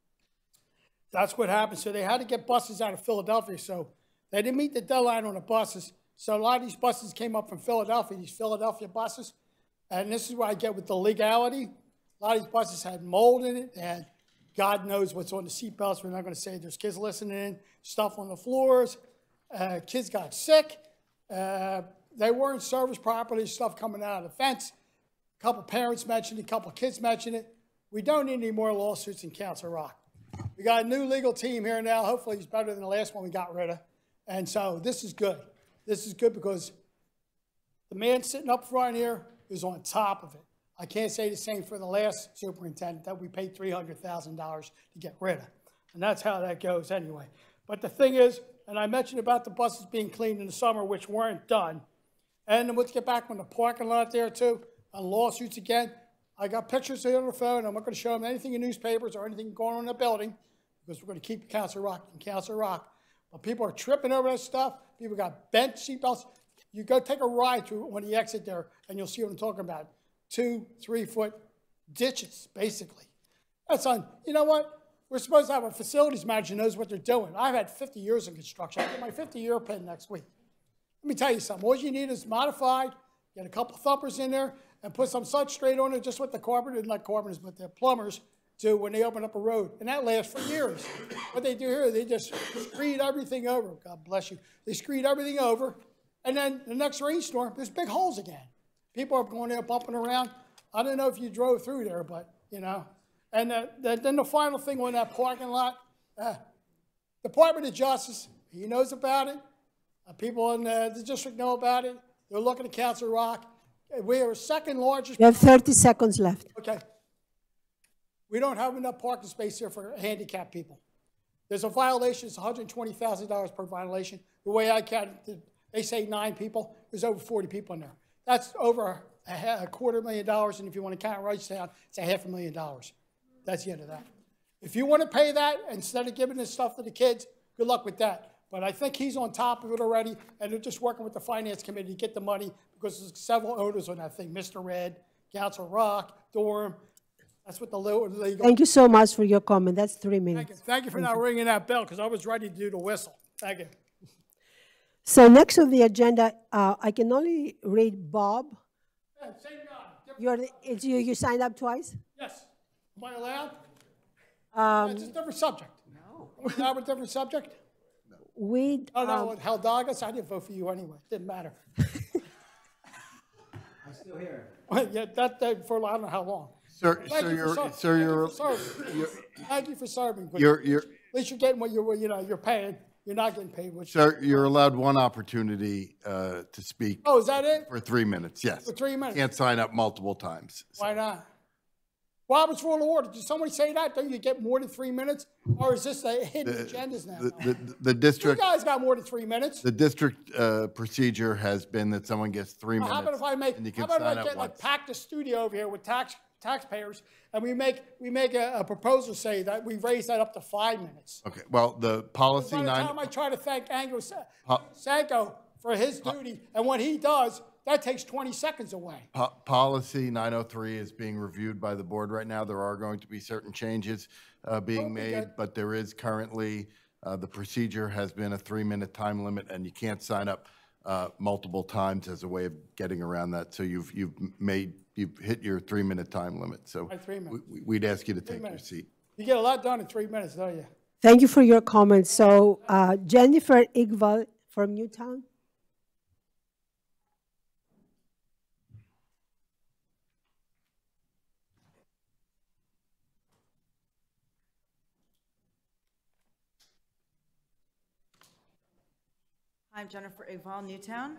that's what happened. So they had to get buses out of Philadelphia. So they didn't meet the deadline on the buses. So a lot of these buses came up from Philadelphia, these Philadelphia buses. And this is where I get with the legality. A lot of these buses had mold in it. They had God knows what's on the seatbelts. We're not going to say there's kids listening, stuff on the floors. Uh, kids got sick. Uh, they weren't serviced properly, stuff coming out of the fence. A couple parents mentioned it, a couple kids mentioned it. We don't need any more lawsuits in Council Rock. We got a new legal team here now. Hopefully he's better than the last one we got rid of. And so this is good. This is good because the man sitting up front here is on top of it. I can't say the same for the last superintendent that we paid three hundred thousand dollars to get rid of. And that's how that goes anyway. But the thing is, and I mentioned about the buses being cleaned in the summer, which weren't done. And then let's get back on the parking lot there too, on lawsuits again. I got pictures here on the phone. I'm not going to show them anything in newspapers or anything going on in the building because we're going to keep Council Rock in Council Rock. But people are tripping over that stuff. People got bent seatbelts. You go take a ride through when you exit there, and you'll see what I'm talking about. Two, three-foot ditches, basically. That's on, you know what? We're supposed to have a facilities manager who knows what they're doing. I've had fifty years in construction. I get my fifty-year pin next week. Let me tell you something. All you need is modified, get a couple thumpers in there, and put some substrate on it, just what the carpenters, not carpenters, but the plumbers do when they open up a road. And that lasts for years. What they do here, they just screed everything over. God bless you. They screed everything over. And then the next rainstorm, there's big holes again. People are going there bumping around. I don't know if you drove through there, but, you know. And uh, the, then the final thing on that parking lot, uh, Department of Justice, he knows about it. Uh, people in uh, the district know about it. They're looking at Council Rock. We are second largest.
You have thirty seconds left.
Okay. We don't have enough parking space here for handicapped people. There's a violation. It's one hundred twenty thousand dollars per violation. The way I count it, they say nine people. There's over forty people in there. That's over a, a quarter million dollars, and if you want to count Wrightstown, it's a half a million dollars. That's the end of that. If you want to pay that instead of giving this stuff to the kids, good luck with that. But I think he's on top of it already, and they're just working with the Finance Committee to get the money because there's several owners on that thing, Mister Red, Council Rock, Durham. That's what the little legal.
Thank you so much for your comment. That's three
Thank you.
minutes.
Thank you for not ringing that bell, because I was ready to do the whistle. Thank you.
So next on the agenda, uh, I can only read Bob.
Yeah, same guy.
You're the, it's you, you signed up twice?
Yes. Am I allowed?
Um,
It's a different subject. No. Are we allowed with a different subject?
We.
Oh, no,
um,
with Haldagas, I didn't vote for you anyway. Didn't matter.
I'm still here.
Yeah, that, that, for I don't know how long.
Sir,
Thank
so
you for
you're,
ser-
so
thank you
you're,
for serving.
you're-
Thank you for serving. but
You're- you're-
At least you're getting what you're, you know, you're paying. You're not getting paid what you.
sir, you're allowed one opportunity uh, to speak
Oh, is that it?
for three minutes, yes.
For three minutes?
Can't sign up multiple times.
Why not? Robert's Rule of Order, did somebody say that? Don't you get more than three minutes? Or is this a hidden
The-
agendas now?
The, the, the
You
district,
guys got more than three minutes.
the district uh, procedure has been that someone gets three
Well,
minutes.
How about if I make,
and you
how
can
about if
sign
I
up
get like
once.
pack the studio over here with tax, taxpayers, and we make, we make a, a proposal say that we raise that up to five minutes.
Okay, well, the policy
By the
nine,
time I try to thank Anglo Sa-
Po-
Sanko for his duty and what he does, that takes twenty seconds away.
po- policy nine oh three is being reviewed by the board right now. There are going to be certain changes uh, being
Okay,
made,
good.
but there is currently, uh, the procedure has been a three-minute time limit, and you can't sign up uh, multiple times as a way of getting around that. So you've, you've made, you've hit your three-minute time limit. So
Right, three minutes.
we- we'd ask you to
Three
take your
minutes.
seat.
You get a lot done in three minutes, don't you?
Thank you for your comments. So uh, Jennifer Igval from Newtown.
I'm Jennifer Igval, Newtown.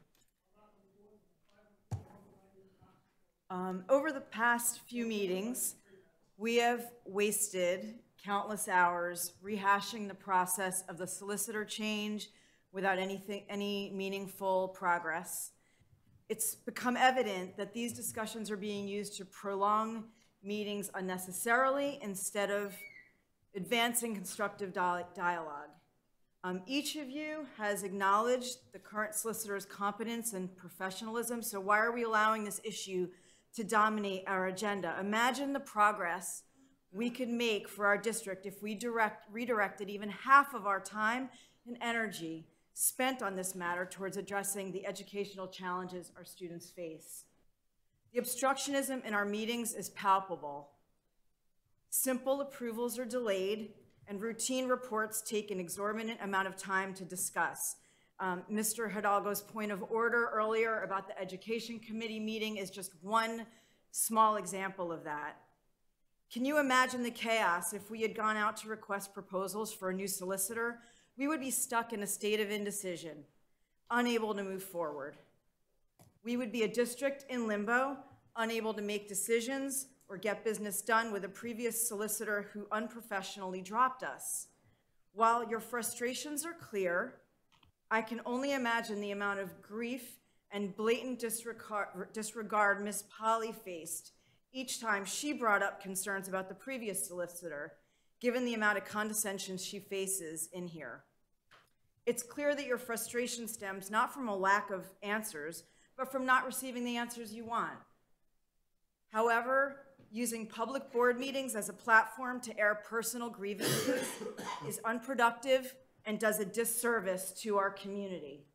Um, over the past few meetings, we have wasted countless hours rehashing the process of the solicitor change without anything, any meaningful progress. It's become evident that these discussions are being used to prolong meetings unnecessarily instead of advancing constructive dia- dialogue. Um, each of you has acknowledged the current solicitor's competence and professionalism, so why are we allowing this issue to dominate our agenda? Imagine the progress we could make for our district if we direct, redirected even half of our time and energy spent on this matter towards addressing the educational challenges our students face. The obstructionism in our meetings is palpable. Simple approvals are delayed, and routine reports take an exorbitant amount of time to discuss. Um, Mister Hidalgo's point of order earlier about the Education Committee meeting is just one small example of that. Can you imagine the chaos if we had gone out to request proposals for a new solicitor? We would be stuck in a state of indecision, unable to move forward. We would be a district in limbo, unable to make decisions or get business done with a previous solicitor who unprofessionally dropped us. While your frustrations are clear, I can only imagine the amount of grief and blatant disregard, disregard Miz Polly faced each time she brought up concerns about the previous solicitor, given the amount of condescension she faces in here. It's clear that your frustration stems not from a lack of answers, but from not receiving the answers you want. However, using public board meetings as a platform to air personal grievances is unproductive and does a disservice to our community.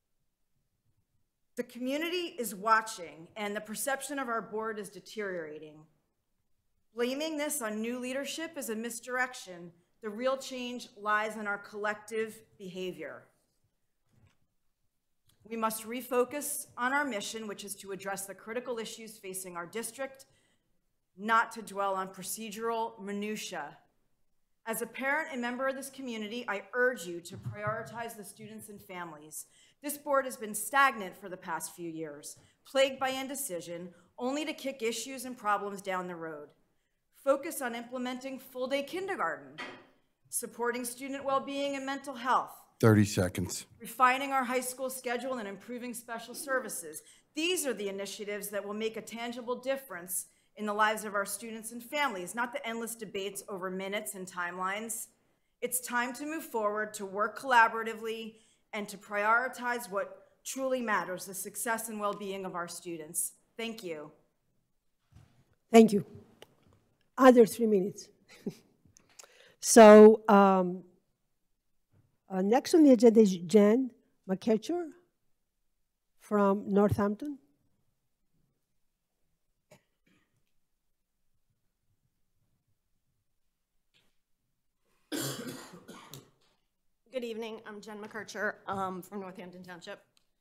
The community is watching, and the perception of our board is deteriorating. Blaming this on new leadership is a misdirection. The real change lies in our collective behavior. We must refocus on our mission, which is to address the critical issues facing our district, not to dwell on procedural minutia. As a parent and member of this community, I urge you to prioritize the students and families. This board has been stagnant for the past few years, plagued by indecision, only to kick issues and problems down the road. Focus on implementing full-day kindergarten, supporting student well-being and mental health,
thirty seconds.
refining our high school schedule and improving special services. These are the initiatives that will make a tangible difference in the lives of our students and families, not the endless debates over minutes and timelines. It's time to move forward, to work collaboratively, and to prioritize what truly matters, the success and well-being of our students. Thank you.
Thank you. Under three minutes. So um, uh, next on the agenda is Jen McKetcher from Northampton.
Good evening. I'm Jen McKercher um, from Northampton Township.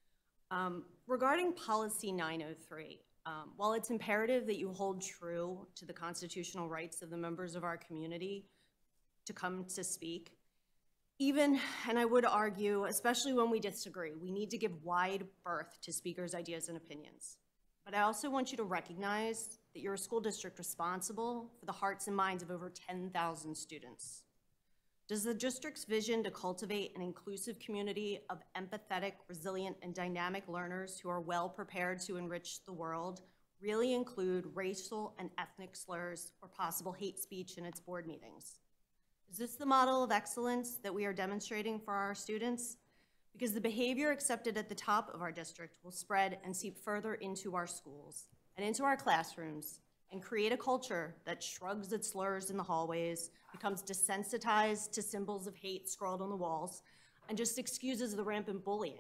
Um, regarding Policy nine oh three, um, while it's imperative that you hold true to the constitutional rights of the members of our community to come to speak, even, and I would argue, especially when we disagree, we need to give wide berth to speakers' ideas and opinions. But I also want you to recognize that you're a school district responsible for the hearts and minds of over ten thousand students. Does the district's vision to cultivate an inclusive community of empathetic, resilient, and dynamic learners who are well prepared to enrich the world really include racial and ethnic slurs or possible hate speech in its board meetings? Is this the model of excellence that we are demonstrating for our students? Because the behavior accepted at the top of our district will spread and seep further into our schools and into our classrooms and create a culture that shrugs its slurs in the hallways, becomes desensitized to symbols of hate scrawled on the walls, and just excuses the rampant bullying.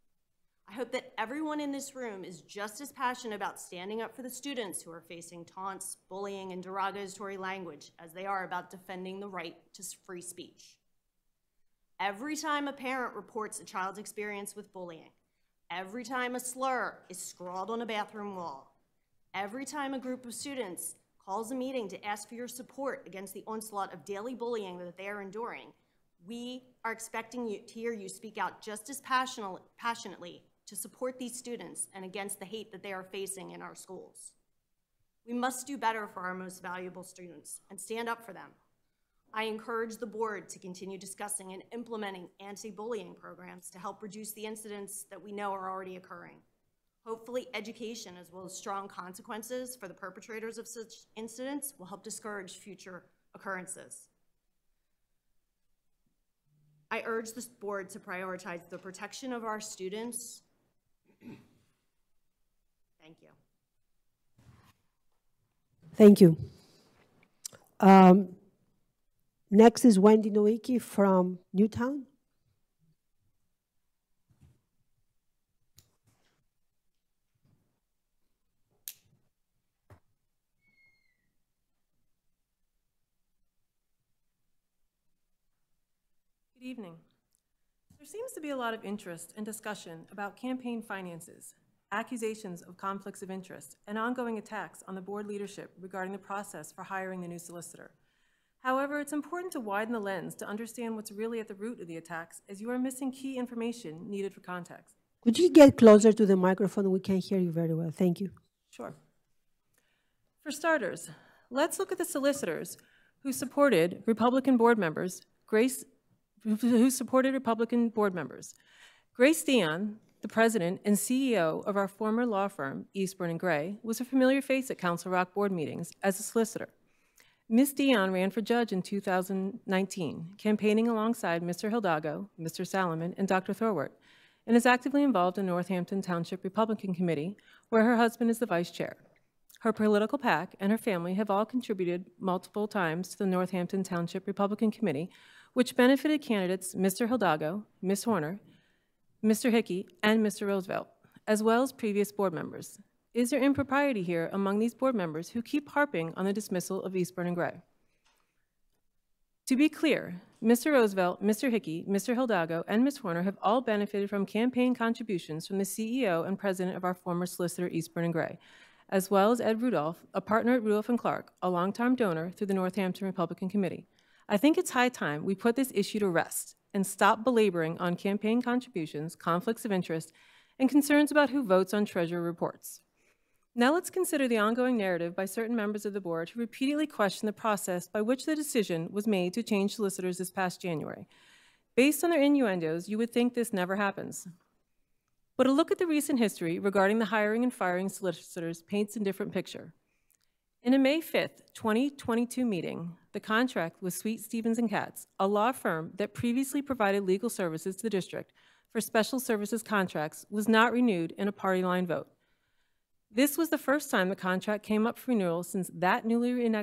I hope that everyone in this room is just as passionate about standing up for the students who are facing taunts, bullying, and derogatory language as they are about defending the right to free speech. Every time a parent reports a child's experience with bullying, every time a slur is scrawled on a bathroom wall, every time a group of students calls a meeting to ask for your support against the onslaught of daily bullying that they are enduring, we are expecting you to hear you speak out just as passionate, passionately to support these students and against the hate that they are facing in our schools. We must do better for our most valuable students and stand up for them. I encourage the board to continue discussing and implementing anti-bullying programs to help reduce the incidents that we know are already occurring. Hopefully, education as well as strong consequences for the perpetrators of such incidents will help discourage future occurrences. I urge this board to prioritize the protection of our students. Thank you.
Thank you. Um, next is Wendy Nowicki from Newtown.
Good evening. There seems to be a lot of interest and discussion about campaign finances, accusations of conflicts of interest, and ongoing attacks on the board leadership regarding the process for hiring the new solicitor. However, it's important to widen the lens to understand what's really at the root of the attacks, as you are missing key information needed for context.
Could you get closer to the microphone? We can't hear you very well. Thank you.
Sure. For starters, let's look at the solicitors who supported Republican board members, Grace who supported Republican board members. Grace Dion, the president and C E O of our former law firm, Eastburn and Gray, was a familiar face at Council Rock board meetings as a solicitor. Miz Dion ran for judge in two thousand nineteen, campaigning alongside Mister Hildago, Mister Salomon, and Doctor Thorwart, and is actively involved in Northampton Township Republican Committee, where her husband is the vice chair. Her political PAC and her family have all contributed multiple times to the Northampton Township Republican Committee, which benefited candidates Mister Hildago, Miz Horner, Mister Hickey, and Mister Roosevelt, as well as previous board members. Is there impropriety here among these board members who keep harping on the dismissal of Eastburn and Gray? To be clear, Mister Roosevelt, Mister Hickey, Mister Hildago, and Miz Horner have all benefited from campaign contributions from the C E O and president of our former solicitor, Eastburn and Gray, as well as Ed Rudolph, a partner at Rudolph and Clark, a longtime donor through the Northampton Republican Committee. I think it's high time we put this issue to rest and stop belaboring on campaign contributions, conflicts of interest, and concerns about who votes on treasurer reports. Now let's consider the ongoing narrative by certain members of the board who repeatedly question the process by which the decision was made to change solicitors this past January. Based on their innuendos, you would think this never happens. But a look at the recent history regarding the hiring and firing solicitors paints a different picture. In a May fifth, twenty twenty-two meeting, the contract with Sweet Stevens and Katz, a law firm that previously provided legal services to the district for special services contracts, was not renewed in a party line vote. This was the first time the contract came up for renewal since that newly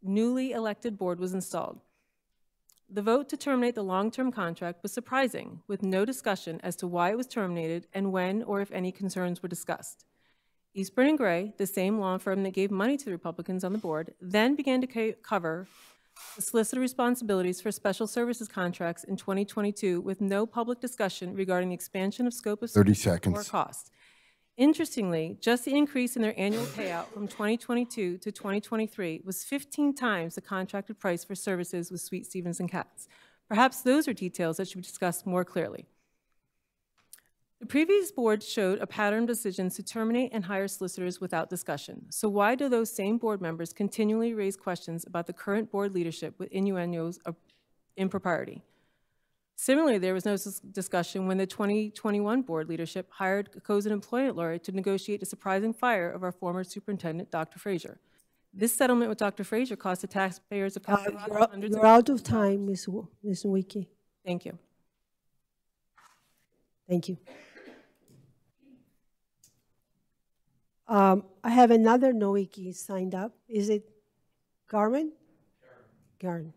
newly elected board was installed. The vote to terminate the long-term contract was surprising, with no discussion as to why it was terminated and when or if any concerns were discussed. Eastburn and Gray, the same law firm that gave money to the Republicans on the board, then began to co- cover the solicitor responsibilities for special services contracts in twenty twenty-two with no public discussion regarding the expansion of scope of
thirty
services
seconds.
or cost. Interestingly, just the increase in their annual payout from twenty twenty-two to twenty twenty-three was fifteen times the contracted price for services with Sweet Stevens and Katz. Perhaps those are details that should be discussed more clearly. The previous board showed a pattern of decisions to terminate and hire solicitors without discussion. So why do those same board members continually raise questions about the current board leadership with innuendos of impropriety? Similarly, there was no discussion when the twenty twenty-one board leadership hired a Cozen employment lawyer to negotiate the surprising fire of our former superintendent, Doctor Frazier. This settlement with Doctor Frazier cost the taxpayers of
Uh,
Colorado
You're
hundreds
you're
of
out of time, Miz Wu- Miz Wiki.
Thank you.
Thank you. Um, I have another Noiki signed up. Is it Garmin? Garmin.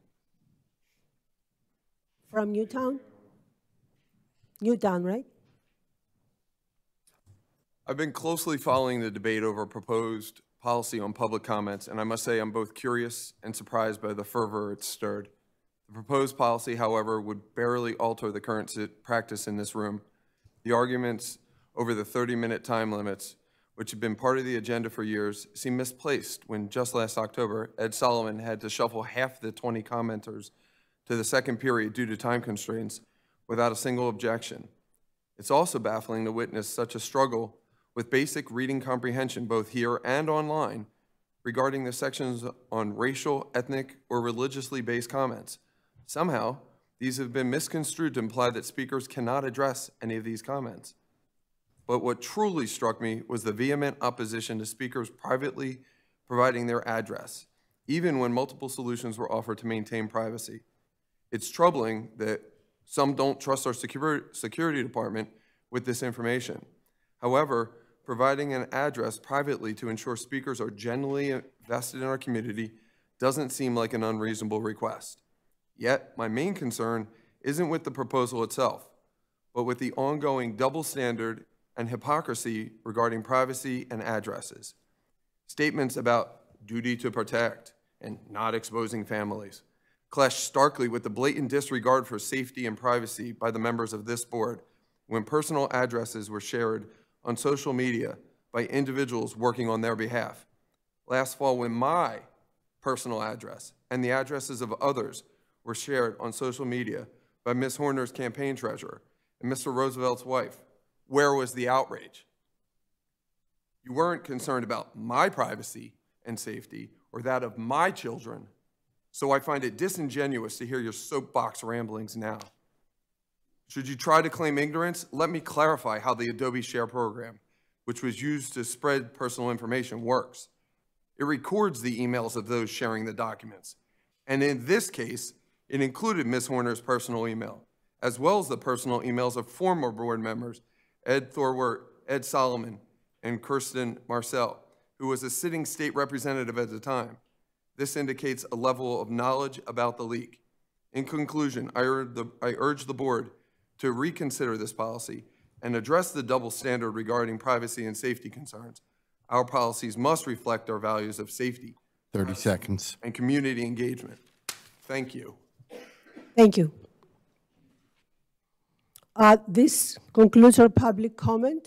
From Newtown? Newtown, right?
I've been closely following the debate over proposed policy on public comments, and I must say I'm both curious and surprised by the fervor it stirred. The proposed policy, however, would barely alter the current sit- practice in this room. The arguments over the thirty-minute time limits, which have been part of the agenda for years, seem misplaced when just last October, Ed Solomon had to shuffle half the twenty commenters to the second period due to time constraints without a single objection. It's also baffling to witness such a struggle with basic reading comprehension, both here and online, regarding the sections on racial, ethnic, or religiously based comments. Somehow, these have been misconstrued to imply that speakers cannot address any of these comments. But what truly struck me was the vehement opposition to speakers privately providing their address, even when multiple solutions were offered to maintain privacy. It's troubling that some don't trust our security, security department with this information. However, providing an address privately to ensure speakers are genuinely invested in our community doesn't seem like an unreasonable request. Yet, my main concern isn't with the proposal itself, but with the ongoing double standard and hypocrisy regarding privacy and addresses. Statements about duty to protect and not exposing families clash starkly with the blatant disregard for safety and privacy by the members of this board when personal addresses were shared on social media by individuals working on their behalf. Last fall, when my personal address and the addresses of others were shared on social media by Miz Horner's campaign treasurer and Mister Roosevelt's wife, where was the outrage? You weren't concerned about my privacy and safety or that of my children, so I find it disingenuous to hear your soapbox ramblings now. Should you try to claim ignorance, let me clarify how the Adobe Share program, which was used to spread personal information, works. It records the emails of those sharing the documents, and in this case, it included Miz Horner's personal email, as well as the personal emails of former board members Ed Thorwart, Ed Solomon, and Kirsten Marcel, who was a sitting state representative at the time. This indicates a level of knowledge about the leak. In conclusion, I urge the, I urge the board to reconsider this policy and address the double standard regarding privacy and safety concerns. Our policies must reflect our values of safety,
thirty seconds,
and community engagement. Thank you.
Thank you. Uh, This concludes our public comment.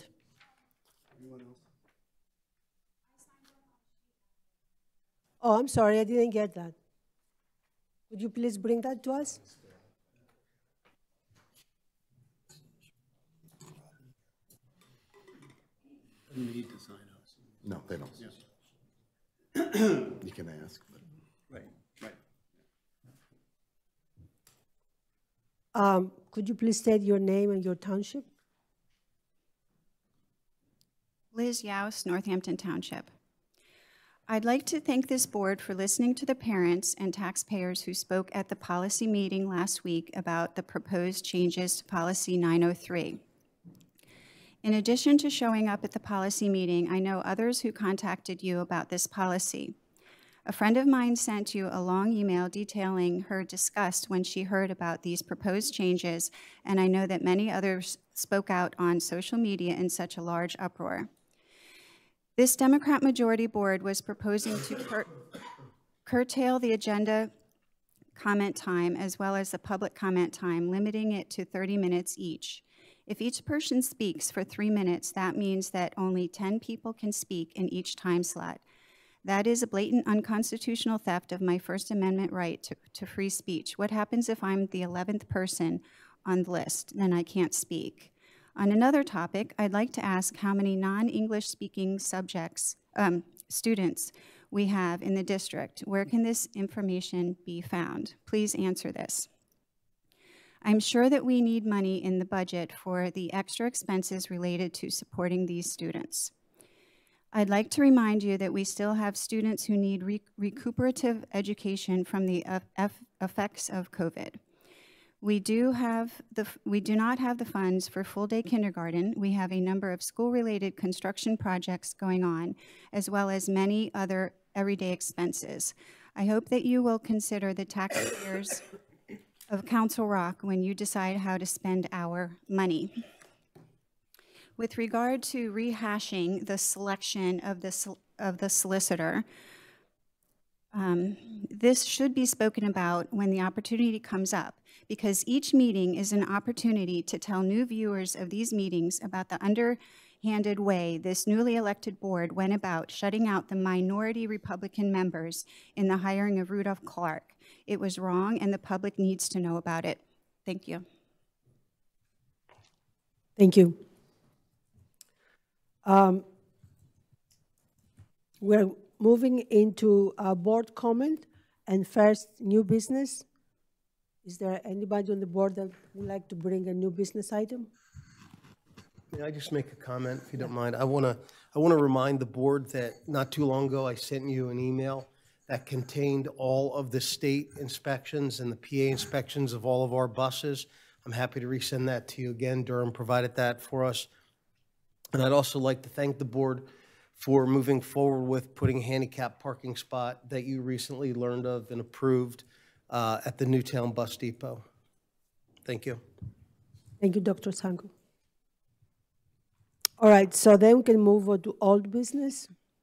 Oh, I'm sorry, I didn't get that. Would you please bring that to us?
Need to sign up.
No, they don't. You can ask. But.
Right, right.
Um, Could you please state your name and your township?
Liz Yaus, Northampton Township. I'd like to thank this board for listening to the parents and taxpayers who spoke at the policy meeting last week about the proposed changes to Policy nine oh three. In addition to showing up at the policy meeting, I know others who contacted you about this policy. A friend of mine sent you a long email detailing her disgust when she heard about these proposed changes, and I know that many others spoke out on social media in such a large uproar. This Democrat majority board was proposing to cur curtail the agenda comment time as well as the public comment time, limiting it to thirty minutes each. If each person speaks for three minutes, that means that only ten people can speak in each time slot. That is a blatant unconstitutional theft of my First Amendment right to, to free speech. What happens if I'm the eleventh person on the list? Then I can't speak. On another topic, I'd like to ask how many non-English speaking subjects, um, students we have in the district. Where can this information be found? Please answer this. I'm sure that we need money in the budget for the extra expenses related to supporting these students. I'd like to remind you that we still have students who need re recuperative education from the effects of COVID. We do have the we do not have the funds for full-day kindergarten. We have a number of school-related construction projects going on, as well as many other everyday expenses. I hope that you will consider the taxpayers of Council Rock when you decide how to spend our money. With regard to rehashing the selection of the, of the solicitor, um, this should be spoken about when the opportunity comes up, because each meeting is an opportunity to tell new viewers of these meetings about the underhanded way this newly elected board went about shutting out the minority Republican members in the hiring of Rudolph Clark. It was wrong, and the public needs to know about it. Thank you.
Thank you. Um, we're moving into a board comment, and first, new business. Is there anybody on the board that would like to bring a new business item?
May I just make a comment, if you don't mind? I want to I want to remind the board that not too long ago, I sent you an email that contained all of the state inspections and the P A inspections of all of our buses. I'm happy to resend that to you again. Durham provided that for us. And I'd also like to thank the board for moving forward with putting a handicap parking spot that you recently learned of and approved uh, at the Newtown Bus Depot. Thank you.
Thank you, Doctor Sanko. All right, so then we can move on to old business.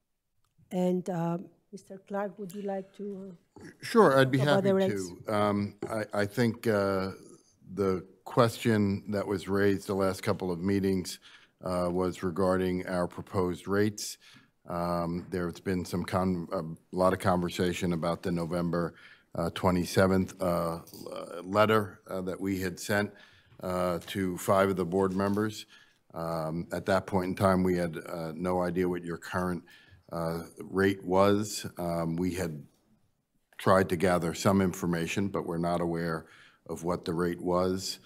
And uh, Mister Clark, would you like to? Uh,
sure, I'd be
talk
happy
about the regs?
to. Um, I, I think uh, the question that was raised the last couple of meetings uh, was regarding our proposed rates. Um, there's been some con a lot of conversation about the November uh, twenty-seventh uh, letter uh, that we had sent uh, to five of the board members. Um, at that point in time, we had uh, no idea what your current uh, rate was. Um, we had tried to gather some information, but we're not aware of what the rate was.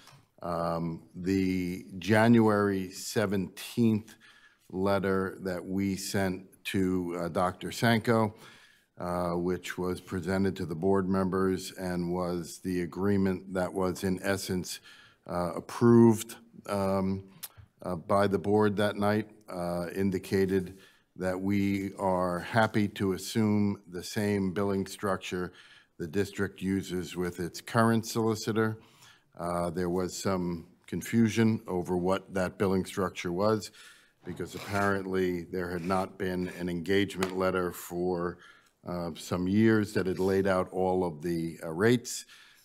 Um, the January seventeenth letter that we sent to uh, Doctor Sanko, uh, which was presented to the board members and was the agreement that was in essence uh, approved um, uh, by the board that night, uh, indicated that we are happy to assume the same billing structure the district uses with its current solicitor. Uh, there was some confusion over what that billing structure was, because apparently there had not been an engagement letter for uh, some years that had laid out all of the uh, rates.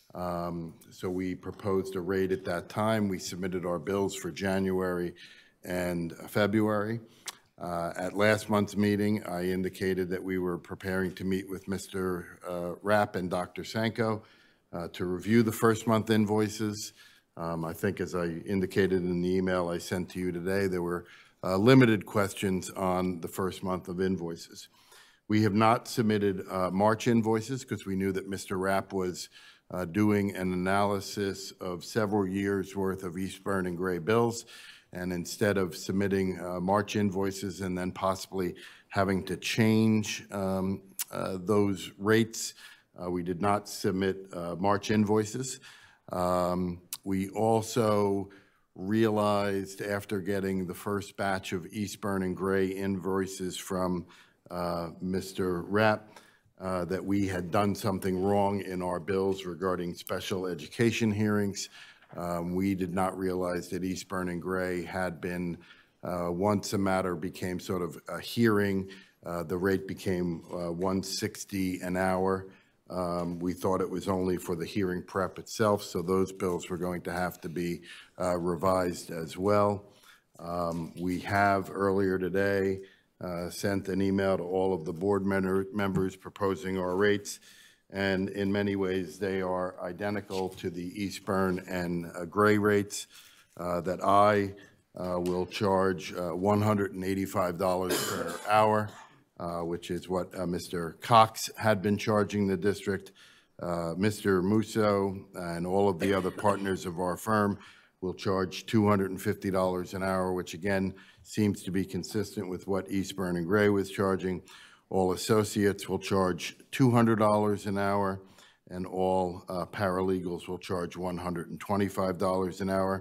Um, so we proposed a rate at that time. We submitted our bills for January and February. Uh, at last month's meeting, I indicated that we were preparing to meet with Mister Uh, Rapp and Doctor Sanko uh, to review the first month invoices. Um, I think as I indicated in the email I sent to you today, there were uh, limited questions on the first month of invoices. We have not submitted uh, March invoices because we knew that Mister Rapp was uh, doing an analysis of several years' worth of Eastburn and Gray bills. And instead of submitting uh, March invoices and then possibly having to change um, uh, those rates, uh, we did not submit uh, March invoices. Um, we also realized after getting the first batch of Eastburn and Gray invoices from uh, Mister Rapp uh, that we had done something wrong in our bills regarding special education hearings. Um, We did not realize that Eastburn and Gray had been, uh, once a matter became sort of a hearing, uh, the rate became uh, one sixty an hour. Um, We thought it was only for the hearing prep itself, so those bills were going to have to be uh, revised as well. Um, We have earlier today uh, sent an email to all of the board member- members proposing our rates, and in many ways, they are identical to the Eastburn and uh, Gray rates uh, that I uh, will charge uh, one hundred eighty-five dollars per hour, uh, which is what uh, Mister Cox had been charging the district. Uh, Mister Musso and all of the other partners of our firm will charge two hundred fifty dollars an hour, which again seems to be consistent with what Eastburn and Gray was charging. All associates will charge two hundred dollars an hour, and all uh, paralegals will charge one hundred twenty-five dollars an hour.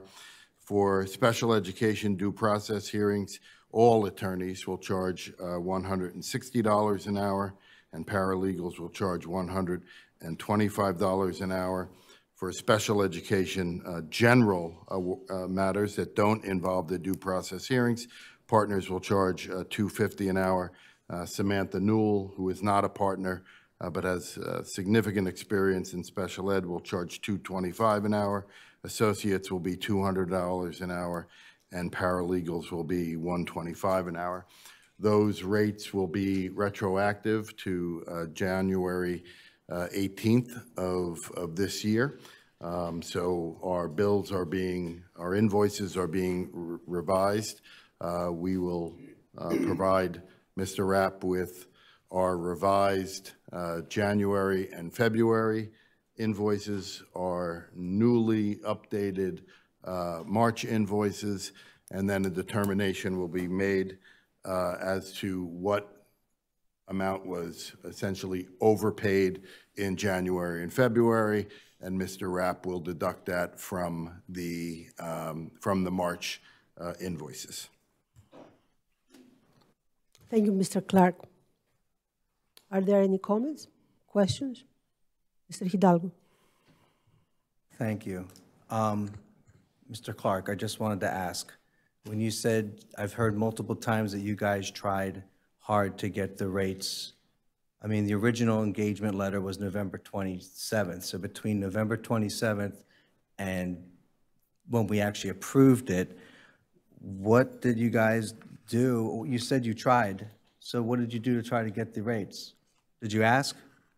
For special education due process hearings, all attorneys will charge uh, one hundred sixty dollars an hour, and paralegals will charge one hundred twenty-five dollars an hour. For special education uh, general uh, uh, matters that don't involve the due process hearings, partners will charge uh, two hundred fifty dollars an hour. Uh, Samantha Newell, who is not a partner uh, but has uh, significant experience in special ed, will charge two hundred twenty-five dollars an hour. Associates will be two hundred dollars an hour, and paralegals will be one hundred twenty-five dollars an hour. Those rates will be retroactive to uh, January uh, eighteenth of, of this year. Um, so our bills are being, our invoices are being re revised. Uh, we will uh, provide Mister Rapp with our revised uh, January and February invoices, our newly updated uh, March invoices, and then a determination will be made uh, as to what amount was essentially overpaid in January and February, and Mister Rapp will deduct that from the, um, from the March uh, invoices.
Thank you, Mister Clark. Are there any comments, questions? Mister Hidalgo.
Thank you. Um, Mister Clark, I just wanted to ask, when you said, I've heard multiple times that you guys tried hard to get the rates, I mean, the original engagement letter was November twenty-seventh, so between November twenty-seventh and when we actually approved it, what did you guys do? You said you tried, so what did you do to try to get the rates? Did you ask?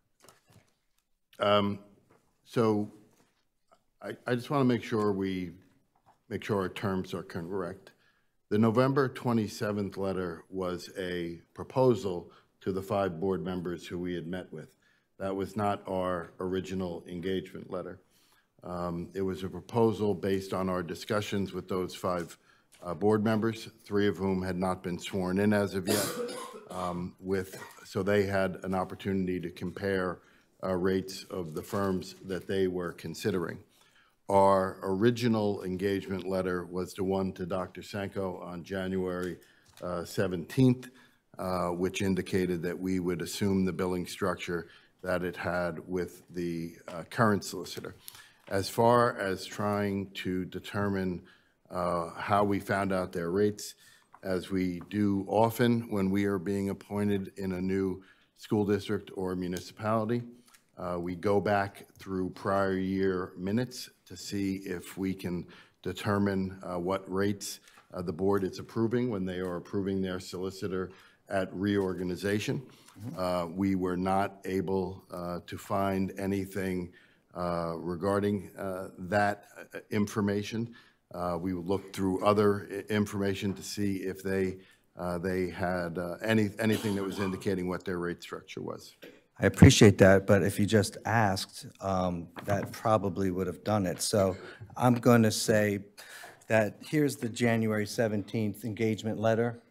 Um, so I, I just want to make sure we make sure our terms are correct. The November twenty-seventh letter was a proposal to the five board members who we had met with. That was not our original engagement letter. Um, it was a proposal based on our discussions with those five uh, board members, three of whom had not been sworn in as of yet, um, with, so they had an opportunity to compare uh, rates of the firms that they were considering. Our original engagement letter was the one to Doctor Sanko on January uh, seventeenth, uh, which indicated that we would assume the billing structure that it had with the uh, current solicitor. As far as trying to determine uh, how we found out their rates, as we do often when we are being appointed in a new school district or municipality, uh, we go back through prior year minutes to see if we can determine uh, what rates uh, the board is approving when they are approving their solicitor at reorganization. Uh, we were not able uh, to find anything uh, regarding uh, that uh, information. Uh, we looked through other i- information to see if they uh, they had uh, any anything that was indicating what their rate structure was.
I appreciate that, but if you just asked, um, that probably would have done it. So I'm going to say that here's the January seventeenth engagement letter that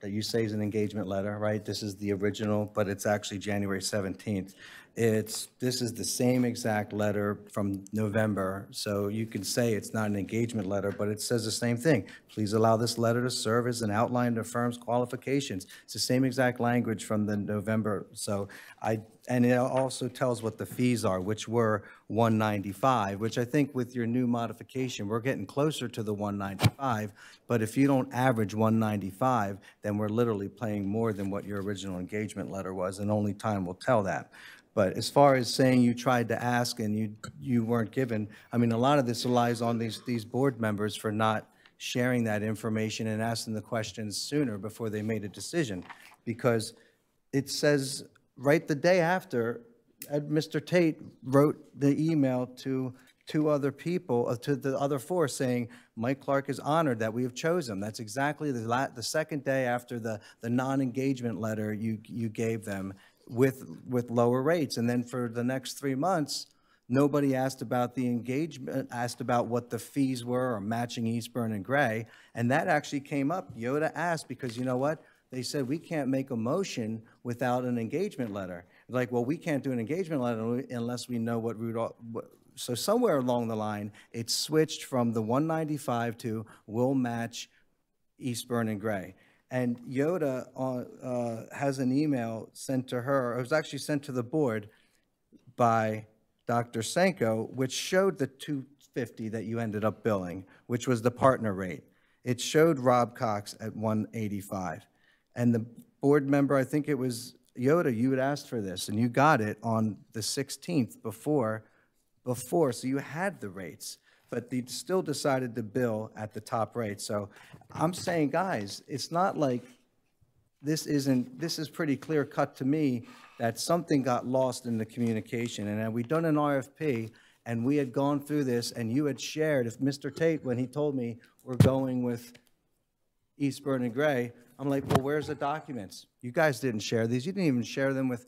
that you say is an engagement letter, right? This is the original, but it's actually January seventeenth. It's, this is the same exact letter from November, so you can say it's not an engagement letter, but it says the same thing. Please allow this letter to serve as an outline of the firm's qualifications. It's the same exact language from the November, so I, and it also tells what the fees are, which were one ninety-five, which I think with your new modification, we're getting closer to the one ninety-five, but if you don't average one ninety-five, then we're literally paying more than what your original engagement letter was, and only time will tell that. But as far as saying you tried to ask and you, you weren't given, I mean, a lot of this relies on these, these board members for not sharing that information and asking the questions sooner before they made a decision. Because it says right the day after, Ed- Mister Tate wrote the email to two other people, uh, to the other four, saying, Mike Clark is honored that we have chosen. That's exactly the, la the second day after the, the non-engagement letter you, you gave them with, with lower rates. And then for the next three months, nobody asked about the engagement, asked about what the fees were or matching Eastburn and Gray. And that actually came up. Yoda asked because, you know what? They said, we can't make a motion without an engagement letter. Like, well, we can't do an engagement letter unless we know what Rudolph, what, so somewhere along the line, it switched from the one ninety-five to will match Eastburn and Gray. And Yoda uh, uh, has an email sent to her, it was actually sent to the board by Doctor Senko, which showed the two fifty that you ended up billing, which was the partner rate. It showed Rob Cox at one eighty-five. And the board member, I think it was Yoda, you had asked for this, and you got it on the sixteenth before, before, so you had the rates. But they still decided to bill at the top rate. So I'm saying, guys, it's not like this isn't, this is pretty clear cut to me that something got lost in the communication. And had we done an R F P and we had gone through this and you had shared, if Mister Tate, when he told me we're going with Eastburn and Gray, I'm like, well, where's the documents? You guys didn't share these. You didn't even share them with,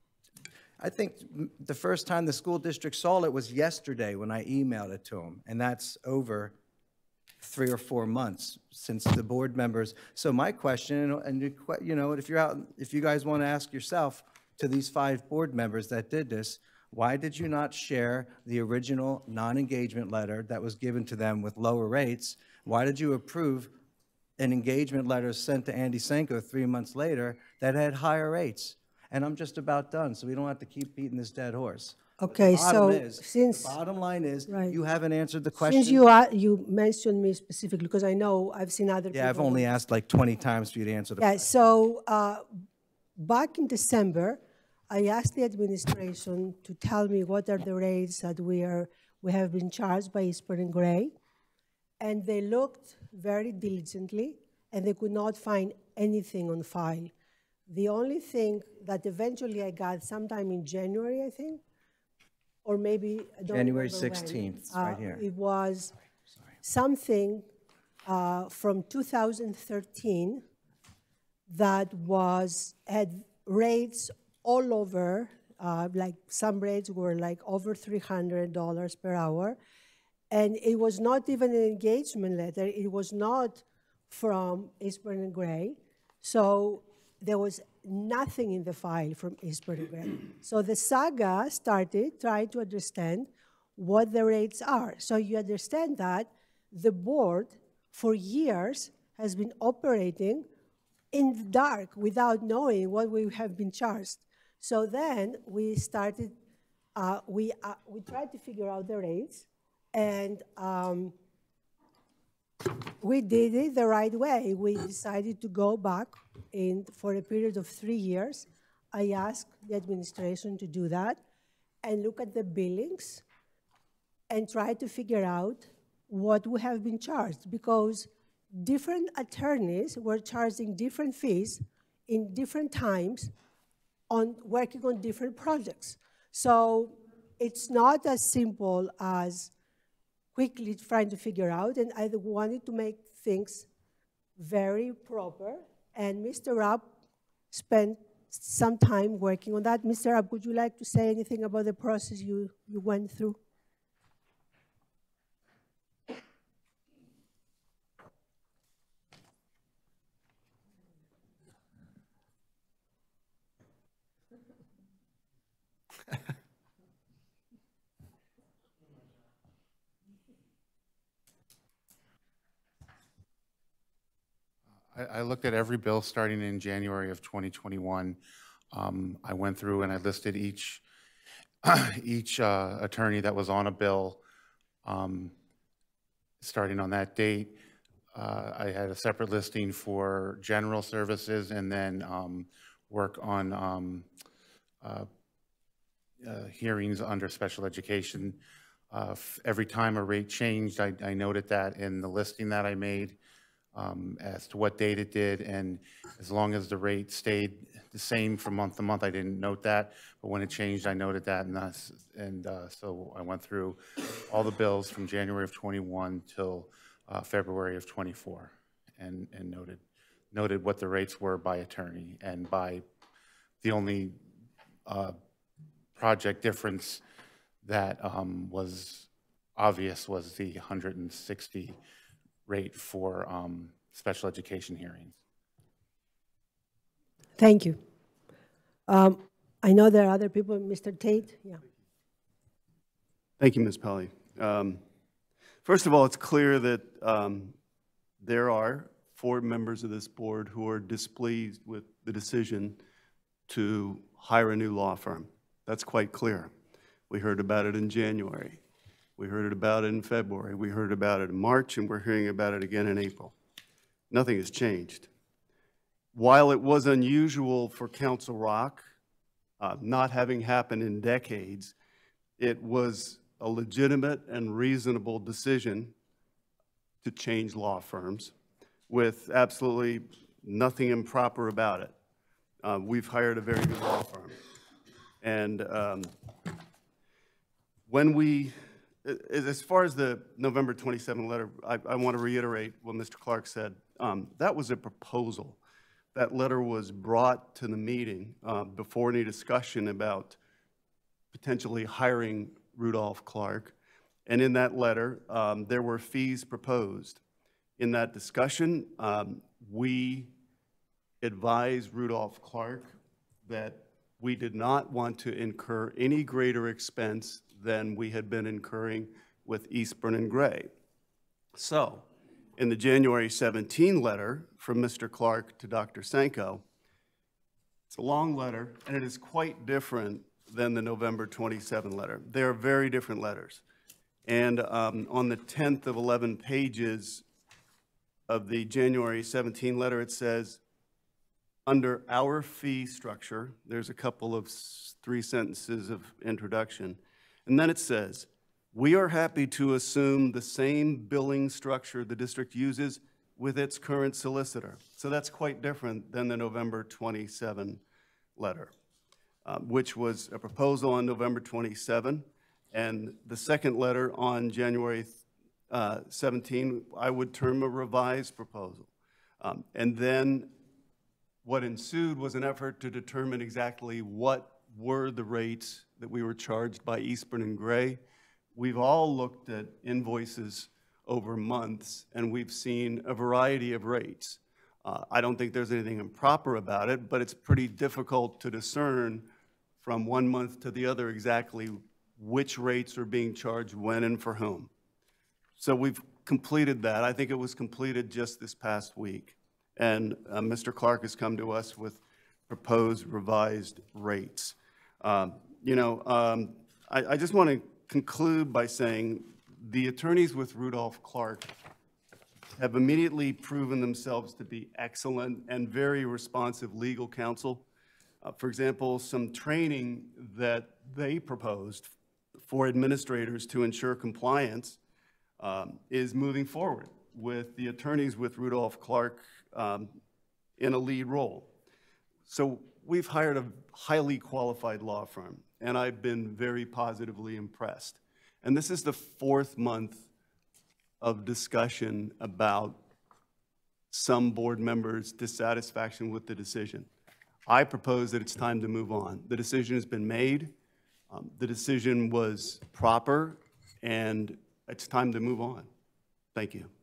I think the first time the school district saw it was yesterday when I emailed it to them, and that's over three or four months since the board members. So my question, and you know, if you're out, if you guys want to ask yourself to these five board members that did this, why did you not share the original non-engagement letter that was given to them with lower rates? Why did you approve an engagement letter sent to Andy Senko three months later that had higher rates? And I'm just about done, so we don't have to keep beating this dead horse.
Okay,
The bottom
so
is-
since-
The bottom line is,
Right.
you haven't answered the question.
Since you are, you mentioned me specifically, because I know I've seen other people.
Yeah, I've only asked like twenty times for you to answer the
Yeah,
question.
so uh, back in December, I asked the administration to tell me what are the rates that we are, we have been charged by Eastburn and Gray. And they looked very diligently, and they could not find anything on file. The only thing that eventually I got sometime in January, I think, or maybe, I don't
January
remember when,
sixteenth, it's right
uh,
here.
It was something uh, from two thousand thirteen that was, had rates all over, uh, like some rates were like over three hundred dollars per hour. And it was not even an engagement letter. It was not from Eastburn and Gray. So there was nothing in the file from Eastburn and Gray. So the saga started trying to understand what the rates are. So you understand that the board for years has been operating in the dark without knowing what we have been charged. So then we started, uh, we, uh, we tried to figure out the rates, and um, we did it the right way. We decided to go back in for a period of three years. I asked the administration to do that and look at the billings and try to figure out what we have been charged, because different attorneys were charging different fees in different times on working on different projects. So it's not as simple as quickly trying to figure out, and I wanted to make things very proper, and Mister Rapp spent some time working on that. Mister Rapp, would you like to say anything about the process you, you went through?
I, I looked at every bill starting in January of twenty twenty-one. Um, I went through and I listed each, each uh, attorney that was on a bill, um, starting on that date. Uh, I had a separate listing for general services and then um, work on um, uh, uh, hearings under special education. Uh, every time a rate changed, I, I noted that in the listing that I made um, as to what date it did, and as long as the rate stayed the same from month to month, I didn't note that, but when it changed, I noted that, and, that's, and uh, so I went through all the bills from January of twenty-one till uh, February of twenty-four, and, and noted, noted what the rates were by attorney, and by the only uh, project difference that um, was obvious was the one hundred sixty rate for um, special education hearings.
Thank you. Um, I know there are other people. Mister Tate, yeah.
Thank you, Miz Pelley. Um, first of all, it's clear that um, there are four members of this board who are displeased with the decision to hire a new law firm. That's quite clear. We heard about it in January. We heard it about it in February. We heard about it in March, and we're hearing about it again in April. Nothing has changed. While it was unusual for Council Rock, uh, not having happened in decades, it was a legitimate and reasonable decision to change law firms with absolutely nothing improper about it. Uh, we've hired a very good law firm. And um, when we, as far as the November twenty-seventh letter, I, I want to reiterate what Mister Clark said. Um, that was a proposal. That letter was brought to the meeting uh, before any discussion about potentially hiring Rudolph Clark. And in that letter, um, there were fees proposed. In that discussion, um, we advised Rudolph Clark that we did not want to incur any greater expense than we had been incurring with Eastburn and Gray. So, in the January seventeenth letter from Mister Clark to Doctor Sanko, it's a long letter, and it is quite different than the November twenty-seventh letter. They are very different letters. And um, on the tenth of eleven pages of the January seventeenth letter, it says, under our fee structure, there's a couple of three sentences of introduction, and then it says, we are happy to assume the same billing structure the district uses with its current solicitor. So that's quite different than the November twenty-seventh letter, uh, which was a proposal on November twenty-seventh, and the second letter on January uh, seventeenth, I would term a revised proposal. Um, and then what ensued was an effort to determine exactly what were the rates that we were charged by Eastburn and Gray. We've all looked at invoices over months, and we've seen a variety of rates. Uh, I don't think there's anything improper about it, but it's pretty difficult to discern from one month to the other exactly which rates are being charged when and for whom. So we've completed that. I think it was completed just this past week. And uh, Mister Clark has come to us with proposed revised rates. Um, you know, um, I, I just want to conclude by saying the attorneys with Rudolph Clark have immediately proven themselves to be excellent and very responsive legal counsel. Uh, for example, some training that they proposed for administrators to ensure compliance um, is moving forward with the attorneys with Rudolph Clark um, in a lead role. So we've hired a highly qualified law firm, and I've been very positively impressed. And this is the fourth month of discussion about some board members' dissatisfaction with the decision. I propose that it's time to move on. The decision has been made. Um, the decision was proper, and it's time to move on. Thank you.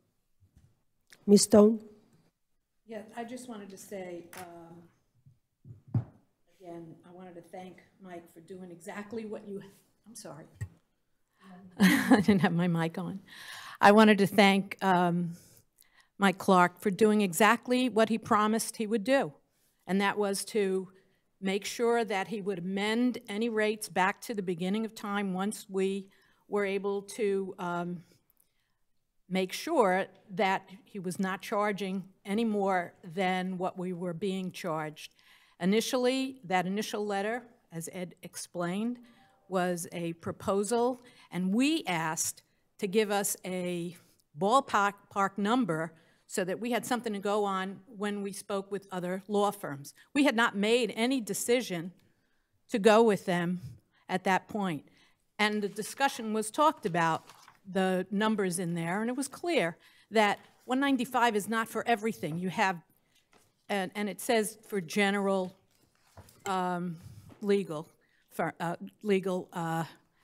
Miz Stone?
Yeah, I just wanted to say, um, again, I wanted to thank Mike for doing exactly what you, I'm sorry. I didn't have my mic on. I wanted to thank um, Mike Clark, for doing exactly what he promised he would do, and that was to make sure that he would amend any rates back to the beginning of time once we were able to um, make sure that he was not charging any more than what we were being charged. Initially, that initial letter, as Ed explained, was a proposal, and we asked to give us a ballpark park number so that we had something to go on when we spoke with other law firms. We had not made any decision to go with them at that point. And the discussion was talked about, the numbers in there, and it was clear that one ninety-five is not for everything. You have, and, and it says for general um, legal, for uh, legal uh,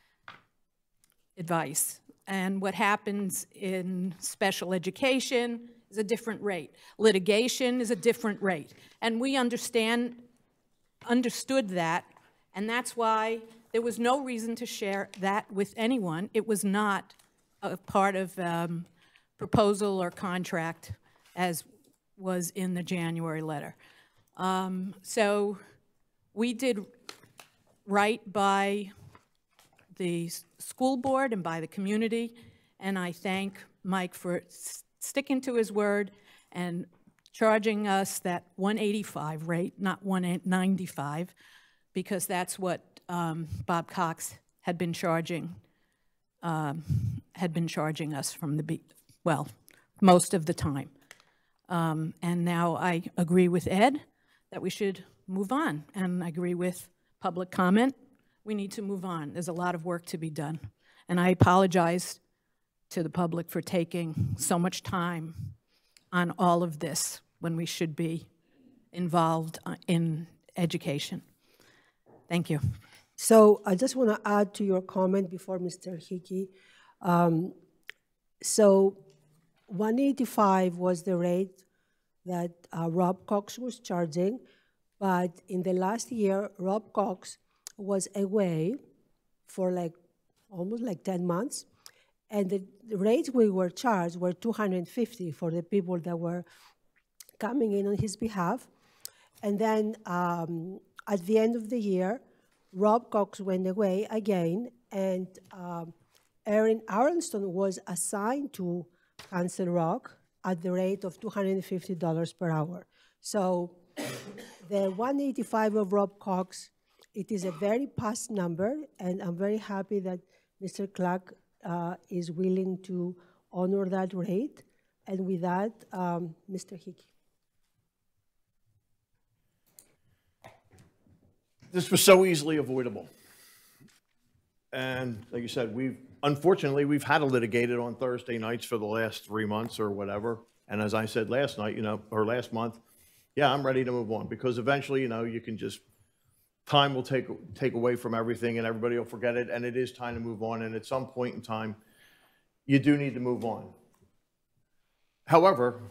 advice. And what happens in special education is a different rate. Litigation is a different rate. And we understand, understood that, and that's why there was no reason to share that with anyone. It was not a part of um, proposal or contract as was in the January letter. Um, so we did right by the school board and by the community, and I thank Mike for sticking to his word and charging us that one eighty-five rate, not one ninety-five, because that's what um, Bob Cox had been charging, um, had been charging us from the, be well, most of the time. Um, and now I agree with Ed that we should move on, and I agree with public comment. We need to move on. There's a lot of work to be done. And I apologize to the public for taking so much time on all of this when we should be involved in education. Thank you.
So I just want to add to your comment before Mister Hickey. Um, so one eighty-five was the rate that uh, Rob Cox was charging, but in the last year, Rob Cox was away for like almost like ten months, and the, the rates we were charged were two hundred fifty for the people that were coming in on his behalf. And then um, at the end of the year, Rob Cox went away again, and um, Erin Aronston was assigned to Council Rock at the rate of two hundred fifty dollars per hour. So the one eighty-five of Rob Cox, it is a very past number, and I'm very happy that Mister Clark uh, is willing to honor that rate. And with that, um, Mister Hickey.
This was so easily avoidable. And like you said, we've, unfortunately, we've had to litigate it on Thursday nights for the last three months or whatever. And as I said last night, you know, or last month, yeah, I'm ready to move on, because eventually, you know, you can just, time will take, take away from everything and everybody will forget it, and it is time to move on. And at some point in time, you do need to move on. However,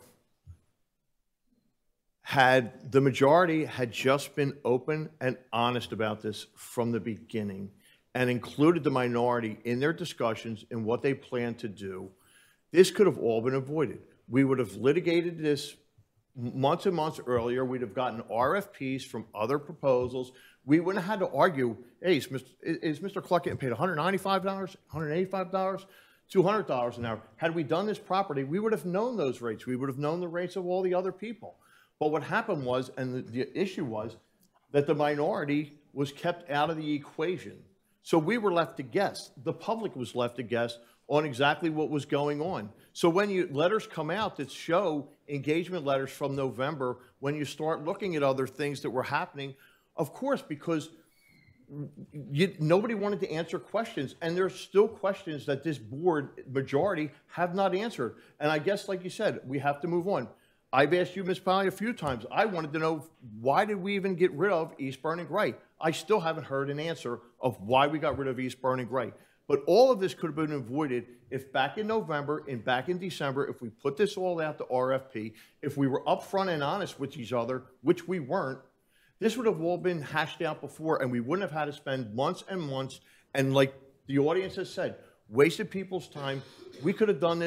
had the majority had just been open and honest about this from the beginning and included the minority in their discussions and what they plan to do, this could have all been avoided. We would have litigated this months and months earlier. We'd have gotten R F Ps from other proposals. We wouldn't have had to argue, hey, is Mister Is Mister Cluck getting paid one hundred ninety-five dollars, one hundred eighty-five dollars, two hundred dollars an hour? Had we done this properly, we would have known those rates. We would have known the rates of all the other people. But what happened was, and the, the issue was, that the minority was kept out of the equation. So we were left to guess. The public was left to guess on exactly what was going on. So when you, letters come out that show engagement letters from November, when you start looking at other things that were happening, of course, because you, nobody wanted to answer questions, and there's still questions that this board majority have not answered. And I guess, like you said, we have to move on. I've asked you, Miz Pally, a few times. I wanted to know, why did we even get rid of Eastburn and Gray? I still haven't heard an answer of why we got rid of Eastburn and Gray. But all of this could have been avoided if back in November and back in December, if we put this all out to R F P, if we were upfront and honest with each other, which we weren't, this would have all been hashed out before, and we wouldn't have had to spend months and months, and like the audience has said, wasted people's time. We could have done this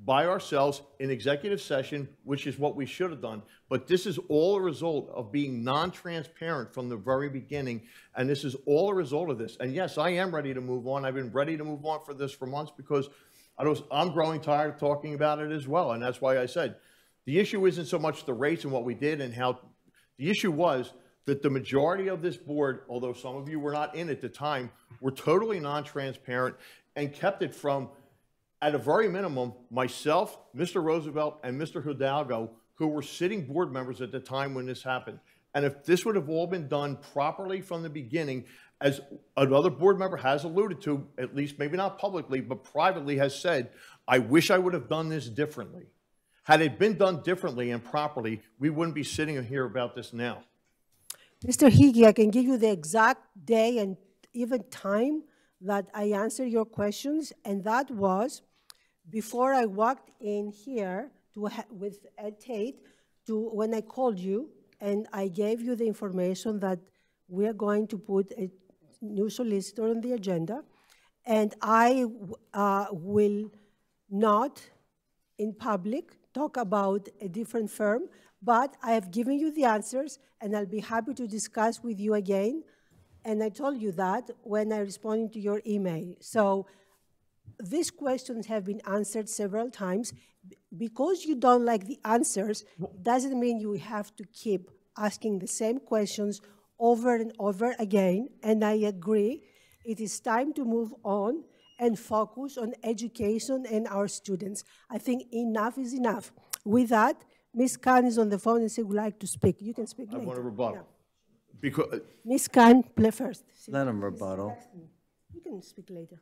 by ourselves in executive session, which is what we should have done. But this is all a result of being non-transparent from the very beginning, and this is all a result of this. And yes, I am ready to move on. I've been ready to move on for this for months because I was, I'm growing tired of talking about it as well, and that's why I said the issue isn't so much the rates and what we did and how, the issue was that the majority of this board, although some of you were not in at the time, were totally non-transparent and kept it from, at a very minimum, myself, Mister Roosevelt, and Mister Hidalgo, who were sitting board members at the time when this happened. And if this would have all been done properly from the beginning, as another board member has alluded to, at least maybe not publicly, but privately has said, I wish I would have done this differently. Had it been done differently and properly, we wouldn't be sitting here about this now.
Mister Hickey, I can give you the exact day and even time that I answered your questions, and that was before I walked in here to ha with Ed Tate, to when I called you and I gave you the information that we are going to put a new solicitor on the agenda, and I uh, will not in public talk about a different firm, but I have given you the answers and I'll be happy to discuss with you again. And I told you that when I responded to your email. So these questions have been answered several times. Because you don't like the answers, doesn't mean you have to keep asking the same questions over and over again. And I agree, it is time to move on and focus on education and our students. I think enough is enough. With that, Miz Khan is on the phone and she would like to speak. You can speak
I
later.
want to rebuttal.
Yeah.
Because,
Miz Khan, play first.
Let him rebuttal.
You can speak later.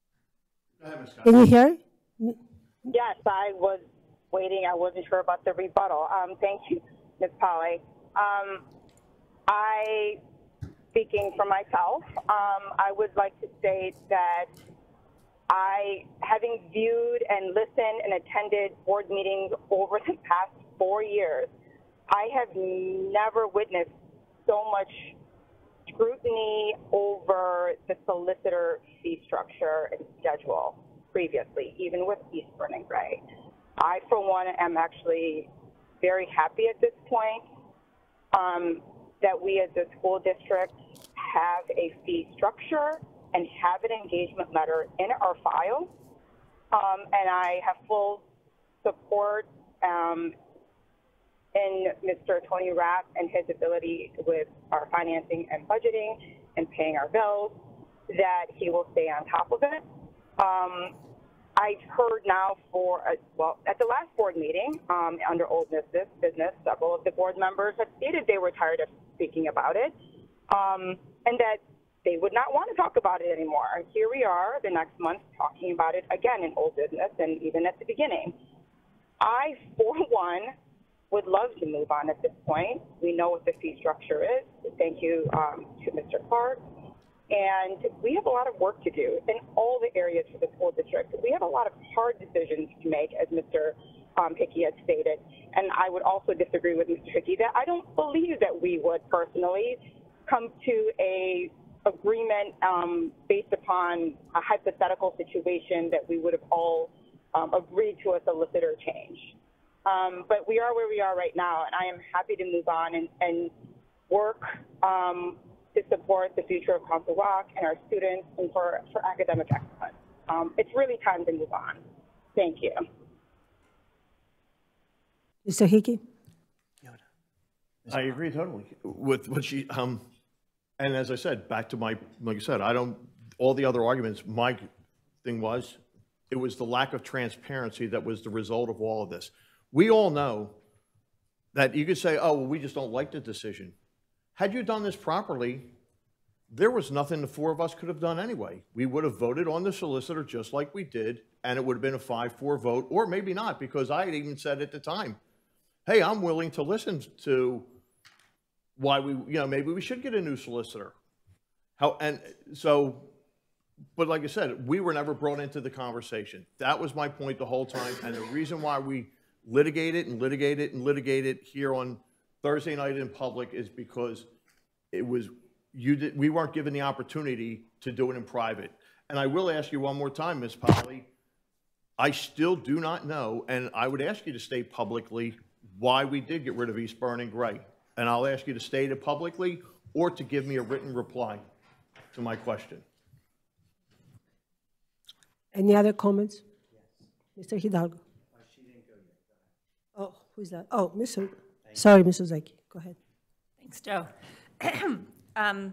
Go ahead, Miz Khan.
Can you hear?
Yes, I was waiting. I wasn't sure about the rebuttal. Um, thank you, Miz Polly. Um, I, speaking for myself, um, I would like to state that I, having viewed and listened and attended board meetings over the past four years, I have never witnessed so much scrutiny over the solicitor fee structure and schedule previously, even with Eastburn and Gray. I, for one, am actually very happy at this point um, that we as a school district have a fee structure and have an engagement letter in our file. Um, and I have full support um, in Mister Tony Rapp and his ability with our financing and budgeting and paying our bills, that he will stay on top of it. Um, I've heard now for, a, well, at the last board meeting, um, under old business, business, several of the board members have stated they were tired of speaking about it, um, and that they would not want to talk about it anymore. And here we are the next month talking about it again in old business and even at the beginning. I, for one, would love to move on at this point. We know what the fee structure is. Thank you um, to Mister Clark. And we have a lot of work to do in all the areas for the school district. We have a lot of hard decisions to make, as Mister Um, Hickey has stated. And I would also disagree with Mister Hickey that I don't believe that we would personally come to a agreement um, based upon a hypothetical situation that we would have all um, agreed to a solicitor change. Um, but we are where we are right now, and I am happy to move on and, and work um, to support the future of Council Rock and our students and for, for academic excellence. Um, it's really time to move on. Thank you.
Mister Hickey?
I agree totally with what she, um, and as I said, back to my, like I said, I don't, all the other arguments, my thing was, it was the lack of transparency that was the result of all of this. We all know that you could say, oh, well, we just don't like the decision. Had you done this properly, there was nothing the four of us could have done anyway. We would have voted on the solicitor just like we did, and it would have been a five four vote, or maybe not, because I had even said at the time, hey, I'm willing to listen to why we, you know, maybe we should get a new solicitor. How, and so, but like I said, we were never brought into the conversation. That was my point the whole time, and the reason why we litigated and litigated and litigated here on Thursday night in public is because it was, you did, we weren't given the opportunity to do it in private. And I will ask you one more time, Miz Polly, I still do not know, and I would ask you to state publicly why we did get rid of Eastburn and Gray. And I'll ask you to state it publicly or to give me a written reply to my question.
Any other comments? Mister Hidalgo? Oh, who's that? Oh, Mister Sorry, Mister Zaki. Go ahead.
Thanks, Joe. um,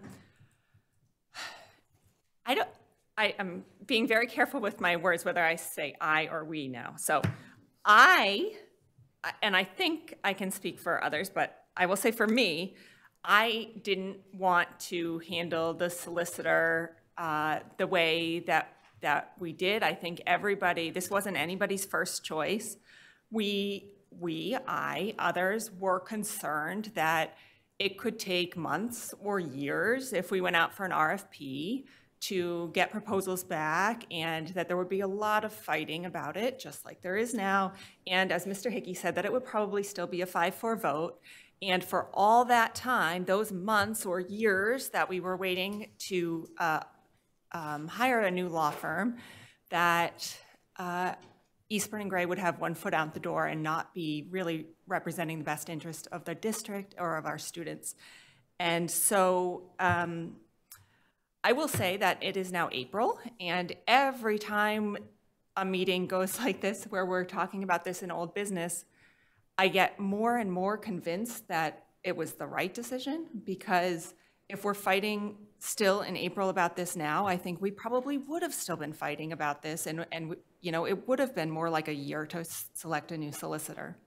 I don't, I am being very careful with my words, whether I say I or we now. So I, and I think I can speak for others, but I will say for me, I didn't want to handle the solicitor uh, the way that that we did. I think everybody, this wasn't anybody's first choice. We, we, I, others were concerned that it could take months or years if we went out for an R F P to get proposals back, and that there would be a lot of fighting about it, just like there is now. And as Mister Hickey said, that it would probably still be a five four vote. And for all that time, those months or years that we were waiting to uh, um, hire a new law firm, that uh, Eastburn and Gray would have one foot out the door and not be really representing the best interest of the district or of our students. And so um, I will say that it is now April, and every time a meeting goes like this, where we're talking about this in old business, I get more and more convinced that it was the right decision, because if we're fighting still in April about this now, I think we probably would have still been fighting about this, and, and you know, it would have been more like a year to select a new solicitor.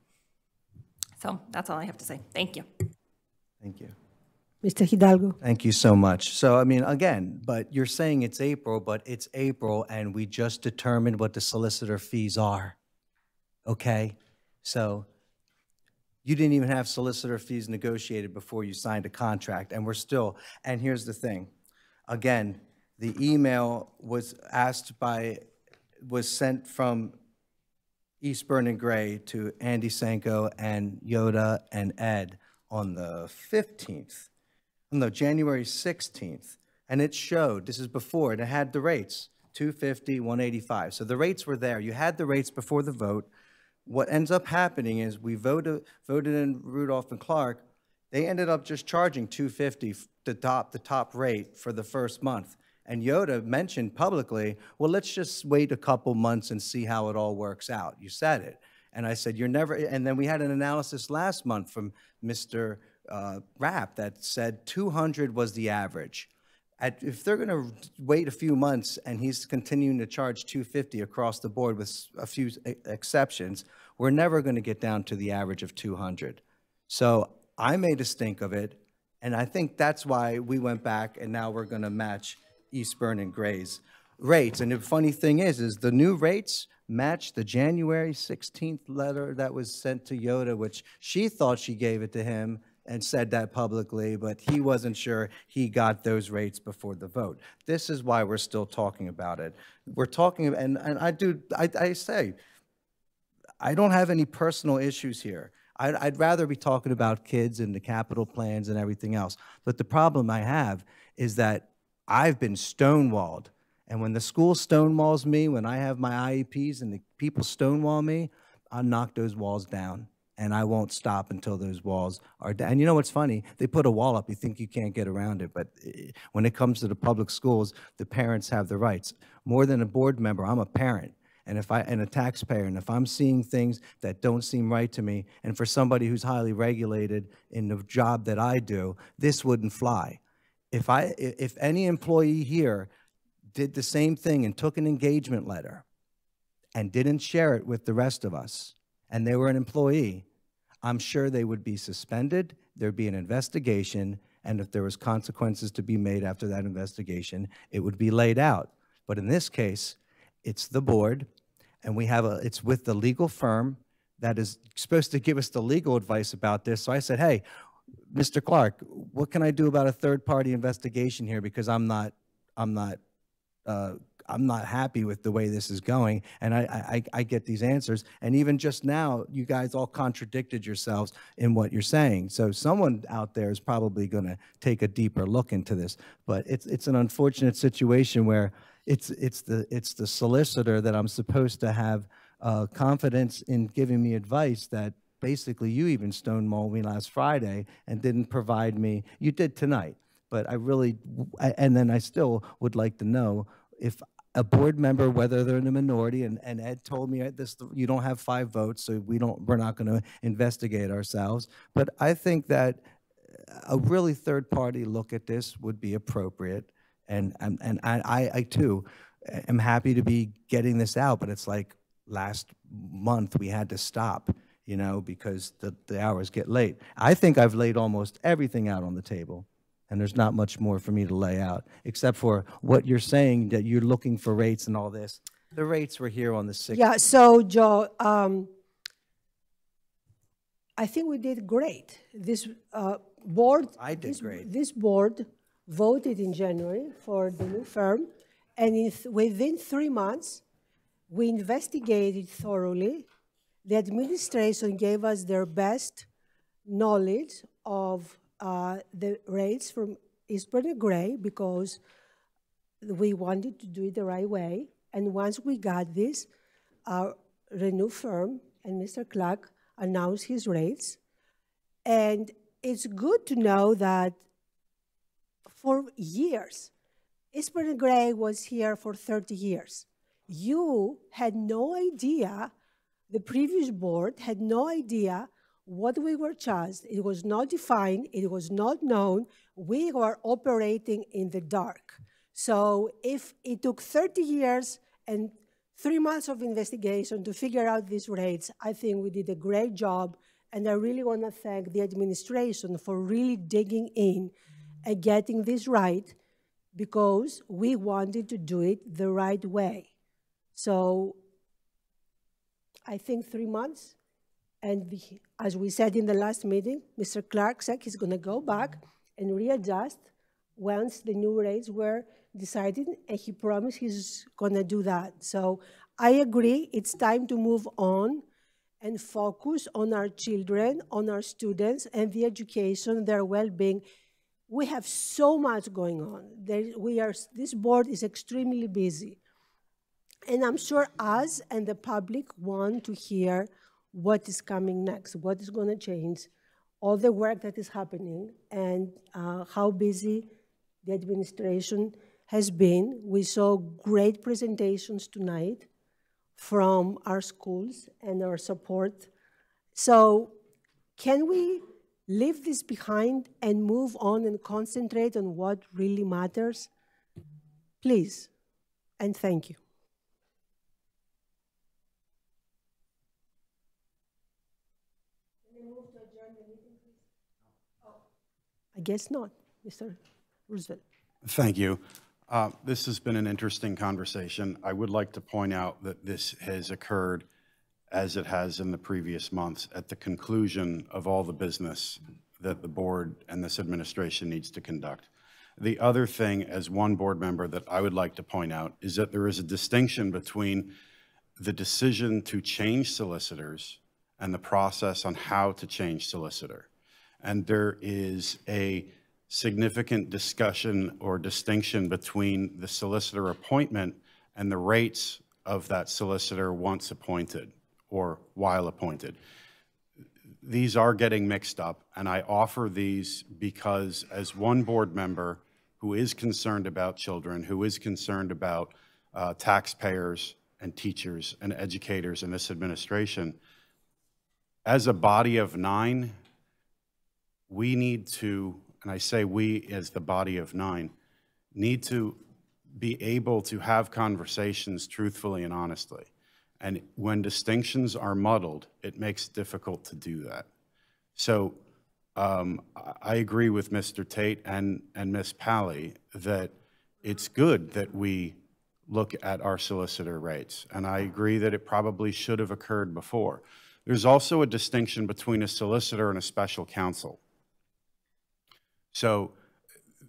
So that's all I have to say. Thank you.
Thank you.
Mister Hidalgo?
Thank you so much. So, I mean, again, but you're saying it's April, but it's April, and we just determined what the solicitor fees are, okay? So you didn't even have solicitor fees negotiated before you signed a contract, and we're still, and here's the thing. Again, the email was asked by, was sent from Eastburn and Gray to Andy Sanko and Yoda and Ed on the fifteenth. No, January sixteenth, and it showed, this is before, and it had the rates, two fifty, one eighty-five. So the rates were there. You had the rates before the vote. What ends up happening is we voted, voted in Rudolph and Clark. They ended up just charging two fifty, the top, the top rate for the first month. And Yoda mentioned publicly, well, let's just wait a couple months and see how it all works out. You said it. And I said, you're never, and then we had an analysis last month from Mister Uh, Rapp that said two hundred was the average. At, if they're going to wait a few months and he's continuing to charge two fifty across the board with a few exceptions, we're never going to get down to the average of two hundred. So I made a stink of it, and I think that's why we went back, and now we're going to match Eastburn and Gray's rates. And the funny thing is, is the new rates match the January sixteenth letter that was sent to Yoda, which she thought she gave it to him and said that publicly, but he wasn't sure he got those rates before the vote. This is why we're still talking about it. We're talking, and, and I do, I, I say, I don't have any personal issues here. I'd, I'd rather be talking about kids and the capital plans and everything else. But the problem I have is that I've been stonewalled. And when the school stonewalls me, when I have my I E Ps and the people stonewall me, I'll knock those walls down. And I won't stop until those walls are down. And you know what's funny? They put a wall up. You think you can't get around it. But when it comes to the public schools, the parents have the rights. More than a board member, I'm a parent. And if I and a taxpayer, and if I'm seeing things that don't seem right to me, and for somebody who's highly regulated in the job that I do, this wouldn't fly. If I if any employee here did the same thing and took an engagement letter and didn't share it with the rest of us, and they were an employee, I'm sure they would be suspended, there'd be an investigation, and if there was consequences to be made after that investigation, it would be laid out. But in this case, it's the board, and we have a, it's with the legal firm that is supposed to give us the legal advice about this. So I said, hey, Mister Clark, what can I do about a third-party investigation here? Because I'm not, I'm not, uh, I'm not happy with the way this is going, and I, I, I get these answers. And even just now, you guys all contradicted yourselves in what you're saying. So someone out there is probably going to take a deeper look into this. But it's it's an unfortunate situation where it's it's the it's the solicitor that I'm supposed to have uh, confidence in giving me advice that basically you even stonewalled me last Friday and didn't provide me. You did tonight, but I really, and then I still would like to know if a board member, whether they're in a minority, and, and Ed told me this, you don't have five votes, so we don't, we're not going to investigate ourselves. But I think that a really third-party look at this would be appropriate. And, and, and I, I, too, am happy to be getting this out, but it's like last month we had to stop, you know, because the, the hours get late. I think I've laid almost everything out on the table, and there's not much more for me to lay out, except for what you're saying, that you're looking for rates and all this. The rates were here on the sixth.
Yeah, so Joe, um, I think we did great. This uh, board,
I did
this,
great.
This board voted in January for the new firm, and in th within three months, we investigated thoroughly. The administration gave us their best knowledge of uh, the rates from Eastburn and Gray because we wanted to do it the right way. And once we got this, our Renew firm and Mister Clark announced his rates. And it's good to know that for years, Eastburn and Gray was here for thirty years. You had no idea. The previous board had no idea what we were charged. It was not defined. It was not known. We were operating in the dark. So if it took thirty years and three months of investigation to figure out these rates, I think we did a great job. And I really want to thank the administration for really digging in and getting this right, because we wanted to do it the right way. So I think three months, and the, as we said in the last meeting, Mister Clark said he's going to go back and readjust once the new rates were decided, and he promised he's going to do that. So I agree, it's time to move on and focus on our children, on our students, and the education, their well-being. We have so much going on. There, we are, this board is extremely busy. And I'm sure us and the public want to hear what is coming next, what is going to change, all the work that is happening, and uh, how busy the administration has been. We saw great presentations tonight from our schools and our support. So can we leave this behind and move on and concentrate on what really matters? Please, and thank you. I guess not, Mister Roosevelt.
Thank you. Uh, This has been an interesting conversation. I would like to point out that this has occurred, as it has in the previous months, at the conclusion of all the business that the board and this administration needs to conduct. The other thing, as one board member, that I would like to point out is that there is a distinction between the decision to change solicitors and the process on how to change solicitor. And there is a significant discussion or distinction between the solicitor appointment and the rates of that solicitor once appointed or while appointed. These are getting mixed up, and I offer these because as one board member who is concerned about children, who is concerned about uh, taxpayers and teachers and educators in this administration, as a body of nine, we need to, and I say we as the body of nine, need to be able to have conversations truthfully and honestly. And when distinctions are muddled, it makes it difficult to do that. So um, I agree with Mister Tate and, and Miz Pally that it's good that we look at our solicitor rates. And I agree that it probably should have occurred before. There's also a distinction between a solicitor and a special counsel. So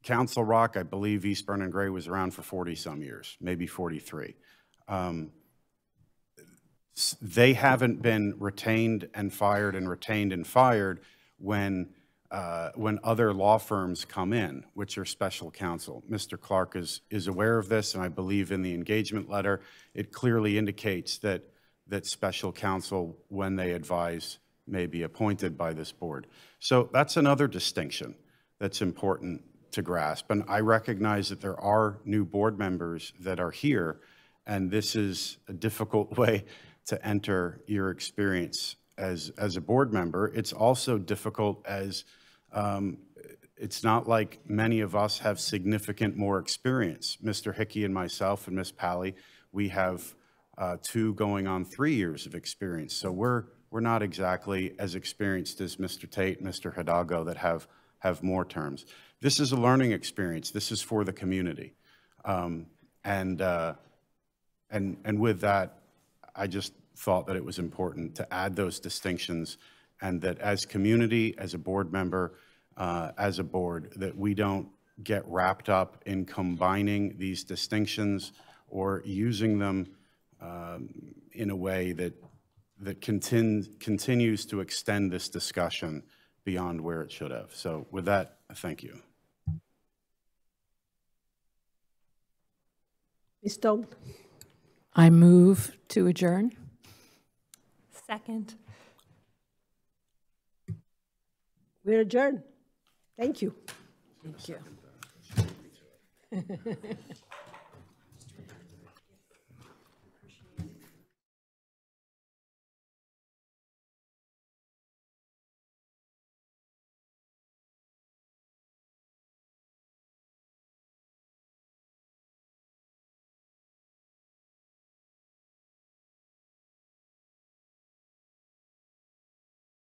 Council Rock, I believe East Vernon Gray was around for forty-some years, maybe forty-three. Um, s- They haven't been retained and fired and retained and fired when, uh, when other law firms come in, which are special counsel. Mister Clark is, is aware of this, and I believe in the engagement letter, it clearly indicates that, that special counsel, when they advise, may be appointed by this board. So that's another distinction that's important to grasp. And I recognize that there are new board members that are here, and this is a difficult way to enter your experience as, as a board member. It's also difficult as um, it's not like many of us have significant more experience. Mister Hickey and myself and Miz Pally, we have uh, two going on three years of experience. So we're, we're not exactly as experienced as Mister Tate, Mister Hidalgo that have, have more terms. This is a learning experience. This is for the community. Um, and, uh, and, and with that, I just thought that it was important to add those distinctions, and that as community, as a board member, uh, as a board, that we don't get wrapped up in combining these distinctions or using them um, in a way that, that continu continues to extend this discussion beyond where it should have. So with that, thank you.
Miz Stone.
I move to adjourn.
Second.
We're adjourned. Thank you.
Thank you.